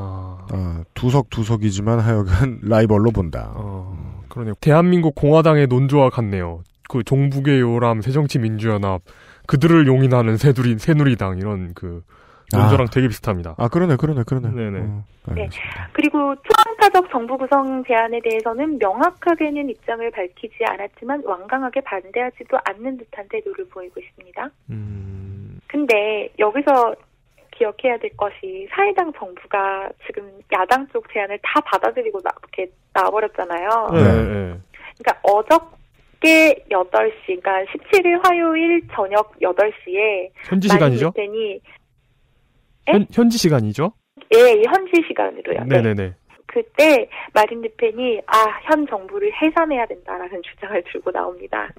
두석이지만 하여간 라이벌로 본다. 그러네요. 대한민국 공화당의 논조와 같네요. 그 종북의 요람, 새정치민주연합, 그들을 용인하는 새누리당 이런 그 논조랑 되게 비슷합니다. 그러네. 네네. 네. 그리고 초당파적 정부 구성 제안에 대해서는 명확하게는 입장을 밝히지 않았지만 완강하게 반대하지도 않는 듯한 태도를 보이고 있습니다. 근데 여기서 기억해야 될 것이 사회당 정부가 지금 야당 쪽 제안을 다 받아들이고 이렇게 나와버렸잖아요. 네. 그러니까 어저께 8시, 그러니까 17일 화요일 저녁 8시에 현지 시간이죠? 현지 시간이죠? 예, 현지 시간으로요. 네네네. 그때 마린 르펜이 현 정부를 해산해야 된다라는 주장을 들고 나옵니다.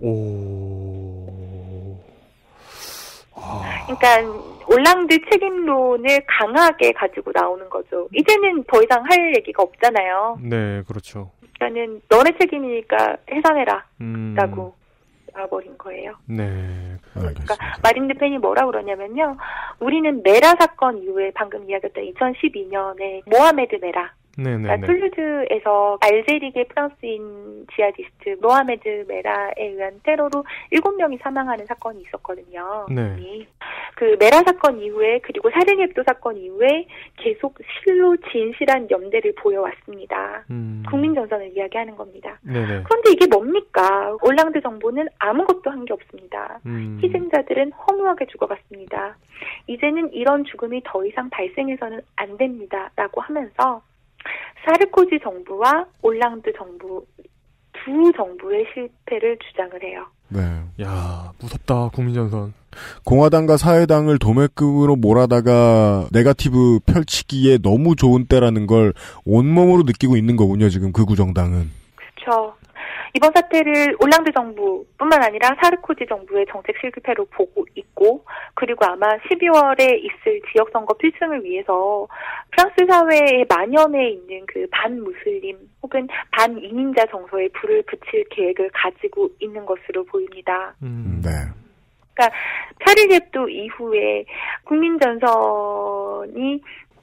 그러니까 올랑드 책임론을 강하게 가지고 나오는 거죠. 이제는 더 이상 할 얘기가 없잖아요. 네, 그렇죠. 그러니까는 너네 책임이니까 해산해라 라고 나와버린 거예요. 네, 그러니까 마린 르펜이 뭐라 그러냐면요. 우리는 메라 사건 이후에 방금 이야기했던 2012년에 모하메드 메라, 그러니까 툴루즈에서 알제리계 프랑스인 지하디스트 모하메드 메라에 의한 테러로 7명이 사망하는 사건이 있었거든요. 네. 그 메라 사건 이후에 그리고 샤를리앱도 사건 이후에 계속 실로 진실한 연대를 보여왔습니다. 국민전선을 이야기하는 겁니다. 네네. 그런데 이게 뭡니까? 올랑드 정부는 아무것도 한 게 없습니다. 희생자들은 허무하게 죽어갔습니다. 이제는 이런 죽음이 더 이상 발생해서는 안 됩니다. 라고 하면서 사르코지 정부와 올랑드 정부 두 정부의 실패를 주장을 해요. 네. 야, 무섭다, 국민전선. 공화당과 사회당을 도매금으로 몰아다가 네거티브 펼치기에 너무 좋은 때라는 걸 온몸으로 느끼고 있는 거군요, 지금 그 구정당은. 그렇죠. 이번 사태를 올랑드 정부뿐만 아니라 사르코지 정부의 정책 실패로 보고 있고, 그리고 아마 12월에 있을 지역선거 필승을 위해서 프랑스 사회에 만연해 있는 그 반무슬림 혹은 반이민자 정서에 불을 붙일 계획을 가지고 있는 것으로 보입니다. 네. 그러니까 샤를리 heb도 이후에 국민전선이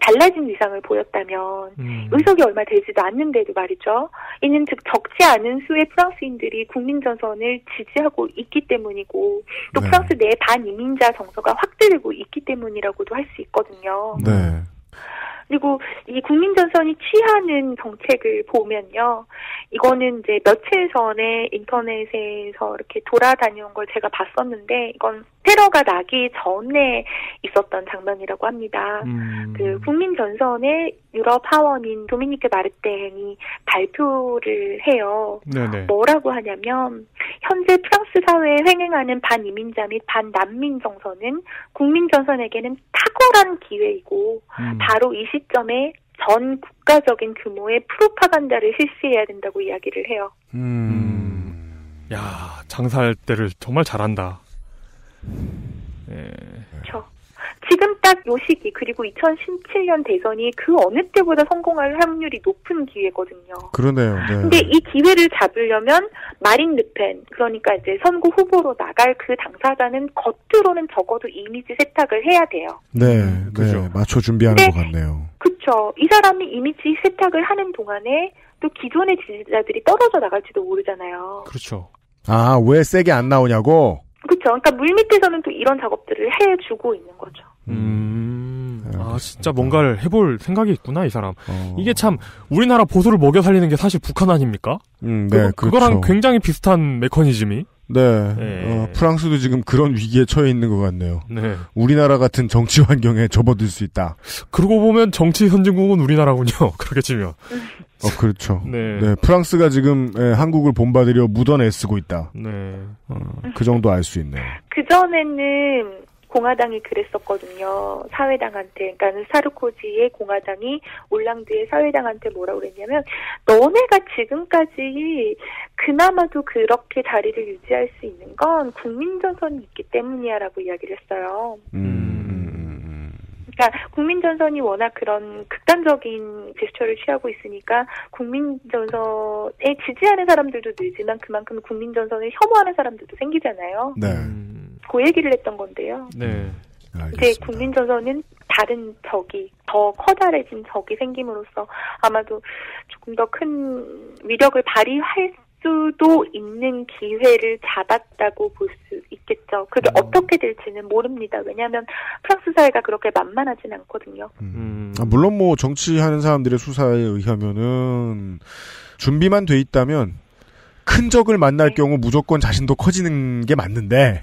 달라진 위상을 보였다면 의석이 얼마 되지도 않는데도 말이죠. 이는 즉 적지 않은 수의 프랑스인들이 국민전선을 지지하고 있기 때문이고 또 네. 프랑스 내 반이민자 정서가 확대되고 있기 때문이라고도 할 수 있거든요. 네. 그리고 이 국민전선이 취하는 정책을 보면요. 이거는 이제 며칠 전에 인터넷에서 이렇게 돌아다녀온 걸 제가 봤었는데 이건 테러가 나기 전에 있었던 장면이라고 합니다. 그 국민전선의 유럽 하원인 도미니크 마르텐이 발표를 해요. 네네. 뭐라고 하냐면 현재 프랑스 사회에 횡행하는 반이민자 및 반난민 정서는 국민전선에게는 탁월한 기회이고 바로 이 시점에 전 국가적인 규모의 프로파간다를 실시해야 된다고 이야기를 해요. 야, 장사할 때를 정말 잘한다. 예. 그렇죠. 지금 딱 요 시기 그리고 2017년 대선이 그 어느 때보다 성공할 확률이 높은 기회거든요. 그러네요. 네. 근데 이 기회를 잡으려면 마린 르펜 그러니까 이제 선거 후보로 나갈 그 당사자는 겉으로는 적어도 이미지 세탁을 해야 돼요. 네, 네, 맞춰 준비하는 것 같네요. 그렇죠. 이 사람이 이미지 세탁을 하는 동안에 또 기존의 지지자들이 떨어져 나갈지도 모르잖아요. 그렇죠. 아, 왜 세게 안 나오냐고? 그렇죠. 그러니까 물밑에서는 또 이런 작업들을 해주고 있는 거죠. 아, 진짜 뭔가를 해볼 생각이 있구나, 이 사람. 이게 참, 우리나라 보수를 먹여 살리는 게 사실 북한 아닙니까? 네, 그거랑 그렇죠. 굉장히 비슷한 메커니즘이. 네. 프랑스도 지금 그런 위기에 처해 있는 것 같네요. 네. 우리나라 같은 정치 환경에 접어들 수 있다. 그러고 보면 정치 선진국은 우리나라군요. 그렇게 치면. 그렇죠. 네. 네, 프랑스가 지금 한국을 본받으려 무던 애쓰고 있다. 네. 그 정도 알 수 있네요. 그전에는 공화당이 그랬었거든요. 사회당한테, 그러니까 사르코지의 공화당이 올랑드의 사회당한테 뭐라고 그랬냐면 너네가 지금까지 그나마도 그렇게 자리를 유지할 수 있는 건 국민전선이 있기 때문이야 라고 이야기를 했어요. 그러니까 국민전선이 워낙 그런 극단적인 제스처를 취하고 있으니까 국민전선에 지지하는 사람들도 늘지만 그만큼 국민전선을 혐오하는 사람들도 생기잖아요. 네. 그 얘기를 했던 건데요. 네. 이제 국민전선은 다른 적이 더 커다래진 적이 생김으로써 아마도 조금 더 큰 위력을 발휘할 수도 있는 기회를 잡았다고 볼 수 있겠죠. 그게 어떻게 될지는 모릅니다. 왜냐하면 프랑스 사회가 그렇게 만만하진 않거든요. 물론 뭐 정치하는 사람들의 수사에 의하면은 준비만 돼 있다면 큰 적을 만날 경우 무조건 자신도 커지는 게 맞는데.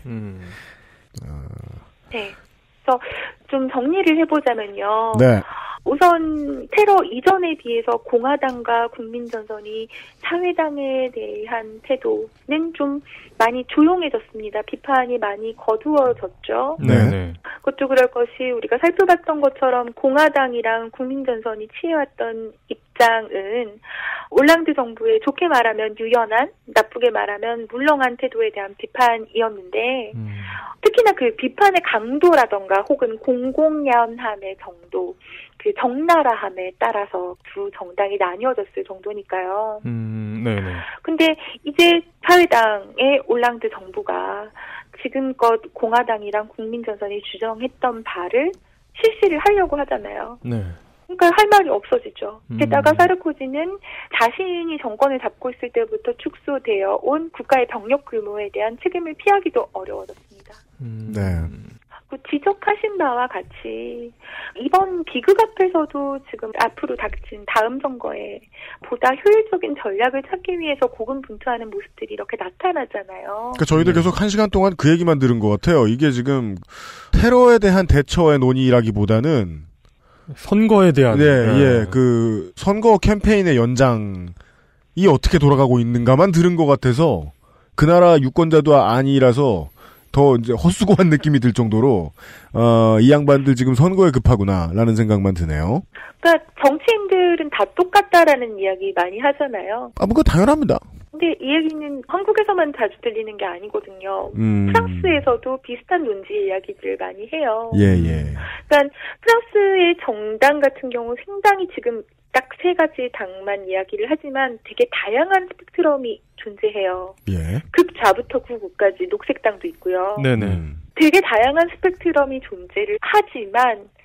네. 그래서 좀 정리를 해보자면요. 네. 우선 테러 이전에 비해서 공화당과 국민전선이 사회당에 대한 태도는 좀 많이 조용해졌습니다. 비판이 많이 거두어졌죠. 네. 그것도 그럴 것이 우리가 살펴봤던 것처럼 공화당이랑 국민전선이 취해왔던 입장은 올랑드 정부의 좋게 말하면 유연한, 나쁘게 말하면 물렁한 태도에 대한 비판이었는데 특히나 그 비판의 강도라던가 혹은 공공연함의 정도, 그 적나라함에 따라서 두 정당이 나뉘어졌을 정도니까요. 네네. 근데 이제 사회당의 올랑드 정부가 지금껏 공화당이랑 국민전선이 주장했던 바를 실시를 하려고 하잖아요. 네. 그러니까 할 말이 없어지죠. 게다가 사르코지는 자신이 정권을 잡고 있을 때부터 축소되어 온 국가의 병력 규모에 대한 책임을 피하기도 어려워졌습니다. 네. 지적하신 바와 같이 이번 비극 앞에서도 지금 앞으로 닥친 다음 선거에 보다 효율적인 전략을 찾기 위해서 고군분투하는 모습들이 이렇게 나타나잖아요. 그러니까 저희들 계속 1시간 동안 그 얘기만 들은 것 같아요. 이게 지금 테러에 대한 대처의 논의라기보다는 선거에 대한 그 선거 캠페인의 연장이 어떻게 돌아가고 있는가만 들은 것 같아서 그 나라 유권자도 아니라서 더 이제 헛수고한 느낌이 들 정도로 이 양반들 지금 선거에 급하구나라는 생각만 드네요. 그러니까 정치인들은 다 똑같다라는 이야기 많이 하잖아요. 그거 당연합니다. 근데 이 얘기는 한국에서만 자주 들리는 게 아니거든요. 프랑스에서도 비슷한 논지 이야기들을 많이 해요. 예. 그러니까 프랑스의 정당 같은 경우 상당히 지금 딱 3가지 당만 이야기를 하지만 되게 다양한 스펙트럼이 존재해요. 예. 극좌부터 극우까지 녹색당도 있고요. 네네. 되게 다양한 스펙트럼이 존재를 하지만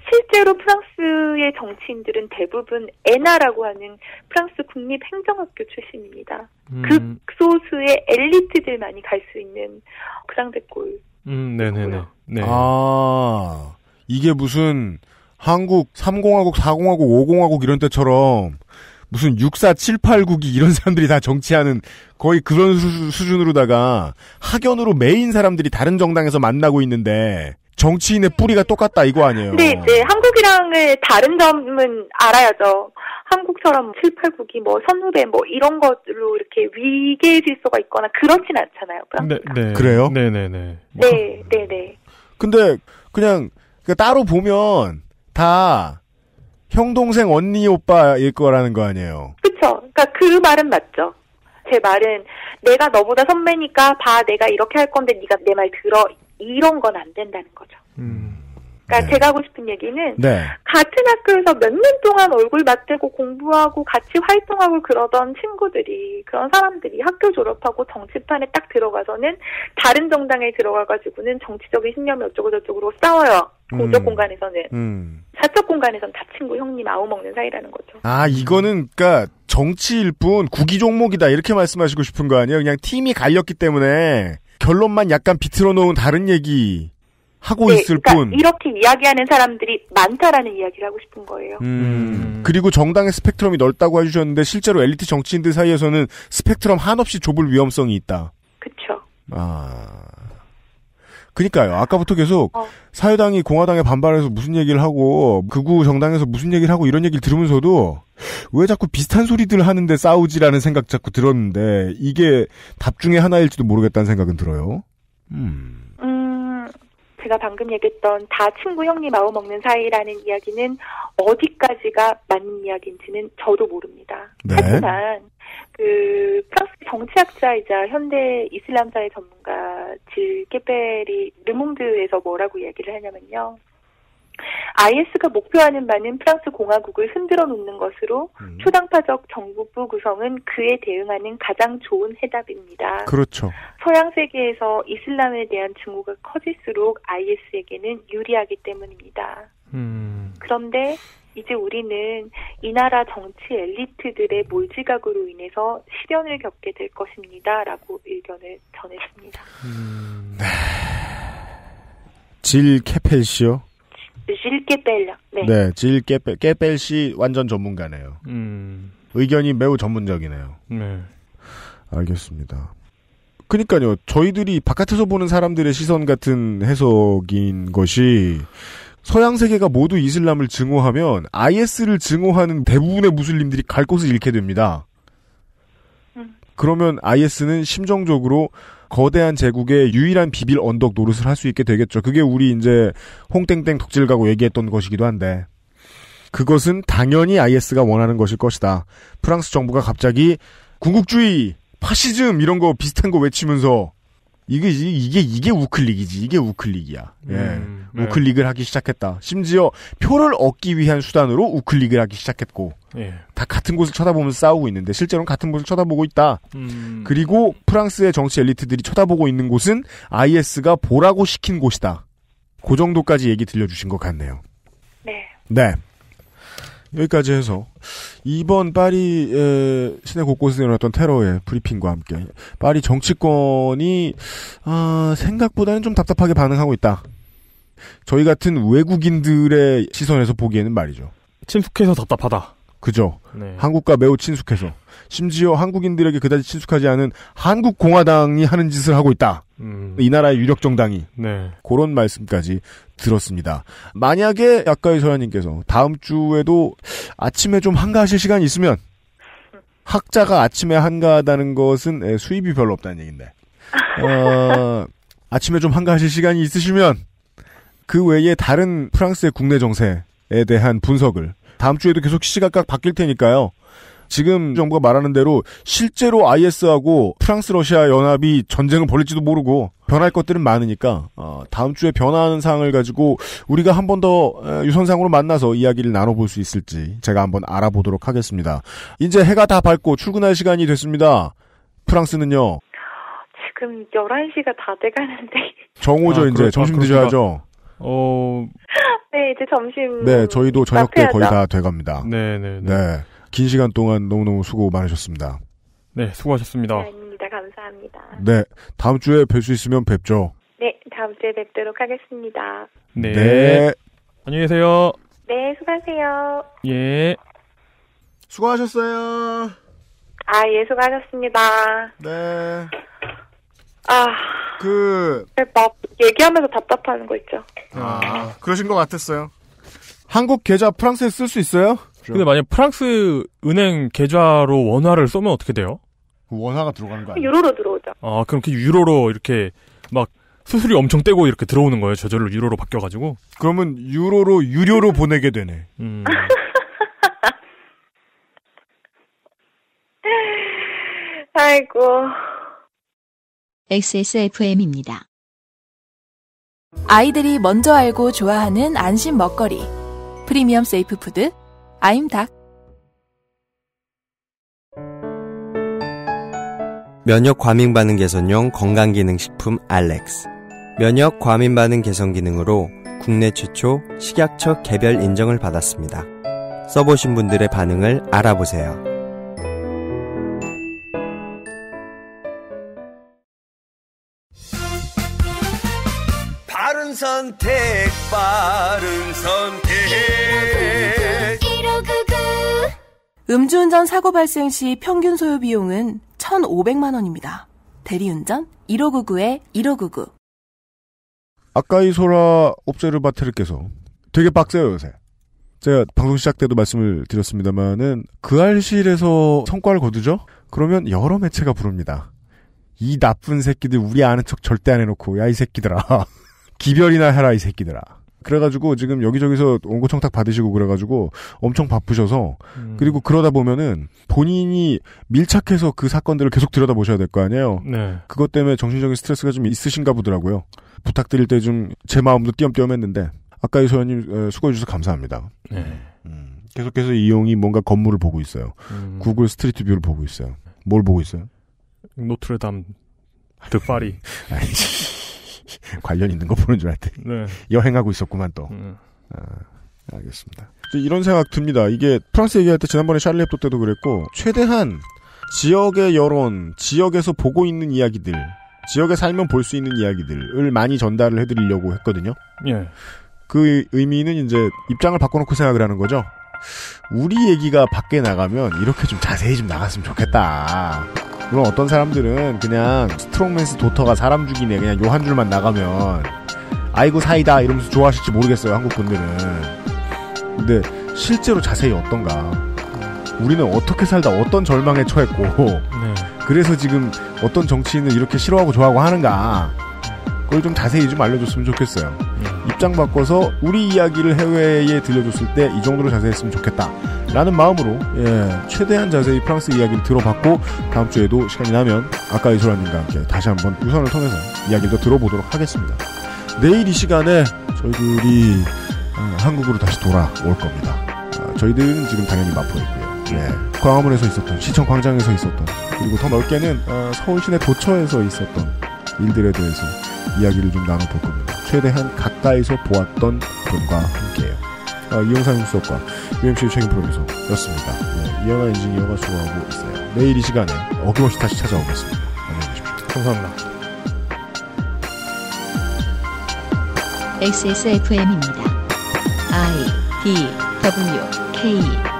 실제로 프랑스의 정치인들은 대부분 에나라고 하는 프랑스 국립행정학교 출신입니다. 극소수의 엘리트들만이 갈 수 있는 그랑데골. 네네네. 네. 아, 이게 무슨 한국 3공화국, 4공화국, 5공화국 이런 때처럼 무슨 64, 7, 8국이 이런 사람들이 다 정치하는 거의 그런 수준으로다가 학연으로 메인 사람들이 다른 정당에서 만나고 있는데 정치인의 뿌리가 똑같다 이거 아니에요? 네. 한국이랑의 다른 점은 알아야죠. 한국처럼 7, 8국이 뭐 선후배 뭐 이런 것으로 이렇게 위계 질서가 있거나 그렇진 않잖아요. 네. 그래요? 네네네. 네네네. 근데 그냥 따로 보면 다 형, 동생, 언니, 오빠일 거라는 거 아니에요? 그쵸. 그러니까 그 말은 맞죠. 제 말은 내가 너보다 선배니까 봐 내가 이렇게 할 건데 네가 내 말 들어 이런 건 안 된다는 거죠. 그러니까 네. 제가 하고 싶은 얘기는 네. 같은 학교에서 몇 년 동안 얼굴 맞대고 공부하고 같이 활동하고 그러던 친구들이 그런 사람들이 학교 졸업하고 정치판에 딱 들어가서는 다른 정당에 들어가가지고는 정치적인 신념이 어쩌고 저쩌고로 싸워요. 공적 공간에서는. 사적 공간에서는 다 친구 형님 아우 먹는 사이라는 거죠. 아, 이거는 그러니까 정치일 뿐 구기 종목이다 이렇게 말씀하시고 싶은 거 아니에요? 그냥 팀이 갈렸기 때문에 결론만 약간 비틀어 놓은 다른 얘기 하고 있을 그러니까 뿐. 이렇게 이야기하는 사람들이 많다라는 이야기를 하고 싶은 거예요. 그리고 정당의 스펙트럼이 넓다고 해주셨는데 실제로 엘리트 정치인들 사이에서는 스펙트럼 한없이 좁을 위험성이 있다. 그렇죠. 아, 그니까요. 아까부터 계속 사회당이 공화당에 반발해서 무슨 얘기를 하고 극우 정당에서 무슨 얘기를 하고 이런 얘기를 들으면서도 왜 자꾸 비슷한 소리들 하는데 싸우지라는 생각 자꾸 들었는데 이게 답 중에 하나일지도 모르겠다는 생각은 들어요. 제가 방금 얘기했던 다 친구 형님 마음 먹는 사이라는 이야기는 어디까지가 맞는 이야기인지는 저도 모릅니다. 네. 하지만 그 프랑스 정치학자이자 현대 이슬람사회 전문가 질 깨벨이 르몽드에서 뭐라고 이야기를 하냐면요. IS가 목표하는 바는 프랑스 공화국을 흔들어 놓는 것으로 초당파적 정부부 구성은 그에 대응하는 가장 좋은 해답입니다. 그렇죠. 서양 세계에서 이슬람에 대한 증오가 커질수록 IS에게는 유리하기 때문입니다. 그런데 이제 우리는 이 나라 정치 엘리트들의 몰지각으로 인해서 시련을 겪게 될 것입니다. 라고 의견을 전했습니다. 질 캐펠 씨요? 질 깨벨. 네, 질 깨벨 씨 완전 전문가네요. 의견이 매우 전문적이네요. 네. 알겠습니다. 그러니까요. 저희들이 바깥에서 보는 사람들의 시선 같은 해석인 것이 서양 세계가 모두 이슬람을 증오하면 IS를 증오하는 대부분의 무슬림들이 갈 곳을 잃게 됩니다. 그러면 IS는 심정적으로 거대한 제국의 유일한 비빌 언덕 노릇을 할 수 있게 되겠죠. 그게 우리 이제 홍땡땡 덕질 가고 얘기했던 것이기도 한데 그것은 당연히 IS가 원하는 것일 것이다. 프랑스 정부가 갑자기 군국주의, 파시즘 이런 거 비슷한 거 외치면서 이게 우클릭이지. 이게 우클릭이야. 예. 우클릭을 하기 시작했다. 심지어 표를 얻기 위한 수단으로 우클릭을 하기 시작했고 다 같은 곳을 쳐다보면서 싸우고 있는데 실제로는 같은 곳을 쳐다보고 있다. 그리고 프랑스의 정치 엘리트들이 쳐다보고 있는 곳은 IS가 보라고 시킨 곳이다. 그 정도까지 얘기 들려주신 것 같네요. 네. 여기까지 해서 이번 파리 시내 곳곳에서 일어났던 테러의 브리핑과 함께 파리 정치권이 생각보다는 좀 답답하게 반응하고 있다. 저희 같은 외국인들의 시선에서 보기에는 말이죠. 친숙해서 답답하다. 그죠. 네. 한국과 매우 친숙해서 심지어 한국인들에게 그다지 친숙하지 않은 한국공화당이 하는 짓을 하고 있다. 이 나라의 유력 정당이. 네. 그런 말씀까지 들었습니다. 만약에 아까 서현님께서 다음 주에도 아침에 좀 한가하실 시간이 있으면 학자가 아침에 한가하다는 것은 수입이 별로 없다는 얘기인데 아침에 좀 한가하실 시간이 있으시면 그 외에 다른 프랑스의 국내 정세에 대한 분석을 다음 주에도 계속 시시각각 바뀔 테니까요. 지금 정부가 말하는 대로 실제로 IS하고 프랑스 러시아 연합이 전쟁을 벌일지도 모르고 변할 것들은 많으니까 다음 주에 변화하는 사항을 가지고 우리가 한 번 더 유선상으로 만나서 이야기를 나눠볼 수 있을지 제가 한번 알아보도록 하겠습니다. 이제 해가 다 밝고 출근할 시간이 됐습니다. 프랑스는요. 지금 11시가 다 돼가는데. 정오죠. 이제 점심 드셔야죠. 네, 이제 점심. 네, 저희도 저녁 때 거의 다 돼갑니다. 네네네. 네. 긴 시간 동안 너무너무 수고 많으셨습니다. 네, 수고하셨습니다. 네, 아닙니다. 감사합니다. 네, 다음 주에 뵐 수 있으면 뵙죠. 네, 다음 주에 뵙도록 하겠습니다. 네. 네. 안녕히 계세요. 네, 수고하세요. 예. 수고하셨어요. 예, 수고하셨습니다. 네. 막 얘기하면서 답답하는 거 있죠. 그러신 것 같았어요. 한국 계좌 프랑스에 쓸 수 있어요? 근데 만약 프랑스 은행 계좌로 원화를 쏘면 어떻게 돼요? 원화가 들어가는 거 아니에요? 유로로 들어오죠. 그럼 그 유로로 이렇게 막 수수료 엄청 떼고 이렇게 들어오는 거예요. 저절로 유로로 바뀌어가지고. 그러면 유료로 보내게 되네. 아이고. XSFM입니다. 아이들이 먼저 알고 좋아하는 안심 먹거리. 프리미엄 세이프 푸드 아임닭. 면역 과민 반응 개선용 건강기능식품 알렉스. 면역 과민 반응 개선 기능으로 국내 최초 식약처 개별 인정을 받았습니다. 써보신 분들의 반응을 알아보세요. 바른 선택, 바른 선택. 1599. 음주운전 사고 발생 시 평균 소요 비용은 1,500만 원입니다. 대리운전 1599-1599. 아까이 소라 옵제르바테르께서 되게 빡세요 요새. 제가 방송 시작 때도 말씀을 드렸습니다만은 그 알실에서 성과를 거두죠? 그러면 여러 매체가 부릅니다. 이 나쁜 새끼들 우리 아는 척 절대 안 해놓고 야 이 새끼들아 기별이나 해라 이 새끼들아. 그래가지고 지금 여기저기서 원고청탁 받으시고 그래가지고 엄청 바쁘셔서 그리고 그러다 보면은 본인이 밀착해서 그 사건들을 계속 들여다보셔야 될 거 아니에요. 네. 그것 때문에 정신적인 스트레스가 좀 있으신가 보더라고요. 부탁드릴 때 좀 제 마음도 띄엄띄엄했는데 아까이 소연님 수고해주셔서 감사합니다. 네. 계속해서 이용이 뭔가 건물을 보고 있어요. 구글 스트리트 뷰를 보고 있어요. 뭘 보고 있어요? 노트르담 드 파리. 관련 있는 거 보는 줄 알았더니 네. 여행하고 있었구만 또. 알겠습니다. 이런 생각 듭니다. 이게 프랑스 얘기할 때 지난번에 샤를리 heb도 때도 그랬고 최대한 지역의 여론, 지역에서 보고 있는 이야기들, 지역에 살면 볼 수 있는 이야기들을 많이 전달을 해드리려고 했거든요. 예. 그 의미는 이제 입장을 바꿔놓고 생각을 하는 거죠. 우리 얘기가 밖에 나가면 이렇게 좀 자세히 좀 나갔으면 좋겠다. 물론 어떤 사람들은 그냥 스트롱맨스 도터가 사람 죽이네 그냥 요 한 줄만 나가면 아이고 사이다 이러면서 좋아하실지 모르겠어요. 한국 분들은. 근데 실제로 자세히 어떤가. 우리는 어떻게 살다 어떤 절망에 처했고 그래서 지금 어떤 정치인을 이렇게 싫어하고 좋아하고 하는가. 그걸 좀 자세히 좀 알려줬으면 좋겠어요. 입장 바꿔서 우리 이야기를 해외에 들려줬을 때 이 정도로 자세히 했으면 좋겠다 라는 마음으로 최대한 자세히 프랑스 이야기를 들어봤고 다음 주에도 시간이 나면 아까 이소라님과 함께 다시 한번 유선을 통해서 이야기를 더 들어보도록 하겠습니다. 내일 이 시간에 저희들이 한국으로 다시 돌아올 겁니다. 저희들은 지금 당연히 마포에 있고요. 광화문에서 있었던 시청 광장에서 있었던 그리고 더 넓게는 서울 시내 도처에서 있었던 일들에 대해서 이야기를 좀 나눠볼 겁니다. 최대한 가까이서 보았던 분과 함께해요. 이용상 수석과 UMC의 책임 프로듀서였습니다. 이현아 엔지니어가 수고하고 있어요. 내일 이 시간에 어김없이 다시 찾아오겠습니다. 안녕히 계십시오. 감사합니다. XSFM입니다. I, D, W, K